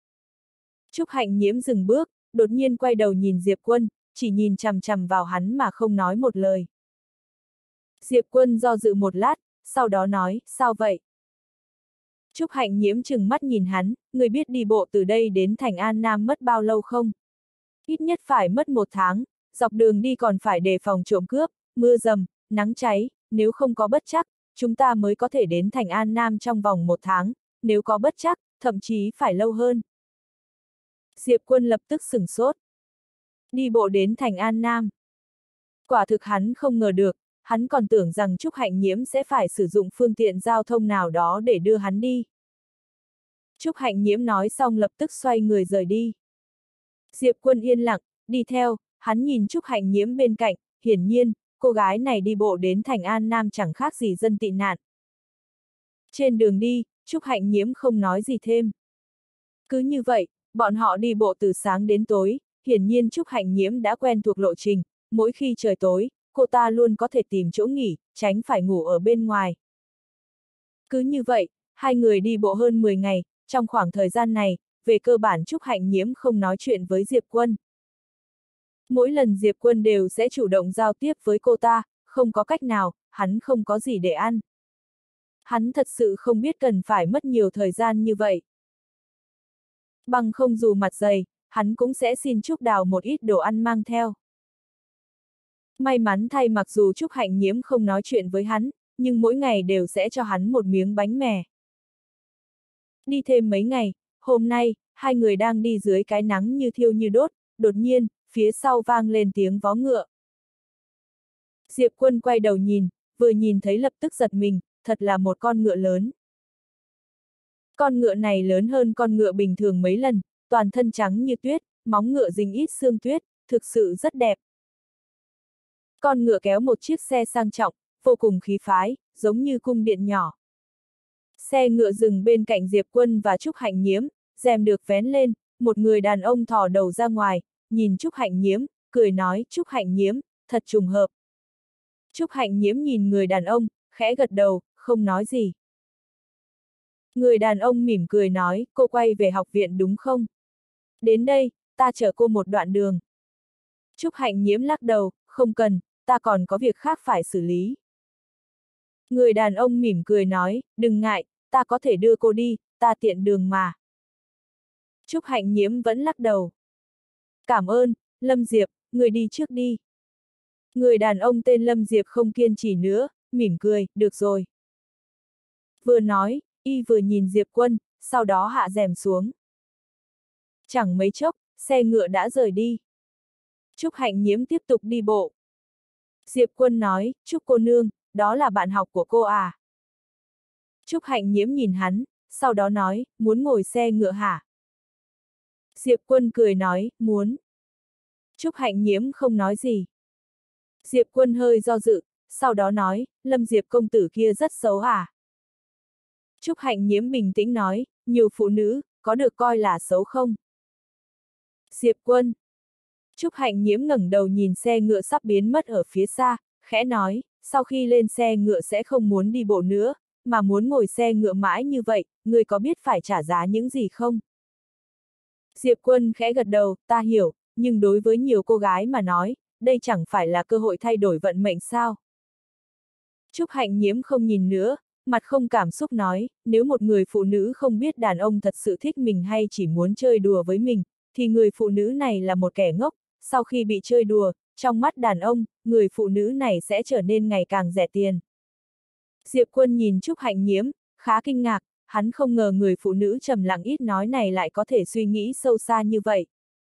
Trúc Hạnh Nhiễm dừng bước, đột nhiên quay đầu nhìn Diệp Quân, chỉ nhìn chằm chằm vào hắn mà không nói một lời. Diệp Quân do dự một lát, sau đó nói, sao vậy? Trúc Hạnh Nhiễm trừng mắt nhìn hắn, người biết đi bộ từ đây đến thành An Nam mất bao lâu không? Ít nhất phải mất một tháng, dọc đường đi còn phải đề phòng trộm cướp, mưa dầm, nắng cháy, nếu không có bất trắc, chúng ta mới có thể đến thành An Nam trong vòng một tháng, nếu có bất trắc, thậm chí phải lâu hơn. Diệp Quân lập tức sửng sốt. Đi bộ đến thành An Nam. Quả thực hắn không ngờ được, hắn còn tưởng rằng Trúc Hạnh Nhiễm sẽ phải sử dụng phương tiện giao thông nào đó để đưa hắn đi. Trúc Hạnh Nhiễm nói xong lập tức xoay người rời đi. Diệp Quân yên lặng, đi theo, hắn nhìn Trúc Hạnh Nhiễm bên cạnh, hiển nhiên, cô gái này đi bộ đến thành An Nam chẳng khác gì dân tị nạn. Trên đường đi, Trúc Hạnh Nhiễm không nói gì thêm. Cứ như vậy, bọn họ đi bộ từ sáng đến tối, hiển nhiên Trúc Hạnh Nhiễm đã quen thuộc lộ trình, mỗi khi trời tối, cô ta luôn có thể tìm chỗ nghỉ, tránh phải ngủ ở bên ngoài. Cứ như vậy, hai người đi bộ hơn mười ngày, trong khoảng thời gian này, về cơ bản Trúc Hạnh Nhiễm không nói chuyện với Diệp Quân. Mỗi lần Diệp Quân đều sẽ chủ động giao tiếp với cô ta, không có cách nào, hắn không có gì để ăn. Hắn thật sự không biết cần phải mất nhiều thời gian như vậy. Bằng không dù mặt dày, hắn cũng sẽ xin Trúc Đào một ít đồ ăn mang theo. May mắn thay mặc dù Trúc Hạnh Nhiễm không nói chuyện với hắn, nhưng mỗi ngày đều sẽ cho hắn một miếng bánh mè. Đi thêm mấy ngày, hôm nay, hai người đang đi dưới cái nắng như thiêu như đốt, đột nhiên, phía sau vang lên tiếng vó ngựa. Diệp Quân quay đầu nhìn, vừa nhìn thấy lập tức giật mình, thật là một con ngựa lớn. Con ngựa này lớn hơn con ngựa bình thường mấy lần, toàn thân trắng như tuyết, móng ngựa dính ít sương tuyết, thực sự rất đẹp. Con ngựa kéo một chiếc xe sang trọng, vô cùng khí phái, giống như cung điện nhỏ. Xe ngựa dừng bên cạnh Diệp Quân và Trúc Hạnh Nhiễm, rèm được vén lên, một người đàn ông thò đầu ra ngoài, nhìn Trúc Hạnh Nhiễm, cười nói, Trúc Hạnh Nhiễm, thật trùng hợp. Trúc Hạnh Nhiễm nhìn người đàn ông, khẽ gật đầu, không nói gì. Người đàn ông mỉm cười nói, cô quay về học viện đúng không? Đến đây, ta chở cô một đoạn đường. Trúc Hạnh Nhiễm lắc đầu, không cần, ta còn có việc khác phải xử lý. Người đàn ông mỉm cười nói, đừng ngại, ta có thể đưa cô đi, ta tiện đường mà. Trúc Hạnh Nhiễm vẫn lắc đầu. Cảm ơn, Lâm Diệp, người đi trước đi. Người đàn ông tên Lâm Diệp không kiên trì nữa, mỉm cười, được rồi. Vừa nói, y vừa nhìn Diệp Quân, sau đó hạ rèm xuống. Chẳng mấy chốc, xe ngựa đã rời đi. Trúc Hạnh Nhiễm tiếp tục đi bộ. Diệp Quân nói, Trúc cô nương, đó là bạn học của cô à? Trúc Hạnh Nhiễm nhìn hắn, sau đó nói, muốn ngồi xe ngựa hả? Diệp Quân cười nói, muốn. Trúc Hạnh Nhiễm không nói gì. Diệp Quân hơi do dự, sau đó nói, Lâm Diệp công tử kia rất xấu à? Trúc Hạnh Nhiễm bình tĩnh nói, nhiều phụ nữ, có được coi là xấu không? Diệp Quân. Trúc Hạnh Nhiễm ngẩng đầu nhìn xe ngựa sắp biến mất ở phía xa, khẽ nói, sau khi lên xe ngựa sẽ không muốn đi bộ nữa, mà muốn ngồi xe ngựa mãi như vậy, người có biết phải trả giá những gì không? Diệp Quân khẽ gật đầu, ta hiểu, nhưng đối với nhiều cô gái mà nói, đây chẳng phải là cơ hội thay đổi vận mệnh sao? Trúc Hạnh Nhiễm không nhìn nữa, mặt không cảm xúc nói, nếu một người phụ nữ không biết đàn ông thật sự thích mình hay chỉ muốn chơi đùa với mình, thì người phụ nữ này là một kẻ ngốc, sau khi bị chơi đùa, trong mắt đàn ông, người phụ nữ này sẽ trở nên ngày càng rẻ tiền. Diệp Quân nhìn Trúc Hạnh Nhiễm, khá kinh ngạc, hắn không ngờ người phụ nữ trầm lặng ít nói này lại có thể suy nghĩ sâu xa như vậy.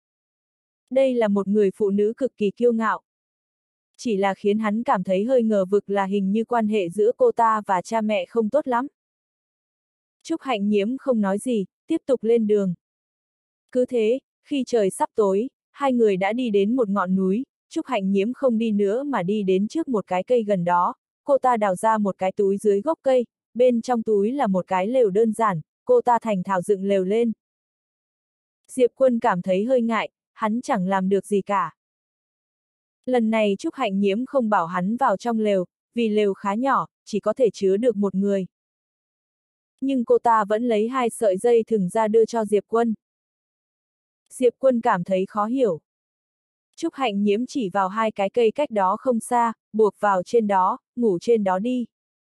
Đây là một người phụ nữ cực kỳ kiêu ngạo. Chỉ là khiến hắn cảm thấy hơi ngờ vực là hình như quan hệ giữa cô ta và cha mẹ không tốt lắm. Trúc Hạnh Nhiễm không nói gì, tiếp tục lên đường. Cứ thế, khi trời sắp tối, hai người đã đi đến một ngọn núi, Trúc Hạnh Nhiễm không đi nữa mà đi đến trước một cái cây gần đó, cô ta đào ra một cái túi dưới gốc cây, bên trong túi là một cái lều đơn giản, cô ta thành thạo dựng lều lên. Diệp Quân cảm thấy hơi ngại, hắn chẳng làm được gì cả. Lần này Trúc Hạnh Nhiễm không bảo hắn vào trong lều, vì lều khá nhỏ, chỉ có thể chứa được một người. Nhưng cô ta vẫn lấy hai sợi dây thừng ra đưa cho Diệp Quân. Diệp Quân cảm thấy khó hiểu. Trúc Hạnh Nhiễm chỉ vào hai cái cây cách đó không xa, buộc vào trên đó, ngủ trên đó đi.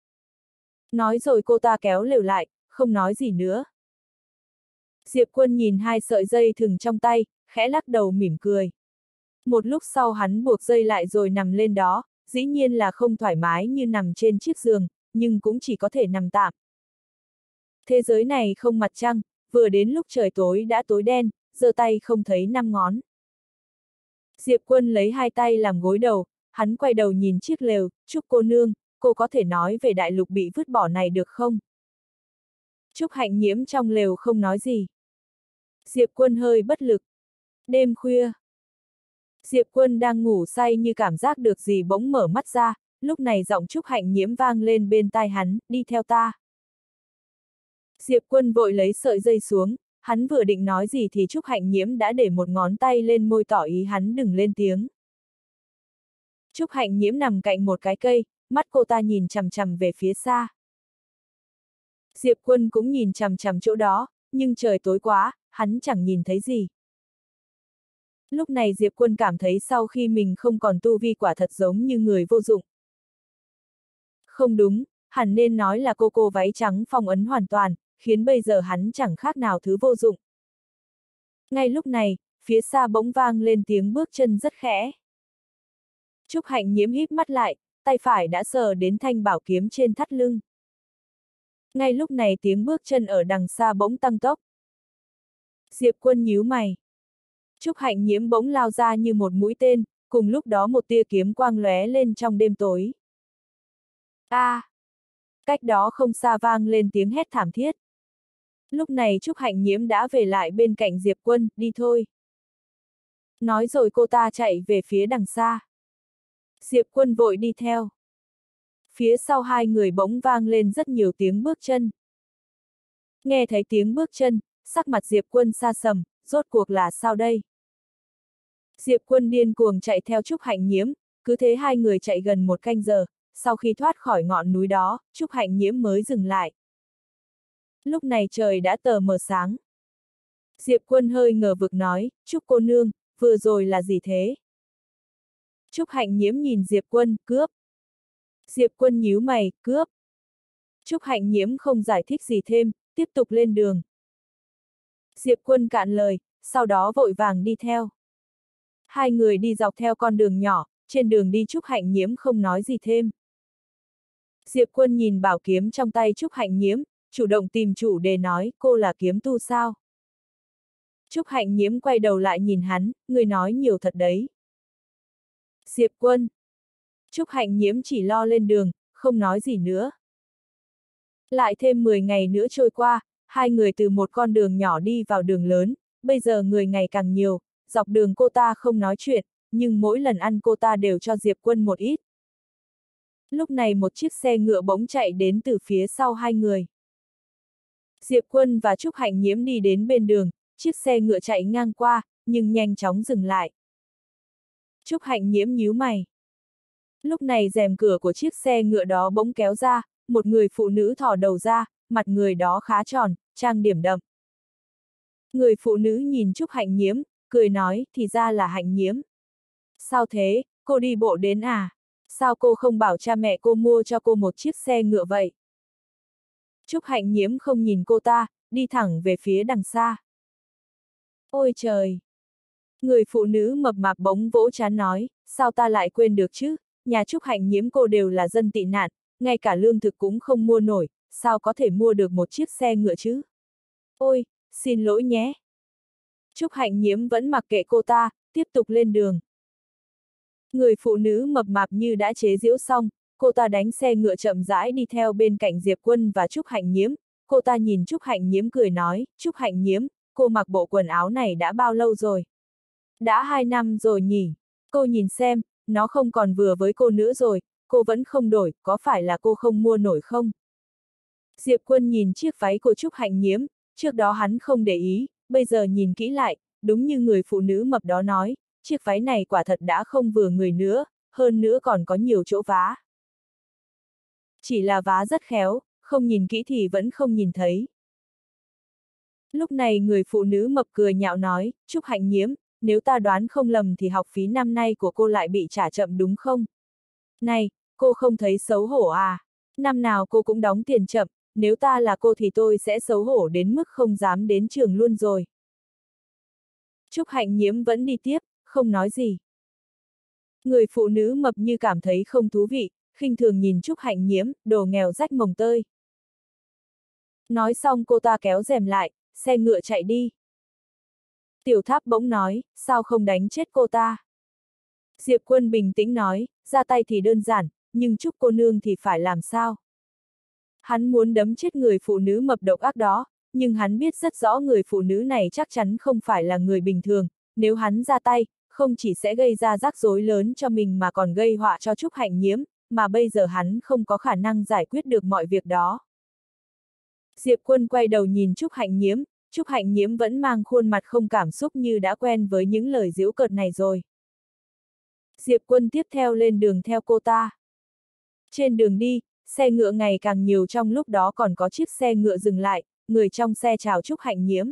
Nói rồi cô ta kéo lều lại, không nói gì nữa. Diệp Quân nhìn hai sợi dây thừng trong tay, khẽ lắc đầu mỉm cười. Một lúc sau hắn buộc dây lại rồi nằm lên đó, dĩ nhiên là không thoải mái như nằm trên chiếc giường, nhưng cũng chỉ có thể nằm tạm. Thế giới này không mặt trăng, vừa đến lúc trời tối đã tối đen, giơ tay không thấy năm ngón. Diệp Quân lấy hai tay làm gối đầu, hắn quay đầu nhìn chiếc lều, Trúc cô nương, cô có thể nói về đại lục bị vứt bỏ này được không? Trúc Hạnh Nhiễm trong lều không nói gì. Diệp Quân hơi bất lực. Đêm khuya. Diệp Quân đang ngủ say như cảm giác được gì bỗng mở mắt ra, lúc này giọng Trúc Hạnh Nhiễm vang lên bên tai hắn, đi theo ta. Diệp Quân vội lấy sợi dây xuống, hắn vừa định nói gì thì Trúc Hạnh Nhiễm đã để một ngón tay lên môi tỏ ý hắn đừng lên tiếng. Trúc Hạnh Nhiễm nằm cạnh một cái cây, mắt cô ta nhìn chằm chằm về phía xa. Diệp Quân cũng nhìn chằm chằm chỗ đó, nhưng trời tối quá, hắn chẳng nhìn thấy gì. Lúc này Diệp Quân cảm thấy sau khi mình không còn tu vi quả thật giống như người vô dụng. Không đúng, hẳn nên nói là cô cô váy trắng phong ấn hoàn toàn, khiến bây giờ hắn chẳng khác nào thứ vô dụng. Ngay lúc này, phía xa bỗng vang lên tiếng bước chân rất khẽ. Trúc Hạnh Nhiễm híp mắt lại, tay phải đã sờ đến thanh bảo kiếm trên thắt lưng. Ngay lúc này tiếng bước chân ở đằng xa bỗng tăng tốc. Diệp Quân nhíu mày. Trúc Hạnh Nhiễm bỗng lao ra như một mũi tên, cùng lúc đó một tia kiếm quang lóe lên trong đêm tối. A! À, cách đó không xa vang lên tiếng hét thảm thiết. Lúc này Trúc Hạnh Nhiễm đã về lại bên cạnh Diệp Quân, đi thôi. Nói rồi cô ta chạy về phía đằng xa. Diệp Quân vội đi theo. Phía sau hai người bỗng vang lên rất nhiều tiếng bước chân. Nghe thấy tiếng bước chân, sắc mặt Diệp Quân sa sầm, rốt cuộc là sao đây? Diệp Quân điên cuồng chạy theo Trúc Hạnh Nhiễm, cứ thế hai người chạy gần một canh giờ, sau khi thoát khỏi ngọn núi đó, Trúc Hạnh Nhiễm mới dừng lại. Lúc này trời đã tờ mờ sáng. Diệp Quân hơi ngờ vực nói, Trúc cô nương, vừa rồi là gì thế? Trúc Hạnh Nhiễm nhìn Diệp Quân, cướp. Diệp Quân nhíu mày, cướp. Trúc Hạnh Nhiễm không giải thích gì thêm, tiếp tục lên đường. Diệp Quân cạn lời, sau đó vội vàng đi theo. Hai người đi dọc theo con đường nhỏ, trên đường đi Trúc Hạnh Nhiễm không nói gì thêm. Diệp Quân nhìn bảo kiếm trong tay Trúc Hạnh Nhiễm, chủ động tìm chủ đề nói, cô là kiếm tu sao? Trúc Hạnh Nhiễm quay đầu lại nhìn hắn, người nói nhiều thật đấy. Diệp Quân. Trúc Hạnh Nhiễm chỉ lo lên đường, không nói gì nữa. Lại thêm mười ngày nữa trôi qua, hai người từ một con đường nhỏ đi vào đường lớn, bây giờ người ngày càng nhiều, dọc đường cô ta không nói chuyện, nhưng mỗi lần ăn cô ta đều cho Diệp Quân một ít. Lúc này một chiếc xe ngựa bỗng chạy đến từ phía sau hai người. Diệp Quân và Trúc Hạnh Nhiễm đi đến bên đường, chiếc xe ngựa chạy ngang qua, nhưng nhanh chóng dừng lại. Trúc Hạnh Nhiễm nhíu mày. Lúc này rèm cửa của chiếc xe ngựa đó bỗng kéo ra, một người phụ nữ thò đầu ra, mặt người đó khá tròn, trang điểm đậm. Người phụ nữ nhìn Trúc Hạnh Nhiễm, cười nói, thì ra là Hạnh Nhiễm. Sao thế, cô đi bộ đến à? Sao cô không bảo cha mẹ cô mua cho cô một chiếc xe ngựa vậy? Trúc Hạnh Nhiễm không nhìn cô ta, đi thẳng về phía đằng xa. Ôi trời! Người phụ nữ mập mạp bỗng vỗ trán nói, sao ta lại quên được chứ? Nhà Trúc Hạnh Nhiễm cô đều là dân tị nạn, ngay cả lương thực cũng không mua nổi, sao có thể mua được một chiếc xe ngựa chứ? Ôi, xin lỗi nhé. Trúc Hạnh Nhiễm vẫn mặc kệ cô ta, tiếp tục lên đường. Người phụ nữ mập mạp như đã chế giễu xong, cô ta đánh xe ngựa chậm rãi đi theo bên cạnh Diệp Quân và Trúc Hạnh Nhiễm, cô ta nhìn Trúc Hạnh Nhiễm cười nói, Trúc Hạnh Nhiễm, cô mặc bộ quần áo này đã bao lâu rồi? Đã hai năm rồi nhỉ? Cô nhìn xem, nó không còn vừa với cô nữa rồi, cô vẫn không đổi, có phải là cô không mua nổi không? Diệp Quân nhìn chiếc váy của Trúc Hạnh Nhiễm, trước đó hắn không để ý, bây giờ nhìn kỹ lại, đúng như người phụ nữ mập đó nói, chiếc váy này quả thật đã không vừa người nữa, hơn nữa còn có nhiều chỗ vá. Chỉ là vá rất khéo, không nhìn kỹ thì vẫn không nhìn thấy. Lúc này người phụ nữ mập cười nhạo nói, Trúc Hạnh Nhiễm, nếu ta đoán không lầm thì học phí năm nay của cô lại bị trả chậm đúng không? Này, cô không thấy xấu hổ à? Năm nào cô cũng đóng tiền chậm, nếu ta là cô thì tôi sẽ xấu hổ đến mức không dám đến trường luôn rồi. Trúc Hạnh Nhiễm vẫn đi tiếp, không nói gì. Người phụ nữ mập như cảm thấy không thú vị, khinh thường nhìn Trúc Hạnh Nhiễm, đồ nghèo rách mồng tơi. Nói xong cô ta kéo rèm lại, xe ngựa chạy đi. Tiểu Tháp bỗng nói, sao không đánh chết cô ta? Diệp Quân bình tĩnh nói, ra tay thì đơn giản, nhưng Trúc cô nương thì phải làm sao? Hắn muốn đấm chết người phụ nữ mập độc ác đó, nhưng hắn biết rất rõ người phụ nữ này chắc chắn không phải là người bình thường, nếu hắn ra tay, không chỉ sẽ gây ra rắc rối lớn cho mình mà còn gây họa cho Trúc Hạnh Nhiễm, mà bây giờ hắn không có khả năng giải quyết được mọi việc đó. Diệp Quân quay đầu nhìn Trúc Hạnh Nhiễm, Trúc Hạnh Nhiễm vẫn mang khuôn mặt không cảm xúc như đã quen với những lời giễu cợt này rồi. Diệp Quân tiếp theo lên đường theo cô ta. Trên đường đi, xe ngựa ngày càng nhiều, trong lúc đó còn có chiếc xe ngựa dừng lại, người trong xe chào Trúc Hạnh Nhiễm.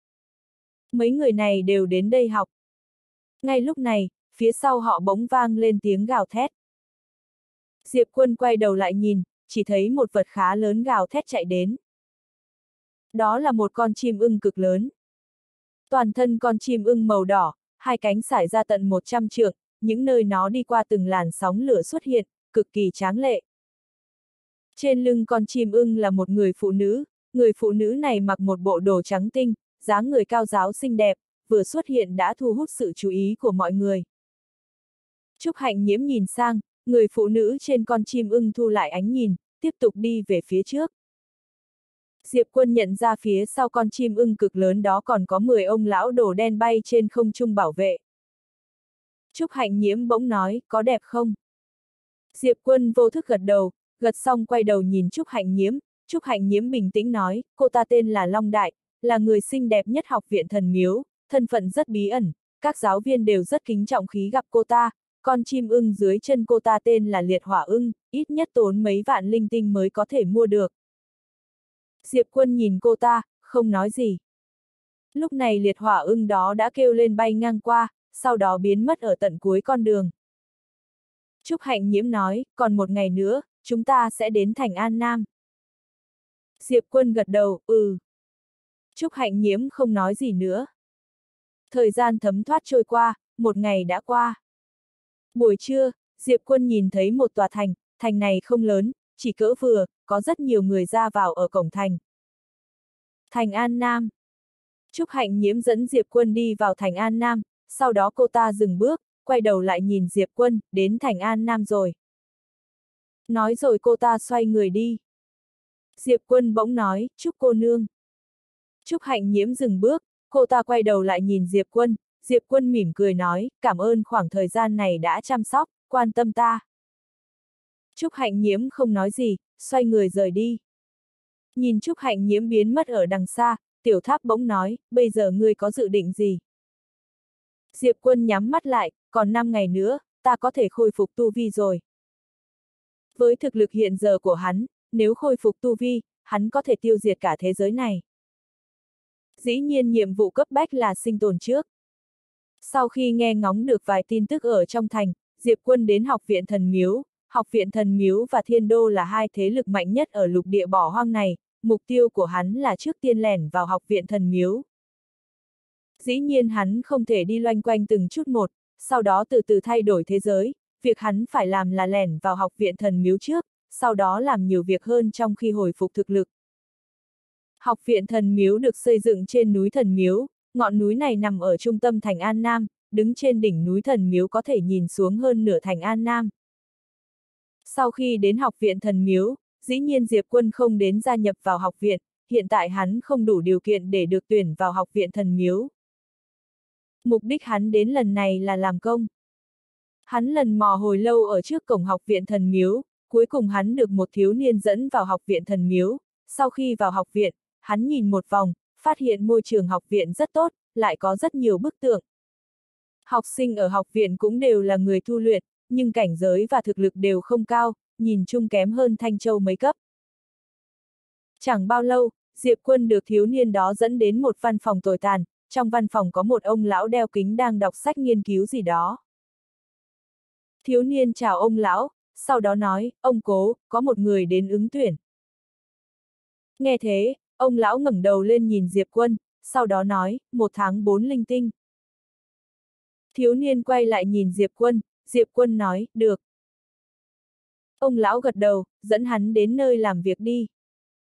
Mấy người này đều đến đây học. Ngay lúc này, phía sau họ bỗng vang lên tiếng gào thét. Diệp Quân quay đầu lại nhìn, chỉ thấy một vật khá lớn gào thét chạy đến. Đó là một con chim ưng cực lớn. Toàn thân con chim ưng màu đỏ, hai cánh sải ra tận một trăm trượng, những nơi nó đi qua từng làn sóng lửa xuất hiện, cực kỳ tráng lệ. Trên lưng con chim ưng là một người phụ nữ, người phụ nữ này mặc một bộ đồ trắng tinh, dáng người cao ráo xinh đẹp, vừa xuất hiện đã thu hút sự chú ý của mọi người. Trúc Hạnh Nhiễm nhìn sang, người phụ nữ trên con chim ưng thu lại ánh nhìn, tiếp tục đi về phía trước. Diệp Quân nhận ra phía sau con chim ưng cực lớn đó còn có mười ông lão đồ đen bay trên không trung bảo vệ. Trúc Hạnh Nhiễm bỗng nói, có đẹp không? Diệp Quân vô thức gật đầu, gật xong quay đầu nhìn Trúc Hạnh Nhiễm, Trúc Hạnh Nhiễm bình tĩnh nói, cô ta tên là Long Đại, là người xinh đẹp nhất học viện Thần Miếu, thân phận rất bí ẩn, các giáo viên đều rất kính trọng khi gặp cô ta, con chim ưng dưới chân cô ta tên là Liệt Hỏa ưng, ít nhất tốn mấy vạn linh tinh mới có thể mua được. Diệp Quân nhìn cô ta, không nói gì. Lúc này Liệt Hỏa ưng đó đã kêu lên bay ngang qua, sau đó biến mất ở tận cuối con đường. Trúc Hạnh Nhiễm nói, còn một ngày nữa, chúng ta sẽ đến thành An Nam. Diệp Quân gật đầu, ừ. Trúc Hạnh Nhiễm không nói gì nữa. Thời gian thấm thoát trôi qua, một ngày đã qua. Buổi trưa, Diệp Quân nhìn thấy một tòa thành, thành này không lớn, chỉ cỡ vừa, có rất nhiều người ra vào ở cổng thành. Thành An Nam. Trúc Hạnh Nhiễm dẫn Diệp Quân đi vào thành An Nam, sau đó cô ta dừng bước, quay đầu lại nhìn Diệp Quân, đến thành An Nam rồi. Nói rồi cô ta xoay người đi. Diệp Quân bỗng nói, Trúc cô nương. Trúc Hạnh Nhiễm dừng bước, cô ta quay đầu lại nhìn Diệp Quân, Diệp Quân mỉm cười nói, cảm ơn khoảng thời gian này đã chăm sóc, quan tâm ta. Trúc Hạnh Nhiễm không nói gì, xoay người rời đi. Nhìn Trúc Hạnh Nhiễm biến mất ở đằng xa, Tiểu Tháp bỗng nói, bây giờ ngươi có dự định gì? Diệp Quân nhắm mắt lại, còn năm ngày nữa, ta có thể khôi phục tu vi rồi. Với thực lực hiện giờ của hắn, nếu khôi phục tu vi, hắn có thể tiêu diệt cả thế giới này. Dĩ nhiên nhiệm vụ cấp bách là sinh tồn trước. Sau khi nghe ngóng được vài tin tức ở trong thành, Diệp Quân đến Học viện Thần Miếu. Học viện Thần Miếu và Thiên Đô là hai thế lực mạnh nhất ở lục địa bỏ hoang này, mục tiêu của hắn là trước tiên lẻn vào Học viện Thần Miếu. Dĩ nhiên hắn không thể đi loanh quanh từng chút một, sau đó từ từ thay đổi thế giới, việc hắn phải làm là lẻn vào Học viện Thần Miếu trước, sau đó làm nhiều việc hơn trong khi hồi phục thực lực. Học viện Thần Miếu được xây dựng trên núi Thần Miếu, ngọn núi này nằm ở trung tâm thành An Nam, đứng trên đỉnh núi Thần Miếu có thể nhìn xuống hơn nửa thành An Nam. Sau khi đến Học viện Thần Miếu, dĩ nhiên Diệp Quân không đến gia nhập vào học viện, hiện tại hắn không đủ điều kiện để được tuyển vào Học viện Thần Miếu. Mục đích hắn đến lần này là làm công. Hắn lần mò hồi lâu ở trước cổng Học viện Thần Miếu, cuối cùng hắn được một thiếu niên dẫn vào Học viện Thần Miếu. Sau khi vào học viện, hắn nhìn một vòng, phát hiện môi trường học viện rất tốt, lại có rất nhiều bức tượng. Học sinh ở học viện cũng đều là người tu luyện, nhưng cảnh giới và thực lực đều không cao, nhìn chung kém hơn Thanh Châu mấy cấp. Chẳng bao lâu, Diệp Quân được thiếu niên đó dẫn đến một văn phòng tồi tàn, trong văn phòng có một ông lão đeo kính đang đọc sách nghiên cứu gì đó. Thiếu niên chào ông lão, sau đó nói, ông cố, có một người đến ứng tuyển. Nghe thế, ông lão ngẩng đầu lên nhìn Diệp Quân, sau đó nói, một tháng bốn linh tinh. Thiếu niên quay lại nhìn Diệp Quân, Diệp Quân nói, được. Ông lão gật đầu, dẫn hắn đến nơi làm việc đi.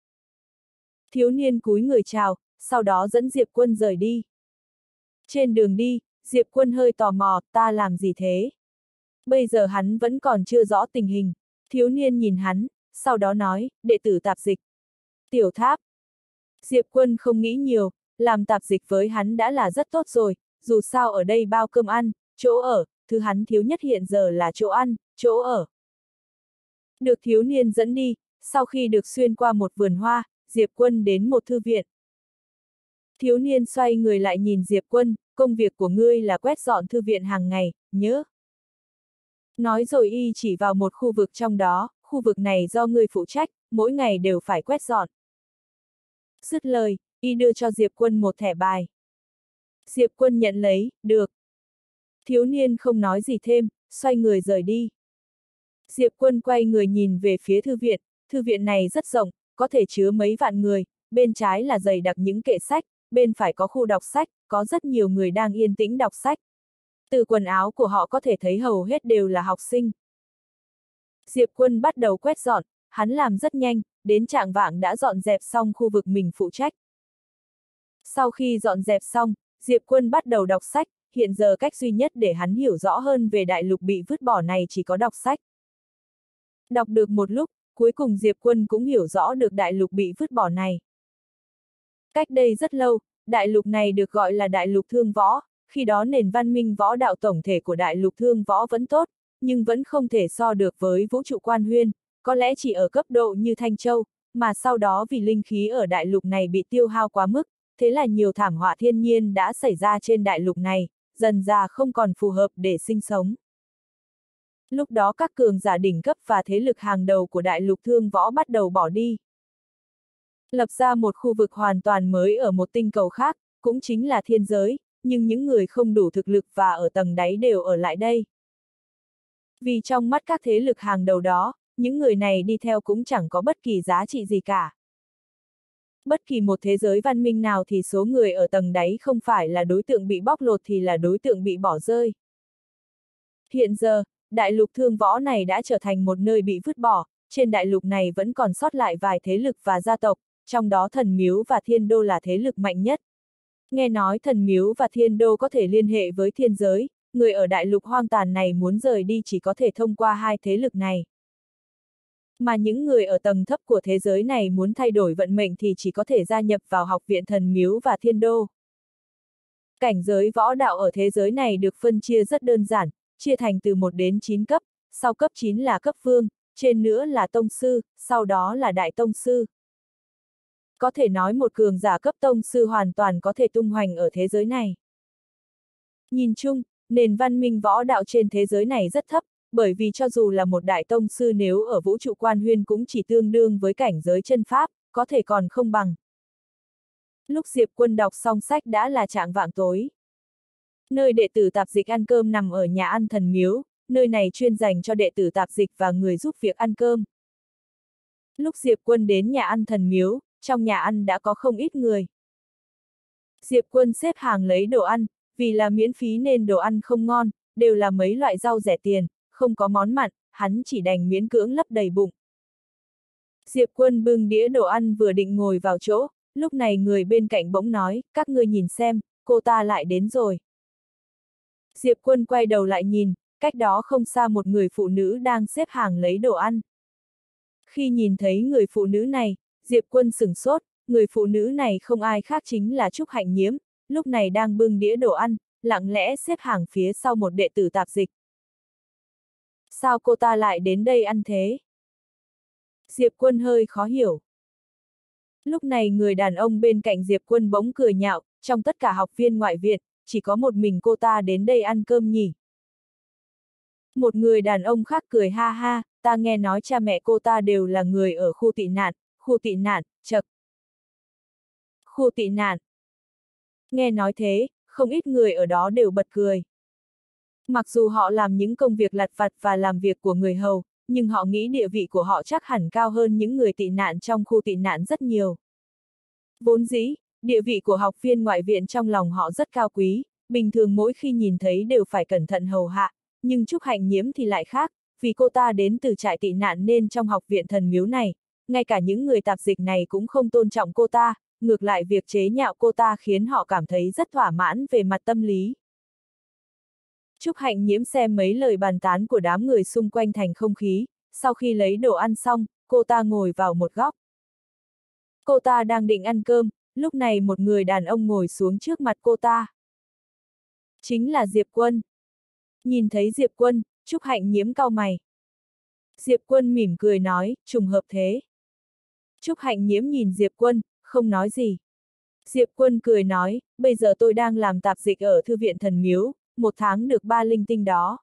Thiếu niên cúi người chào, sau đó dẫn Diệp Quân rời đi. Trên đường đi, Diệp Quân hơi tò mò, ta làm gì thế? Bây giờ hắn vẫn còn chưa rõ tình hình. Thiếu niên nhìn hắn, sau đó nói, đệ tử tạp dịch. Tiểu Tháp. Diệp Quân không nghĩ nhiều, làm tạp dịch với hắn đã là rất tốt rồi, dù sao ở đây bao cơm ăn, chỗ ở, thứ hắn thiếu nhất hiện giờ là chỗ ăn, chỗ ở. Được thiếu niên dẫn đi, sau khi được xuyên qua một vườn hoa, Diệp Quân đến một thư viện. Thiếu niên xoay người lại nhìn Diệp Quân, công việc của ngươi là quét dọn thư viện hàng ngày, nhớ. Nói rồi y chỉ vào một khu vực trong đó, khu vực này do ngươi phụ trách, mỗi ngày đều phải quét dọn. Dứt lời, y đưa cho Diệp Quân một thẻ bài. Diệp Quân nhận lấy, được. Thiếu niên không nói gì thêm, xoay người rời đi. Diệp Quân quay người nhìn về phía thư viện, thư viện này rất rộng, có thể chứa mấy vạn người, bên trái là dày đặc những kệ sách, bên phải có khu đọc sách, có rất nhiều người đang yên tĩnh đọc sách. Từ quần áo của họ có thể thấy hầu hết đều là học sinh. Diệp Quân bắt đầu quét dọn, hắn làm rất nhanh, đến chạng vạng đã dọn dẹp xong khu vực mình phụ trách. Sau khi dọn dẹp xong, Diệp Quân bắt đầu đọc sách, hiện giờ cách duy nhất để hắn hiểu rõ hơn về đại lục bị vứt bỏ này chỉ có đọc sách. Đọc được một lúc, cuối cùng Diệp Quân cũng hiểu rõ được đại lục bị vứt bỏ này. Cách đây rất lâu, đại lục này được gọi là đại lục thương võ, khi đó nền văn minh võ đạo tổng thể của đại lục thương võ vẫn tốt, nhưng vẫn không thể so được với vũ trụ quan huyên, có lẽ chỉ ở cấp độ như Thanh Châu, mà sau đó vì linh khí ở đại lục này bị tiêu hao quá mức, thế là nhiều thảm họa thiên nhiên đã xảy ra trên đại lục này, dần dà không còn phù hợp để sinh sống. Lúc đó các cường giả đỉnh cấp và thế lực hàng đầu của đại lục thương võ bắt đầu bỏ đi. Lập ra một khu vực hoàn toàn mới ở một tinh cầu khác, cũng chính là thiên giới, nhưng những người không đủ thực lực và ở tầng đáy đều ở lại đây. Vì trong mắt các thế lực hàng đầu đó, những người này đi theo cũng chẳng có bất kỳ giá trị gì cả. Bất kỳ một thế giới văn minh nào thì số người ở tầng đáy không phải là đối tượng bị bóc lột thì là đối tượng bị bỏ rơi. Hiện giờ, đại lục thương võ này đã trở thành một nơi bị vứt bỏ, trên đại lục này vẫn còn sót lại vài thế lực và gia tộc, trong đó thần miếu và thiên đô là thế lực mạnh nhất. Nghe nói thần miếu và thiên đô có thể liên hệ với thiên giới, người ở đại lục hoang tàn này muốn rời đi chỉ có thể thông qua hai thế lực này. Mà những người ở tầng thấp của thế giới này muốn thay đổi vận mệnh thì chỉ có thể gia nhập vào học viện thần miếu và thiên đô. Cảnh giới võ đạo ở thế giới này được phân chia rất đơn giản, chia thành từ một đến chín cấp, sau cấp chín là cấp vương, trên nữa là tông sư, sau đó là đại tông sư. Có thể nói một cường giả cấp tông sư hoàn toàn có thể tung hoành ở thế giới này. Nhìn chung, nền văn minh võ đạo trên thế giới này rất thấp, bởi vì cho dù là một đại tông sư nếu ở vũ trụ quan huyên cũng chỉ tương đương với cảnh giới chân pháp, có thể còn không bằng. Lúc Diệp Quân đọc xong sách đã là chạng vạng tối. Nơi đệ tử tạp dịch ăn cơm nằm ở nhà ăn thần miếu, nơi này chuyên dành cho đệ tử tạp dịch và người giúp việc ăn cơm. Lúc Diệp Quân đến nhà ăn thần miếu, trong nhà ăn đã có không ít người. Diệp Quân xếp hàng lấy đồ ăn, vì là miễn phí nên đồ ăn không ngon, đều là mấy loại rau rẻ tiền, không có món mặn, hắn chỉ đành miễn cưỡng lấp đầy bụng. Diệp Quân bưng đĩa đồ ăn vừa định ngồi vào chỗ, lúc này người bên cạnh bỗng nói, các ngươi nhìn xem, cô ta lại đến rồi. Diệp Quân quay đầu lại nhìn, cách đó không xa một người phụ nữ đang xếp hàng lấy đồ ăn. Khi nhìn thấy người phụ nữ này, Diệp Quân sửng sốt, người phụ nữ này không ai khác chính là Trúc Hạnh Nhiễm, lúc này đang bưng đĩa đồ ăn, lặng lẽ xếp hàng phía sau một đệ tử tạp dịch. Sao cô ta lại đến đây ăn thế? Diệp Quân hơi khó hiểu. Lúc này người đàn ông bên cạnh Diệp Quân bỗng cười nhạo, trong tất cả học viên ngoại viện, chỉ có một mình cô ta đến đây ăn cơm nhỉ? Một người đàn ông khác cười ha ha, ta nghe nói cha mẹ cô ta đều là người ở khu tị nạn, khu tị nạn, chậc. Khu tị nạn. Nghe nói thế, không ít người ở đó đều bật cười. Mặc dù họ làm những công việc lặt vặt và làm việc của người hầu, nhưng họ nghĩ địa vị của họ chắc hẳn cao hơn những người tị nạn trong khu tị nạn rất nhiều. Vốn dĩ, địa vị của học viên ngoại viện trong lòng họ rất cao quý, bình thường mỗi khi nhìn thấy đều phải cẩn thận hầu hạ, nhưng Trúc Hạnh Nhiễm thì lại khác, vì cô ta đến từ trại tị nạn nên trong học viện thần miếu này, ngay cả những người tạp dịch này cũng không tôn trọng cô ta, ngược lại việc chế nhạo cô ta khiến họ cảm thấy rất thỏa mãn về mặt tâm lý. Trúc Hạnh Nhiễm xem mấy lời bàn tán của đám người xung quanh thành không khí, sau khi lấy đồ ăn xong, cô ta ngồi vào một góc. Cô ta đang định ăn cơm, lúc này một người đàn ông ngồi xuống trước mặt cô ta. Chính là Diệp Quân. Nhìn thấy Diệp Quân, Trúc Hạnh Nhiễm cau mày. Diệp Quân mỉm cười nói, trùng hợp thế. Trúc Hạnh Nhiễm nhìn Diệp Quân, không nói gì. Diệp Quân cười nói, bây giờ tôi đang làm tạp dịch ở thư viện thần miếu, một tháng được ba linh tinh đó.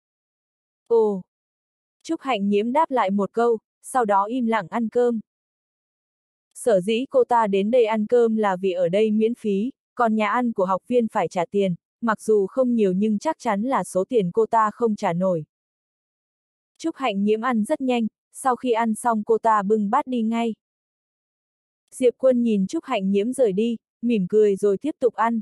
Ồ! Trúc Hạnh Nhiễm đáp lại một câu, sau đó im lặng ăn cơm. Sở dĩ cô ta đến đây ăn cơm là vì ở đây miễn phí, còn nhà ăn của học viên phải trả tiền, mặc dù không nhiều nhưng chắc chắn là số tiền cô ta không trả nổi. Trúc Hạnh Nhiễm ăn rất nhanh, sau khi ăn xong cô ta bưng bát đi ngay. Diệp Quân nhìn Trúc Hạnh Nhiễm rời đi, mỉm cười rồi tiếp tục ăn.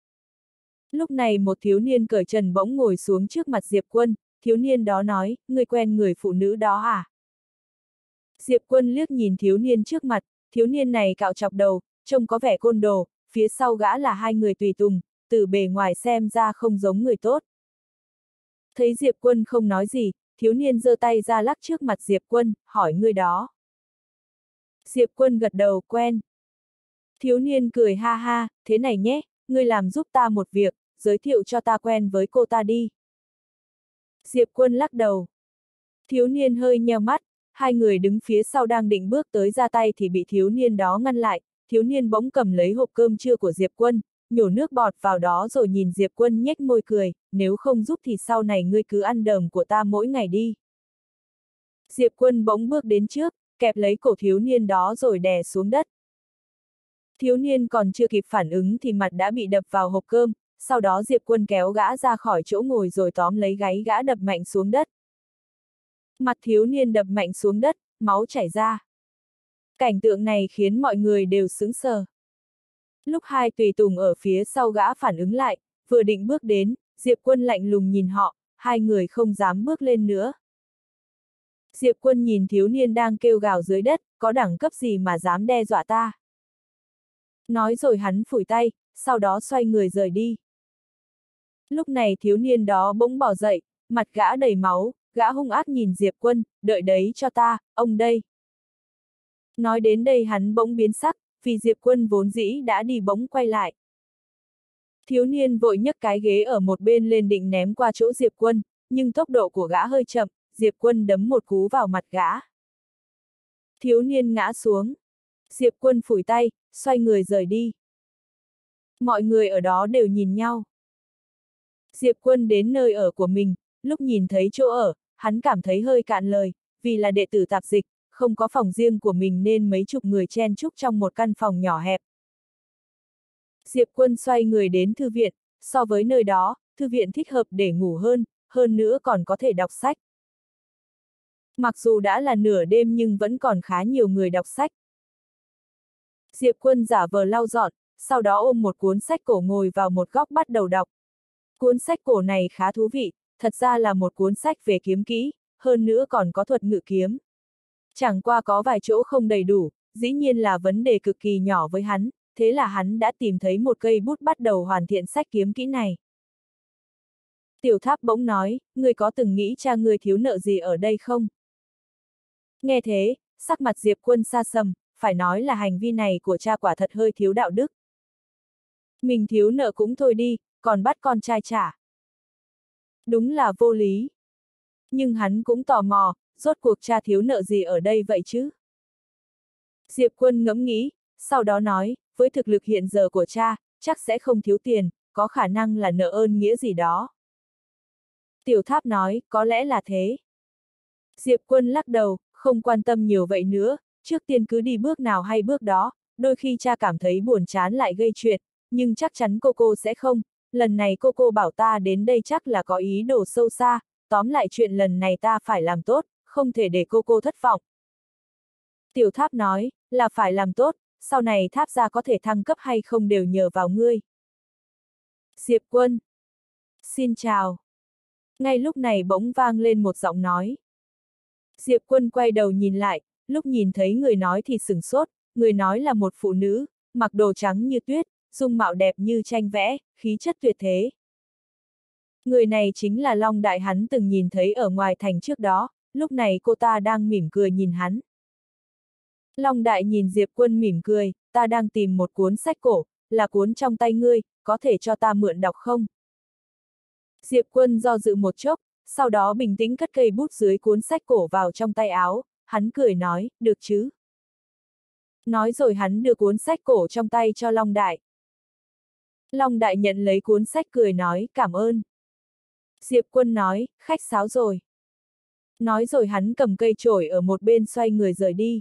Lúc này một thiếu niên cởi trần bỗng ngồi xuống trước mặt Diệp Quân, thiếu niên đó nói, ngươi quen người phụ nữ đó à? Diệp Quân liếc nhìn thiếu niên trước mặt, thiếu niên này cạo chọc đầu, trông có vẻ côn đồ, phía sau gã là hai người tùy tùng, từ bề ngoài xem ra không giống người tốt. Thấy Diệp Quân không nói gì, thiếu niên giơ tay ra lắc trước mặt Diệp Quân, hỏi ngươi đó. Diệp Quân gật đầu, quen. Thiếu niên cười ha ha, thế này nhé, ngươi làm giúp ta một việc, giới thiệu cho ta quen với cô ta đi. Diệp Quân lắc đầu. Thiếu niên hơi nheo mắt, hai người đứng phía sau đang định bước tới ra tay thì bị thiếu niên đó ngăn lại, thiếu niên bỗng cầm lấy hộp cơm trưa của Diệp Quân, nhổ nước bọt vào đó rồi nhìn Diệp Quân nhếch môi cười, nếu không giúp thì sau này ngươi cứ ăn đờm của ta mỗi ngày đi. Diệp Quân bỗng bước đến trước, kẹp lấy cổ thiếu niên đó rồi đè xuống đất. Thiếu niên còn chưa kịp phản ứng thì mặt đã bị đập vào hộp cơm, sau đó Diệp Quân kéo gã ra khỏi chỗ ngồi rồi tóm lấy gáy gã đập mạnh xuống đất. Mặt thiếu niên đập mạnh xuống đất, máu chảy ra. Cảnh tượng này khiến mọi người đều sững sờ. Lúc hai tùy tùng ở phía sau gã phản ứng lại, vừa định bước đến, Diệp Quân lạnh lùng nhìn họ, hai người không dám bước lên nữa. Diệp Quân nhìn thiếu niên đang kêu gào dưới đất, có đẳng cấp gì mà dám đe dọa ta. Nói rồi hắn phủi tay, sau đó xoay người rời đi. Lúc này thiếu niên đó bỗng bò dậy, mặt gã đầy máu, gã hung ác nhìn Diệp Quân, đợi đấy cho ta, ông đây. Nói đến đây hắn bỗng biến sắc, vì Diệp Quân vốn dĩ đã đi bỗng quay lại. Thiếu niên vội nhấc cái ghế ở một bên lên định ném qua chỗ Diệp Quân, nhưng tốc độ của gã hơi chậm, Diệp Quân đấm một cú vào mặt gã. Thiếu niên ngã xuống. Diệp Quân phủi tay, xoay người rời đi. Mọi người ở đó đều nhìn nhau. Diệp Quân đến nơi ở của mình, lúc nhìn thấy chỗ ở, hắn cảm thấy hơi cạn lời, vì là đệ tử tạp dịch, không có phòng riêng của mình nên mấy chục người chen chúc trong một căn phòng nhỏ hẹp. Diệp Quân xoay người đến thư viện, so với nơi đó, thư viện thích hợp để ngủ hơn, hơn nữa còn có thể đọc sách. Mặc dù đã là nửa đêm nhưng vẫn còn khá nhiều người đọc sách. Diệp Quân giả vờ lau dọn, sau đó ôm một cuốn sách cổ ngồi vào một góc bắt đầu đọc. Cuốn sách cổ này khá thú vị, thật ra là một cuốn sách về kiếm kỹ, hơn nữa còn có thuật ngự kiếm. Chẳng qua có vài chỗ không đầy đủ, dĩ nhiên là vấn đề cực kỳ nhỏ với hắn, thế là hắn đã tìm thấy một cây bút bắt đầu hoàn thiện sách kiếm kỹ này. Tiểu Tháp bỗng nói, ngươi có từng nghĩ cha ngươi thiếu nợ gì ở đây không? Nghe thế, sắc mặt Diệp Quân sa sầm, phải nói là hành vi này của cha quả thật hơi thiếu đạo đức. Mình thiếu nợ cũng thôi đi, còn bắt con trai trả. Đúng là vô lý. Nhưng hắn cũng tò mò, rốt cuộc cha thiếu nợ gì ở đây vậy chứ? Diệp Quân ngẫm nghĩ, sau đó nói, với thực lực hiện giờ của cha, chắc sẽ không thiếu tiền, có khả năng là nợ ơn nghĩa gì đó. Tiểu Tháp nói, có lẽ là thế. Diệp Quân lắc đầu, không quan tâm nhiều vậy nữa, trước tiên cứ đi bước nào hay bước đó, đôi khi cha cảm thấy buồn chán lại gây chuyện, nhưng chắc chắn cô cô sẽ không, lần này cô cô bảo ta đến đây chắc là có ý đồ sâu xa, tóm lại chuyện lần này ta phải làm tốt, không thể để cô cô thất vọng. Tiểu Tháp nói, là phải làm tốt, sau này Tháp gia có thể thăng cấp hay không đều nhờ vào ngươi. Diệp Quân. Xin chào. Ngay lúc này bỗng vang lên một giọng nói. Diệp Quân quay đầu nhìn lại, lúc nhìn thấy người nói thì sửng sốt, người nói là một phụ nữ, mặc đồ trắng như tuyết, dung mạo đẹp như tranh vẽ, khí chất tuyệt thế. Người này chính là Long Đại hắn từng nhìn thấy ở ngoài thành trước đó, lúc này cô ta đang mỉm cười nhìn hắn. Long Đại nhìn Diệp Quân mỉm cười, ta đang tìm một cuốn sách cổ, là cuốn trong tay ngươi, có thể cho ta mượn đọc không? Diệp Quân do dự một chốc, sau đó bình tĩnh cất cây bút dưới cuốn sách cổ vào trong tay áo, hắn cười nói, được chứ? Nói rồi hắn đưa cuốn sách cổ trong tay cho Long Đại. Long Đại nhận lấy cuốn sách cười nói, cảm ơn. Diệp Quân nói, khách sáo rồi. Nói rồi hắn cầm cây chổi ở một bên xoay người rời đi.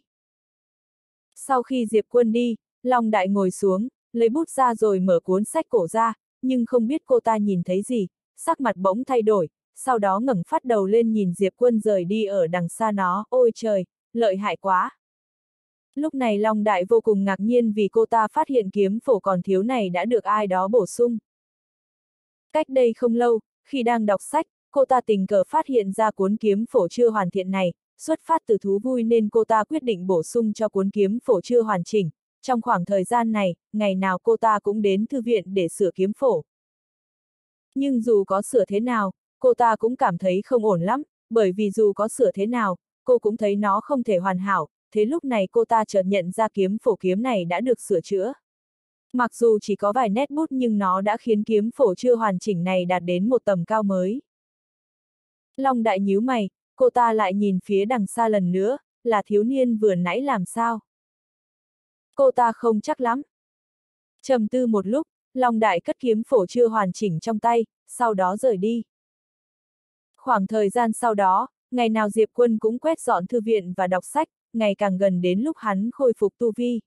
Sau khi Diệp Quân đi, Long Đại ngồi xuống, lấy bút ra rồi mở cuốn sách cổ ra, nhưng không biết cô ta nhìn thấy gì, sắc mặt bỗng thay đổi, sau đó ngẩng phát đầu lên nhìn Diệp Quân rời đi ở đằng xa nó, ôi trời, lợi hại quá. Lúc này Long Đại vô cùng ngạc nhiên vì cô ta phát hiện kiếm phổ còn thiếu này đã được ai đó bổ sung. Cách đây không lâu, khi đang đọc sách, cô ta tình cờ phát hiện ra cuốn kiếm phổ chưa hoàn thiện này, xuất phát từ thú vui nên cô ta quyết định bổ sung cho cuốn kiếm phổ chưa hoàn chỉnh. Trong khoảng thời gian này, ngày nào cô ta cũng đến thư viện để sửa kiếm phổ. Nhưng dù có sửa thế nào, cô ta cũng cảm thấy không ổn lắm, bởi vì dù có sửa thế nào, cô cũng thấy nó không thể hoàn hảo, thế lúc này cô ta chợt nhận ra kiếm phổ kiếm này đã được sửa chữa. Mặc dù chỉ có vài nét bút nhưng nó đã khiến kiếm phổ chưa hoàn chỉnh này đạt đến một tầm cao mới. Long Đại nhíu mày, cô ta lại nhìn phía đằng xa lần nữa, là thiếu niên vừa nãy làm sao? Cô ta không chắc lắm. Trầm tư một lúc, Long Đại cất kiếm phổ chưa hoàn chỉnh trong tay, sau đó rời đi. Khoảng thời gian sau đó, ngày nào Diệp Quân cũng quét dọn thư viện và đọc sách, ngày càng gần đến lúc hắn khôi phục tu vi.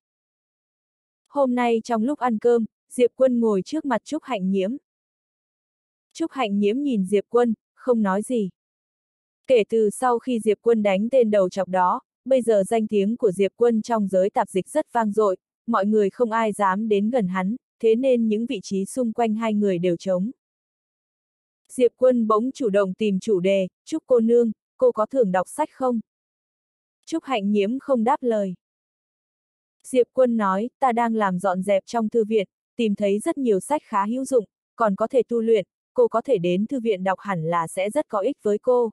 Hôm nay trong lúc ăn cơm, Diệp Quân ngồi trước mặt Trúc Hạnh Nhiễm. Trúc Hạnh Nhiễm nhìn Diệp Quân, không nói gì. Kể từ sau khi Diệp Quân đánh tên đầu chọc đó, bây giờ danh tiếng của Diệp Quân trong giới tạp dịch rất vang dội, mọi người không ai dám đến gần hắn, thế nên những vị trí xung quanh hai người đều trống. Diệp Quân bỗng chủ động tìm chủ đề, Trúc cô nương, cô có thường đọc sách không? Trúc Hạnh Nhiễm không đáp lời. Diệp Quân nói, ta đang làm dọn dẹp trong thư viện, tìm thấy rất nhiều sách khá hữu dụng, còn có thể tu luyện, cô có thể đến thư viện đọc hẳn là sẽ rất có ích với cô.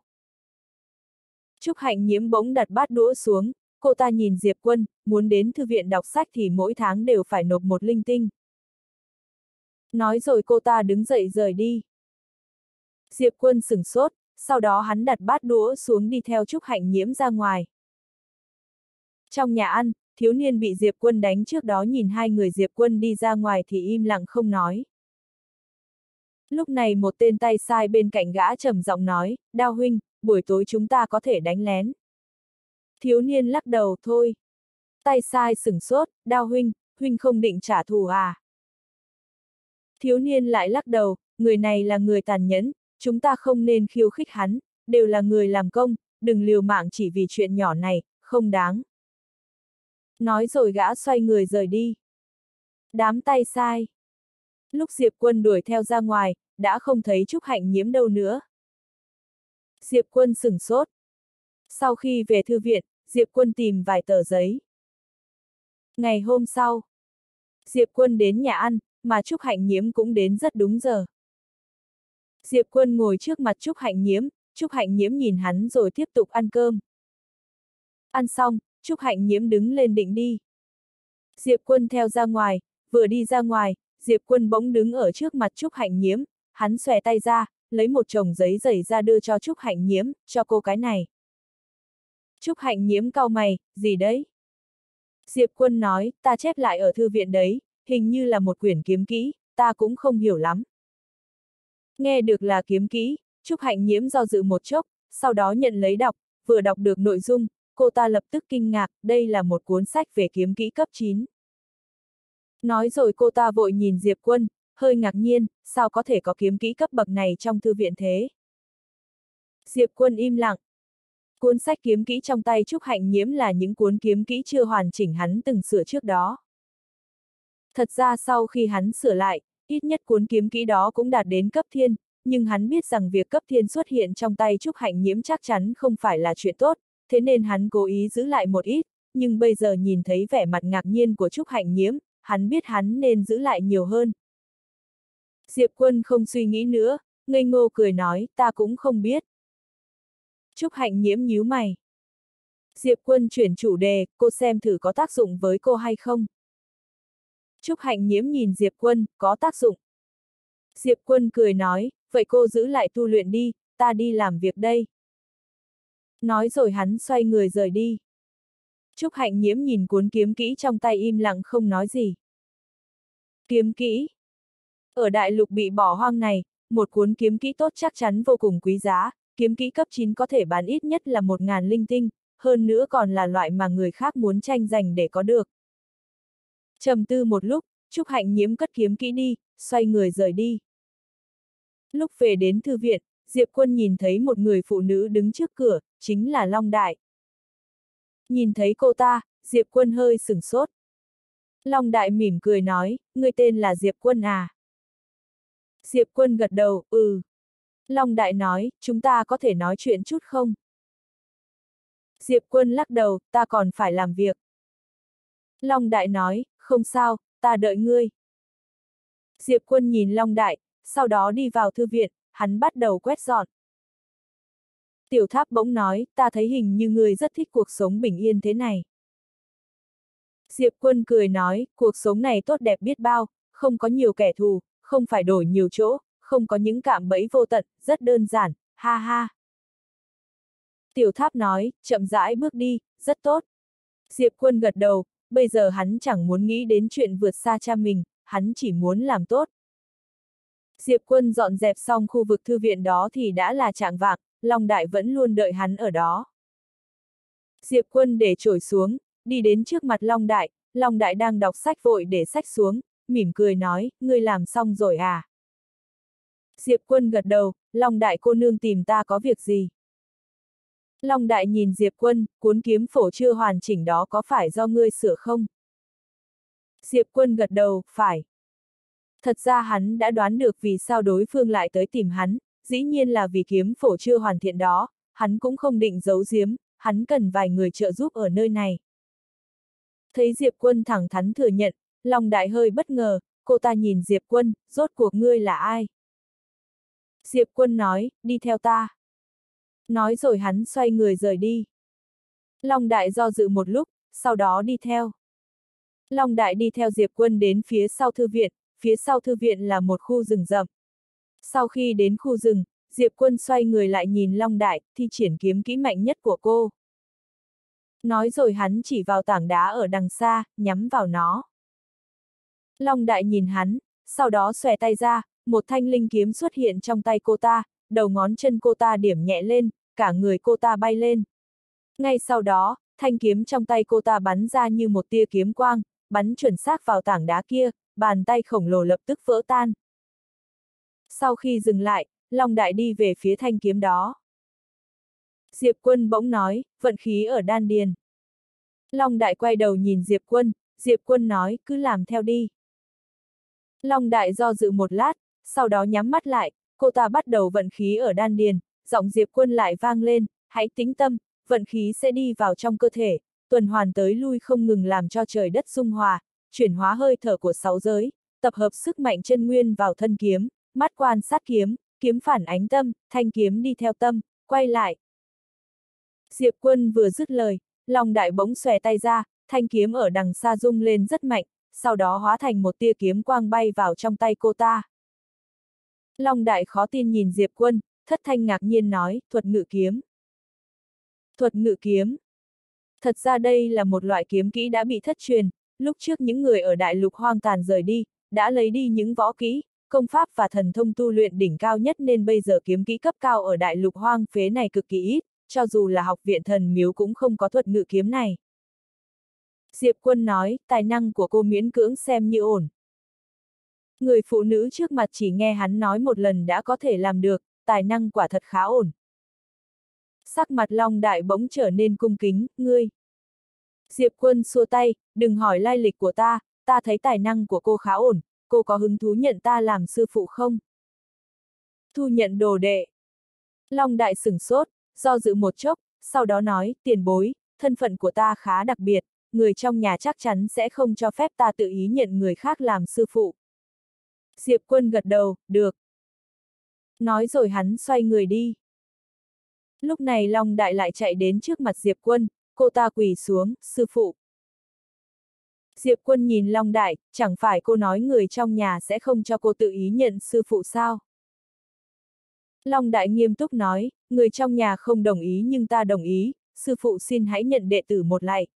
Trúc Hạnh Nhiễm bỗng đặt bát đũa xuống, cô ta nhìn Diệp Quân, muốn đến thư viện đọc sách thì mỗi tháng đều phải nộp một linh tinh. Nói rồi cô ta đứng dậy rời đi. Diệp Quân sửng sốt, sau đó hắn đặt bát đũa xuống đi theo Trúc Hạnh Nhiễm ra ngoài. Trong nhà ăn, thiếu niên bị Diệp Quân đánh trước đó nhìn hai người Diệp Quân đi ra ngoài thì im lặng không nói. Lúc này một tên tay sai bên cạnh gã trầm giọng nói, Đao huynh, buổi tối chúng ta có thể đánh lén. Thiếu niên lắc đầu, thôi. Tay sai sửng sốt, Đao huynh, huynh không định trả thù à? Thiếu niên lại lắc đầu, người này là người tàn nhẫn, chúng ta không nên khiêu khích hắn, đều là người làm công, đừng liều mạng chỉ vì chuyện nhỏ này, không đáng. Nói rồi gã xoay người rời đi. Đám tay sai. Lúc Diệp Quân đuổi theo ra ngoài, đã không thấy Trúc Hạnh Nhiễm đâu nữa. Diệp Quân sửng sốt. Sau khi về thư viện, Diệp Quân tìm vài tờ giấy. Ngày hôm sau, Diệp Quân đến nhà ăn, mà Trúc Hạnh Nhiễm cũng đến rất đúng giờ. Diệp Quân ngồi trước mặt Trúc Hạnh Nhiễm, Trúc Hạnh Nhiễm nhìn hắn rồi tiếp tục ăn cơm. Ăn xong, Trúc Hạnh Nhiễm đứng lên định đi. Diệp Quân theo ra ngoài, vừa đi ra ngoài, Diệp Quân bỗng đứng ở trước mặt Trúc Hạnh Nhiễm, hắn xòe tay ra, lấy một chồng giấy dày ra đưa cho Trúc Hạnh Nhiễm, cho cô cái này. Trúc Hạnh Nhiễm cau mày, gì đấy? Diệp Quân nói, ta chép lại ở thư viện đấy, hình như là một quyển kiếm kỹ, ta cũng không hiểu lắm. Nghe được là kiếm kỹ, Trúc Hạnh Nhiễm do dự một chốc, sau đó nhận lấy đọc, vừa đọc được nội dung, cô ta lập tức kinh ngạc, đây là một cuốn sách về kiếm kỹ cấp chín. Nói rồi cô ta vội nhìn Diệp Quân, hơi ngạc nhiên, sao có thể có kiếm kỹ cấp bậc này trong thư viện thế? Diệp Quân im lặng. Cuốn sách kiếm kỹ trong tay Trúc Hạnh Nhiễm là những cuốn kiếm kỹ chưa hoàn chỉnh hắn từng sửa trước đó. Thật ra sau khi hắn sửa lại, ít nhất cuốn kiếm kỹ đó cũng đạt đến cấp thiên, nhưng hắn biết rằng việc cấp thiên xuất hiện trong tay Trúc Hạnh Nhiễm chắc chắn không phải là chuyện tốt, thế nên hắn cố ý giữ lại một ít, nhưng bây giờ nhìn thấy vẻ mặt ngạc nhiên của Trúc Hạnh Nhiễm, hắn biết hắn nên giữ lại nhiều hơn. Diệp Quân không suy nghĩ nữa, ngây ngô cười nói, ta cũng không biết. Trúc Hạnh Nhiễm nhíu mày. Diệp Quân chuyển chủ đề, cô xem thử có tác dụng với cô hay không. Trúc Hạnh Nhiễm nhìn Diệp Quân, có tác dụng. Diệp Quân cười nói, vậy cô giữ lại tu luyện đi, ta đi làm việc đây. Nói rồi hắn xoay người rời đi. Trúc Hạnh Nhiễm nhìn cuốn kiếm kỹ trong tay im lặng không nói gì. Kiếm kỹ. Ở đại lục bị bỏ hoang này, một cuốn kiếm kỹ tốt chắc chắn vô cùng quý giá, kiếm kỹ cấp chín có thể bán ít nhất là một ngàn linh tinh, hơn nữa còn là loại mà người khác muốn tranh giành để có được. Trầm tư một lúc, Trúc Hạnh Nhiễm cất kiếm kỹ đi, xoay người rời đi. Lúc về đến thư viện, Diệp Quân nhìn thấy một người phụ nữ đứng trước cửa, chính là Long Đại. Nhìn thấy cô ta, Diệp Quân hơi sửng sốt. Long Đại mỉm cười nói, ngươi tên là Diệp Quân à? Diệp Quân gật đầu, ừ. Long Đại nói, chúng ta có thể nói chuyện chút không? Diệp Quân lắc đầu, ta còn phải làm việc. Long Đại nói, không sao, ta đợi ngươi. Diệp Quân nhìn Long Đại, sau đó đi vào thư viện, hắn bắt đầu quét dọn. Tiểu Tháp bỗng nói, ta thấy hình như ngươi rất thích cuộc sống bình yên thế này. Diệp Quân cười nói, cuộc sống này tốt đẹp biết bao, không có nhiều kẻ thù, không phải đổi nhiều chỗ, không có những cạm bẫy vô tận, rất đơn giản, ha ha. Tiểu Tháp nói, chậm rãi bước đi, rất tốt. Diệp Quân gật đầu, bây giờ hắn chẳng muốn nghĩ đến chuyện vượt xa cha mình, hắn chỉ muốn làm tốt. Diệp Quân dọn dẹp xong khu vực thư viện đó thì đã là chạng vạng, Long Đại vẫn luôn đợi hắn ở đó. Diệp Quân để chổi xuống, đi đến trước mặt Long Đại, Long Đại đang đọc sách vội để sách xuống, mỉm cười nói, ngươi làm xong rồi à? Diệp Quân gật đầu, Long Đại cô nương tìm ta có việc gì? Long Đại nhìn Diệp Quân, cuốn kiếm phổ chưa hoàn chỉnh đó có phải do ngươi sửa không? Diệp Quân gật đầu, phải. Thật ra hắn đã đoán được vì sao đối phương lại tới tìm hắn, dĩ nhiên là vì kiếm phổ chưa hoàn thiện đó, hắn cũng không định giấu giếm, hắn cần vài người trợ giúp ở nơi này. Thấy Diệp Quân thẳng thắn thừa nhận, Long Đại hơi bất ngờ, cô ta nhìn Diệp Quân, rốt cuộc ngươi là ai? Diệp Quân nói, đi theo ta. Nói rồi hắn xoay người rời đi. Long Đại do dự một lúc, sau đó đi theo. Long Đại đi theo Diệp Quân đến phía sau thư viện, phía sau thư viện là một khu rừng rậm. Sau khi đến khu rừng, Diệp Quân xoay người lại nhìn Long Đại, thi triển kiếm kỹ mạnh nhất của cô. Nói rồi hắn chỉ vào tảng đá ở đằng xa, nhắm vào nó. Long Đại nhìn hắn, sau đó xòe tay ra, một thanh linh kiếm xuất hiện trong tay cô ta, đầu ngón chân cô ta điểm nhẹ lên, cả người cô ta bay lên. Ngay sau đó, thanh kiếm trong tay cô ta bắn ra như một tia kiếm quang, bắn chuẩn xác vào tảng đá kia, bàn tay khổng lồ lập tức vỡ tan. Sau khi dừng lại, Long Đại đi về phía thanh kiếm đó. Diệp Quân bỗng nói, vận khí ở đan điền. Long Đại quay đầu nhìn Diệp Quân, Diệp Quân nói, cứ làm theo đi. Long Đại do dự một lát, sau đó nhắm mắt lại, cô ta bắt đầu vận khí ở đan điền, giọng Diệp Quân lại vang lên, hãy tĩnh tâm, vận khí sẽ đi vào trong cơ thể, tuần hoàn tới lui không ngừng làm cho trời đất dung hòa, chuyển hóa hơi thở của sáu giới, tập hợp sức mạnh chân nguyên vào thân kiếm, mắt quan sát kiếm, kiếm phản ánh tâm, thanh kiếm đi theo tâm, quay lại. Diệp Quân vừa dứt lời, Long Đại bỗng xòe tay ra, thanh kiếm ở đằng xa rung lên rất mạnh, sau đó hóa thành một tia kiếm quang bay vào trong tay cô ta. Long Đại khó tin nhìn Diệp Quân, thất thanh ngạc nhiên nói, thuật ngự kiếm. Thuật ngự kiếm. Thật ra đây là một loại kiếm kỹ đã bị thất truyền, lúc trước những người ở đại lục hoang tàn rời đi, đã lấy đi những võ kỹ, công pháp và thần thông tu luyện đỉnh cao nhất nên bây giờ kiếm kỹ cấp cao ở đại lục hoang phế này cực kỳ ít, cho dù là học viện thần miếu cũng không có thuật ngự kiếm này. Diệp Quân nói, tài năng của cô miễn cưỡng xem như ổn. Người phụ nữ trước mặt chỉ nghe hắn nói một lần đã có thể làm được, tài năng quả thật khá ổn. Sắc mặt Long Đại bỗng trở nên cung kính, ngươi. Diệp Quân xua tay, đừng hỏi lai lịch của ta, ta thấy tài năng của cô khá ổn, cô có hứng thú nhận ta làm sư phụ không? Thu nhận đồ đệ. Long Đại sửng sốt, do dự một chốc, sau đó nói, tiền bối, thân phận của ta khá đặc biệt, người trong nhà chắc chắn sẽ không cho phép ta tự ý nhận người khác làm sư phụ. Diệp Quân gật đầu, được. Nói rồi hắn xoay người đi. Lúc này Long Đại lại chạy đến trước mặt Diệp Quân, cô ta quỳ xuống, sư phụ. Diệp Quân nhìn Long Đại, chẳng phải cô nói người trong nhà sẽ không cho cô tự ý nhận sư phụ sao? Long Đại nghiêm túc nói, người trong nhà không đồng ý nhưng ta đồng ý, sư phụ xin hãy nhận đệ tử một lạy.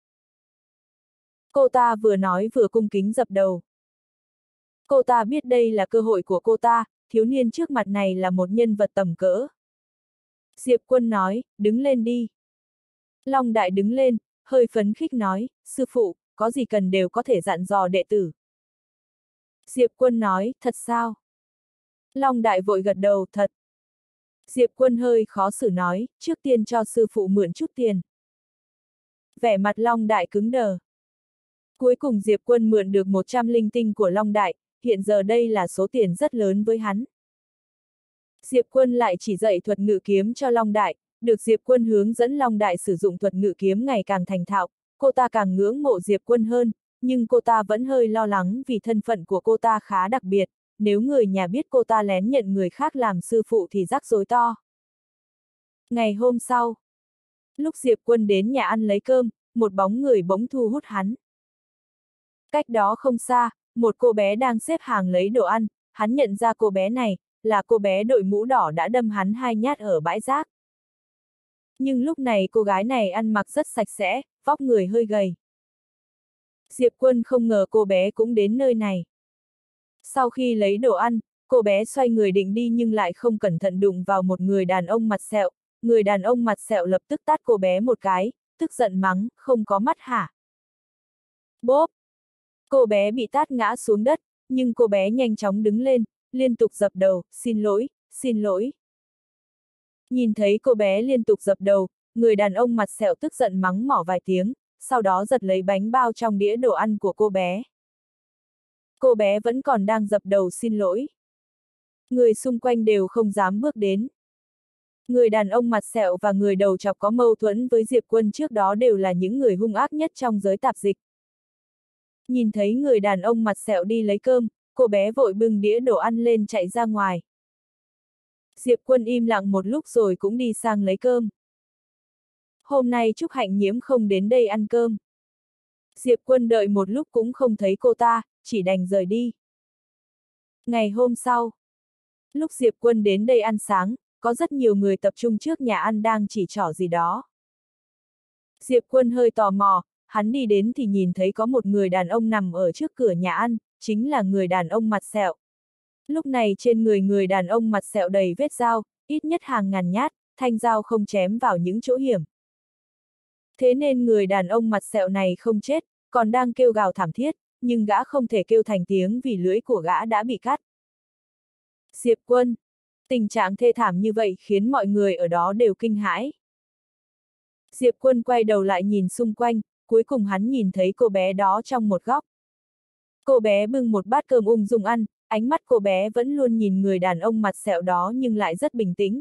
Cô ta vừa nói vừa cung kính dập đầu. Cô ta biết đây là cơ hội của cô ta, thiếu niên trước mặt này là một nhân vật tầm cỡ. Diệp Quân nói, đứng lên đi. Long Đại đứng lên, hơi phấn khích nói, sư phụ, có gì cần đều có thể dặn dò đệ tử. Diệp Quân nói, thật sao? Long Đại vội gật đầu, thật. Diệp Quân hơi khó xử nói, trước tiên cho sư phụ mượn chút tiền. vẻ mặt Long Đại cứng đờ. Cuối cùng Diệp Quân mượn được một trăm linh tinh của Long Đại, hiện giờ đây là số tiền rất lớn với hắn. Diệp Quân lại chỉ dạy thuật ngự kiếm cho Long Đại, được Diệp Quân hướng dẫn Long Đại sử dụng thuật ngự kiếm ngày càng thành thạo, cô ta càng ngưỡng mộ Diệp Quân hơn, nhưng cô ta vẫn hơi lo lắng vì thân phận của cô ta khá đặc biệt, nếu người nhà biết cô ta lén nhận người khác làm sư phụ thì rắc rối to. Ngày hôm sau, lúc Diệp Quân đến nhà ăn lấy cơm, một bóng người bỗng thu hút hắn. Cách đó không xa, một cô bé đang xếp hàng lấy đồ ăn, hắn nhận ra cô bé này, là cô bé đội mũ đỏ đã đâm hắn hai nhát ở bãi rác. Nhưng lúc này cô gái này ăn mặc rất sạch sẽ, vóc người hơi gầy. Diệp Quân không ngờ cô bé cũng đến nơi này. Sau khi lấy đồ ăn, cô bé xoay người định đi nhưng lại không cẩn thận đụng vào một người đàn ông mặt sẹo, người đàn ông mặt sẹo lập tức tát cô bé một cái, tức giận mắng, không có mắt hả? Bốp! Cô bé bị tát ngã xuống đất, nhưng cô bé nhanh chóng đứng lên, liên tục dập đầu, xin lỗi, xin lỗi. Nhìn thấy cô bé liên tục dập đầu, người đàn ông mặt sẹo tức giận mắng mỏ vài tiếng, sau đó giật lấy bánh bao trong đĩa đồ ăn của cô bé. Cô bé vẫn còn đang dập đầu xin lỗi. Người xung quanh đều không dám bước đến. Người đàn ông mặt sẹo và người đầu chọc có mâu thuẫn với Diệp Quân trước đó đều là những người hung ác nhất trong giới tạp dịch. Nhìn thấy người đàn ông mặt sẹo đi lấy cơm, cô bé vội bưng đĩa đồ ăn lên chạy ra ngoài. Diệp Quân im lặng một lúc rồi cũng đi sang lấy cơm. Hôm nay Trúc Hạnh Nhiễm không đến đây ăn cơm. Diệp Quân đợi một lúc cũng không thấy cô ta, chỉ đành rời đi. Ngày hôm sau, lúc Diệp Quân đến đây ăn sáng, có rất nhiều người tập trung trước nhà ăn đang chỉ trỏ gì đó. Diệp Quân hơi tò mò, hắn đi đến thì nhìn thấy có một người đàn ông nằm ở trước cửa nhà ăn, chính là người đàn ông mặt sẹo. Lúc này trên người người đàn ông mặt sẹo đầy vết dao, ít nhất hàng ngàn nhát, thanh dao không chém vào những chỗ hiểm. Thế nên người đàn ông mặt sẹo này không chết, còn đang kêu gào thảm thiết, nhưng gã không thể kêu thành tiếng vì lưỡi của gã đã bị cắt. Diệp Quân, tình trạng thê thảm như vậy khiến mọi người ở đó đều kinh hãi. Diệp Quân quay đầu lại nhìn xung quanh, cuối cùng hắn nhìn thấy cô bé đó trong một góc. Cô bé bưng một bát cơm ung dung ăn, ánh mắt cô bé vẫn luôn nhìn người đàn ông mặt sẹo đó nhưng lại rất bình tĩnh.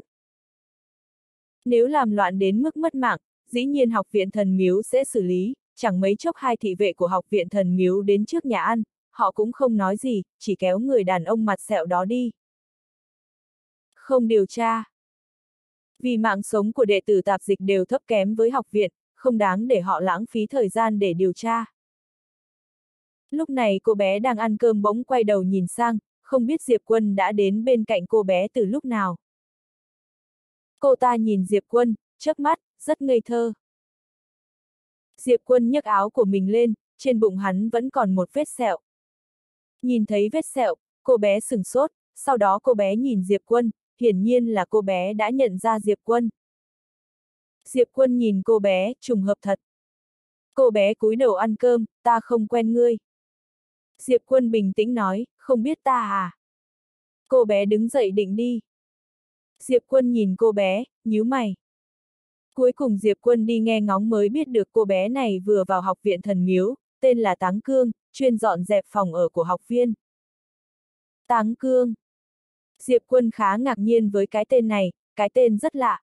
Nếu làm loạn đến mức mất mạng, dĩ nhiên học viện thần miếu sẽ xử lý, chẳng mấy chốc hai thị vệ của học viện thần miếu đến trước nhà ăn, họ cũng không nói gì, chỉ kéo người đàn ông mặt sẹo đó đi. Không điều tra. Vì mạng sống của đệ tử tạp dịch đều thấp kém với học viện, không đáng để họ lãng phí thời gian để điều tra. Lúc này cô bé đang ăn cơm bỗng quay đầu nhìn sang, không biết Diệp Quân đã đến bên cạnh cô bé từ lúc nào. Cô ta nhìn Diệp Quân, chớp mắt, rất ngây thơ. Diệp Quân nhấc áo của mình lên, trên bụng hắn vẫn còn một vết sẹo. Nhìn thấy vết sẹo, cô bé sửng sốt, sau đó cô bé nhìn Diệp Quân, hiển nhiên là cô bé đã nhận ra Diệp Quân. Diệp Quân nhìn cô bé, trùng hợp thật. Cô bé cúi đầu ăn cơm, ta không quen ngươi. Diệp Quân bình tĩnh nói, không biết ta à? Cô bé đứng dậy định đi. Diệp Quân nhìn cô bé, nhíu mày. Cuối cùng Diệp Quân đi nghe ngóng mới biết được cô bé này vừa vào học viện thần miếu, tên là Táng Cương, chuyên dọn dẹp phòng ở của học viên. Táng Cương. Diệp Quân khá ngạc nhiên với cái tên này, cái tên rất lạ.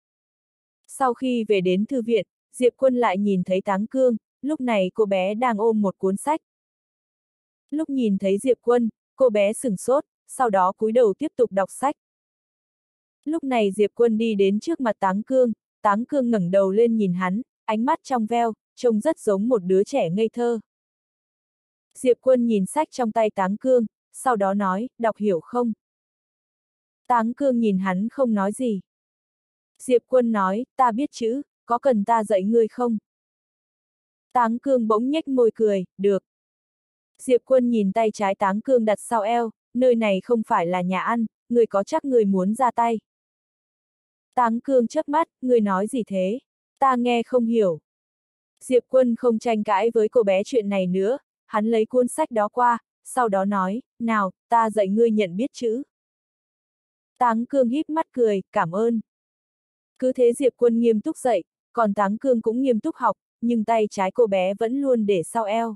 Sau khi về đến thư viện, Diệp Quân lại nhìn thấy Táng Cương, lúc này cô bé đang ôm một cuốn sách. Lúc nhìn thấy Diệp Quân, cô bé sửng sốt, sau đó cúi đầu tiếp tục đọc sách. Lúc này Diệp Quân đi đến trước mặt Táng Cương, Táng Cương ngẩng đầu lên nhìn hắn, ánh mắt trong veo, trông rất giống một đứa trẻ ngây thơ. Diệp Quân nhìn sách trong tay Táng Cương, sau đó nói, đọc hiểu không? Táng Cương nhìn hắn không nói gì. Diệp Quân nói, ta biết chữ, có cần ta dạy ngươi không? Táng Cương bỗng nhếch môi cười, được. Diệp Quân nhìn tay trái Táng Cương đặt sau eo, nơi này không phải là nhà ăn, ngươi có chắc ngươi muốn ra tay? Táng Cương chớp mắt, ngươi nói gì thế? Ta nghe không hiểu. Diệp Quân không tranh cãi với cô bé chuyện này nữa, hắn lấy cuốn sách đó qua, sau đó nói, nào, ta dạy ngươi nhận biết chữ. Táng Cương híp mắt cười, cảm ơn. Cứ thế Diệp Quân nghiêm túc dạy, còn Táng Cương cũng nghiêm túc học, nhưng tay trái cô bé vẫn luôn để sau eo.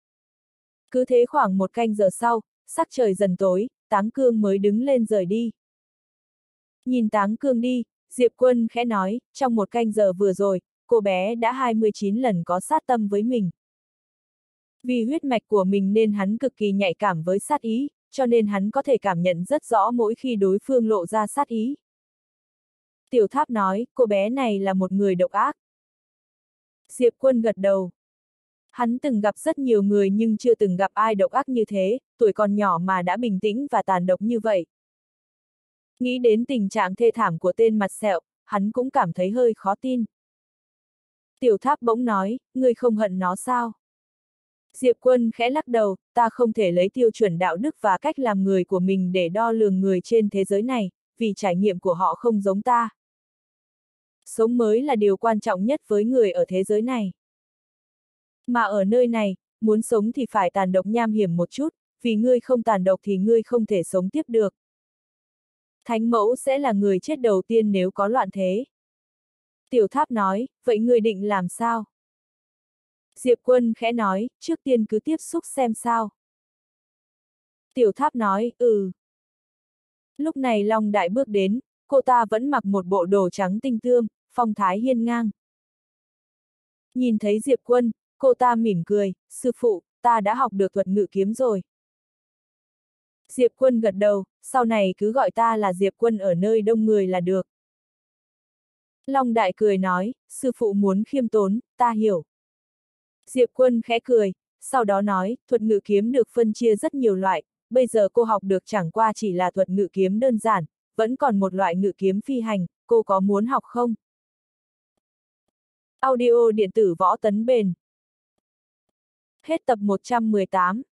Cứ thế khoảng một canh giờ sau, sắc trời dần tối, Táng Cương mới đứng lên rời đi. Nhìn Táng Cương đi, Diệp Quân khẽ nói, trong một canh giờ vừa rồi, cô bé đã hai mươi chín lần có sát tâm với mình. Vì huyết mạch của mình nên hắn cực kỳ nhạy cảm với sát ý, cho nên hắn có thể cảm nhận rất rõ mỗi khi đối phương lộ ra sát ý. Tiểu Tháp nói, cô bé này là một người độc ác. Diệp Quân gật đầu. Hắn từng gặp rất nhiều người nhưng chưa từng gặp ai độc ác như thế, tuổi còn nhỏ mà đã bình tĩnh và tàn độc như vậy. Nghĩ đến tình trạng thê thảm của tên mặt sẹo, hắn cũng cảm thấy hơi khó tin. Tiểu Tháp bỗng nói, ngươi không hận nó sao? Diệp Quân khẽ lắc đầu, ta không thể lấy tiêu chuẩn đạo đức và cách làm người của mình để đo lường người trên thế giới này, vì trải nghiệm của họ không giống ta. Sống mới là điều quan trọng nhất với người ở thế giới này. Mà ở nơi này, muốn sống thì phải tàn độc nham hiểm một chút, vì ngươi không tàn độc thì ngươi không thể sống tiếp được. Thánh mẫu sẽ là người chết đầu tiên nếu có loạn thế. Tiểu Tháp nói, vậy ngươi định làm sao? Diệp Quân khẽ nói, trước tiên cứ tiếp xúc xem sao. Tiểu Tháp nói, ừ. Lúc này Long Đại bước đến, cô ta vẫn mặc một bộ đồ trắng tinh tươm, phong thái hiên ngang. Nhìn thấy Diệp Quân, cô ta mỉm cười, sư phụ, ta đã học được thuật ngự kiếm rồi. Diệp Quân gật đầu, sau này cứ gọi ta là Diệp Quân ở nơi đông người là được. Long Đại cười nói, sư phụ muốn khiêm tốn, ta hiểu. Diệp Quân khẽ cười, sau đó nói, thuật ngự kiếm được phân chia rất nhiều loại, bây giờ cô học được chẳng qua chỉ là thuật ngự kiếm đơn giản, vẫn còn một loại ngự kiếm phi hành, cô có muốn học không? Audio điện tử Võ Tấn Bền. Hết tập một trăm mười tám.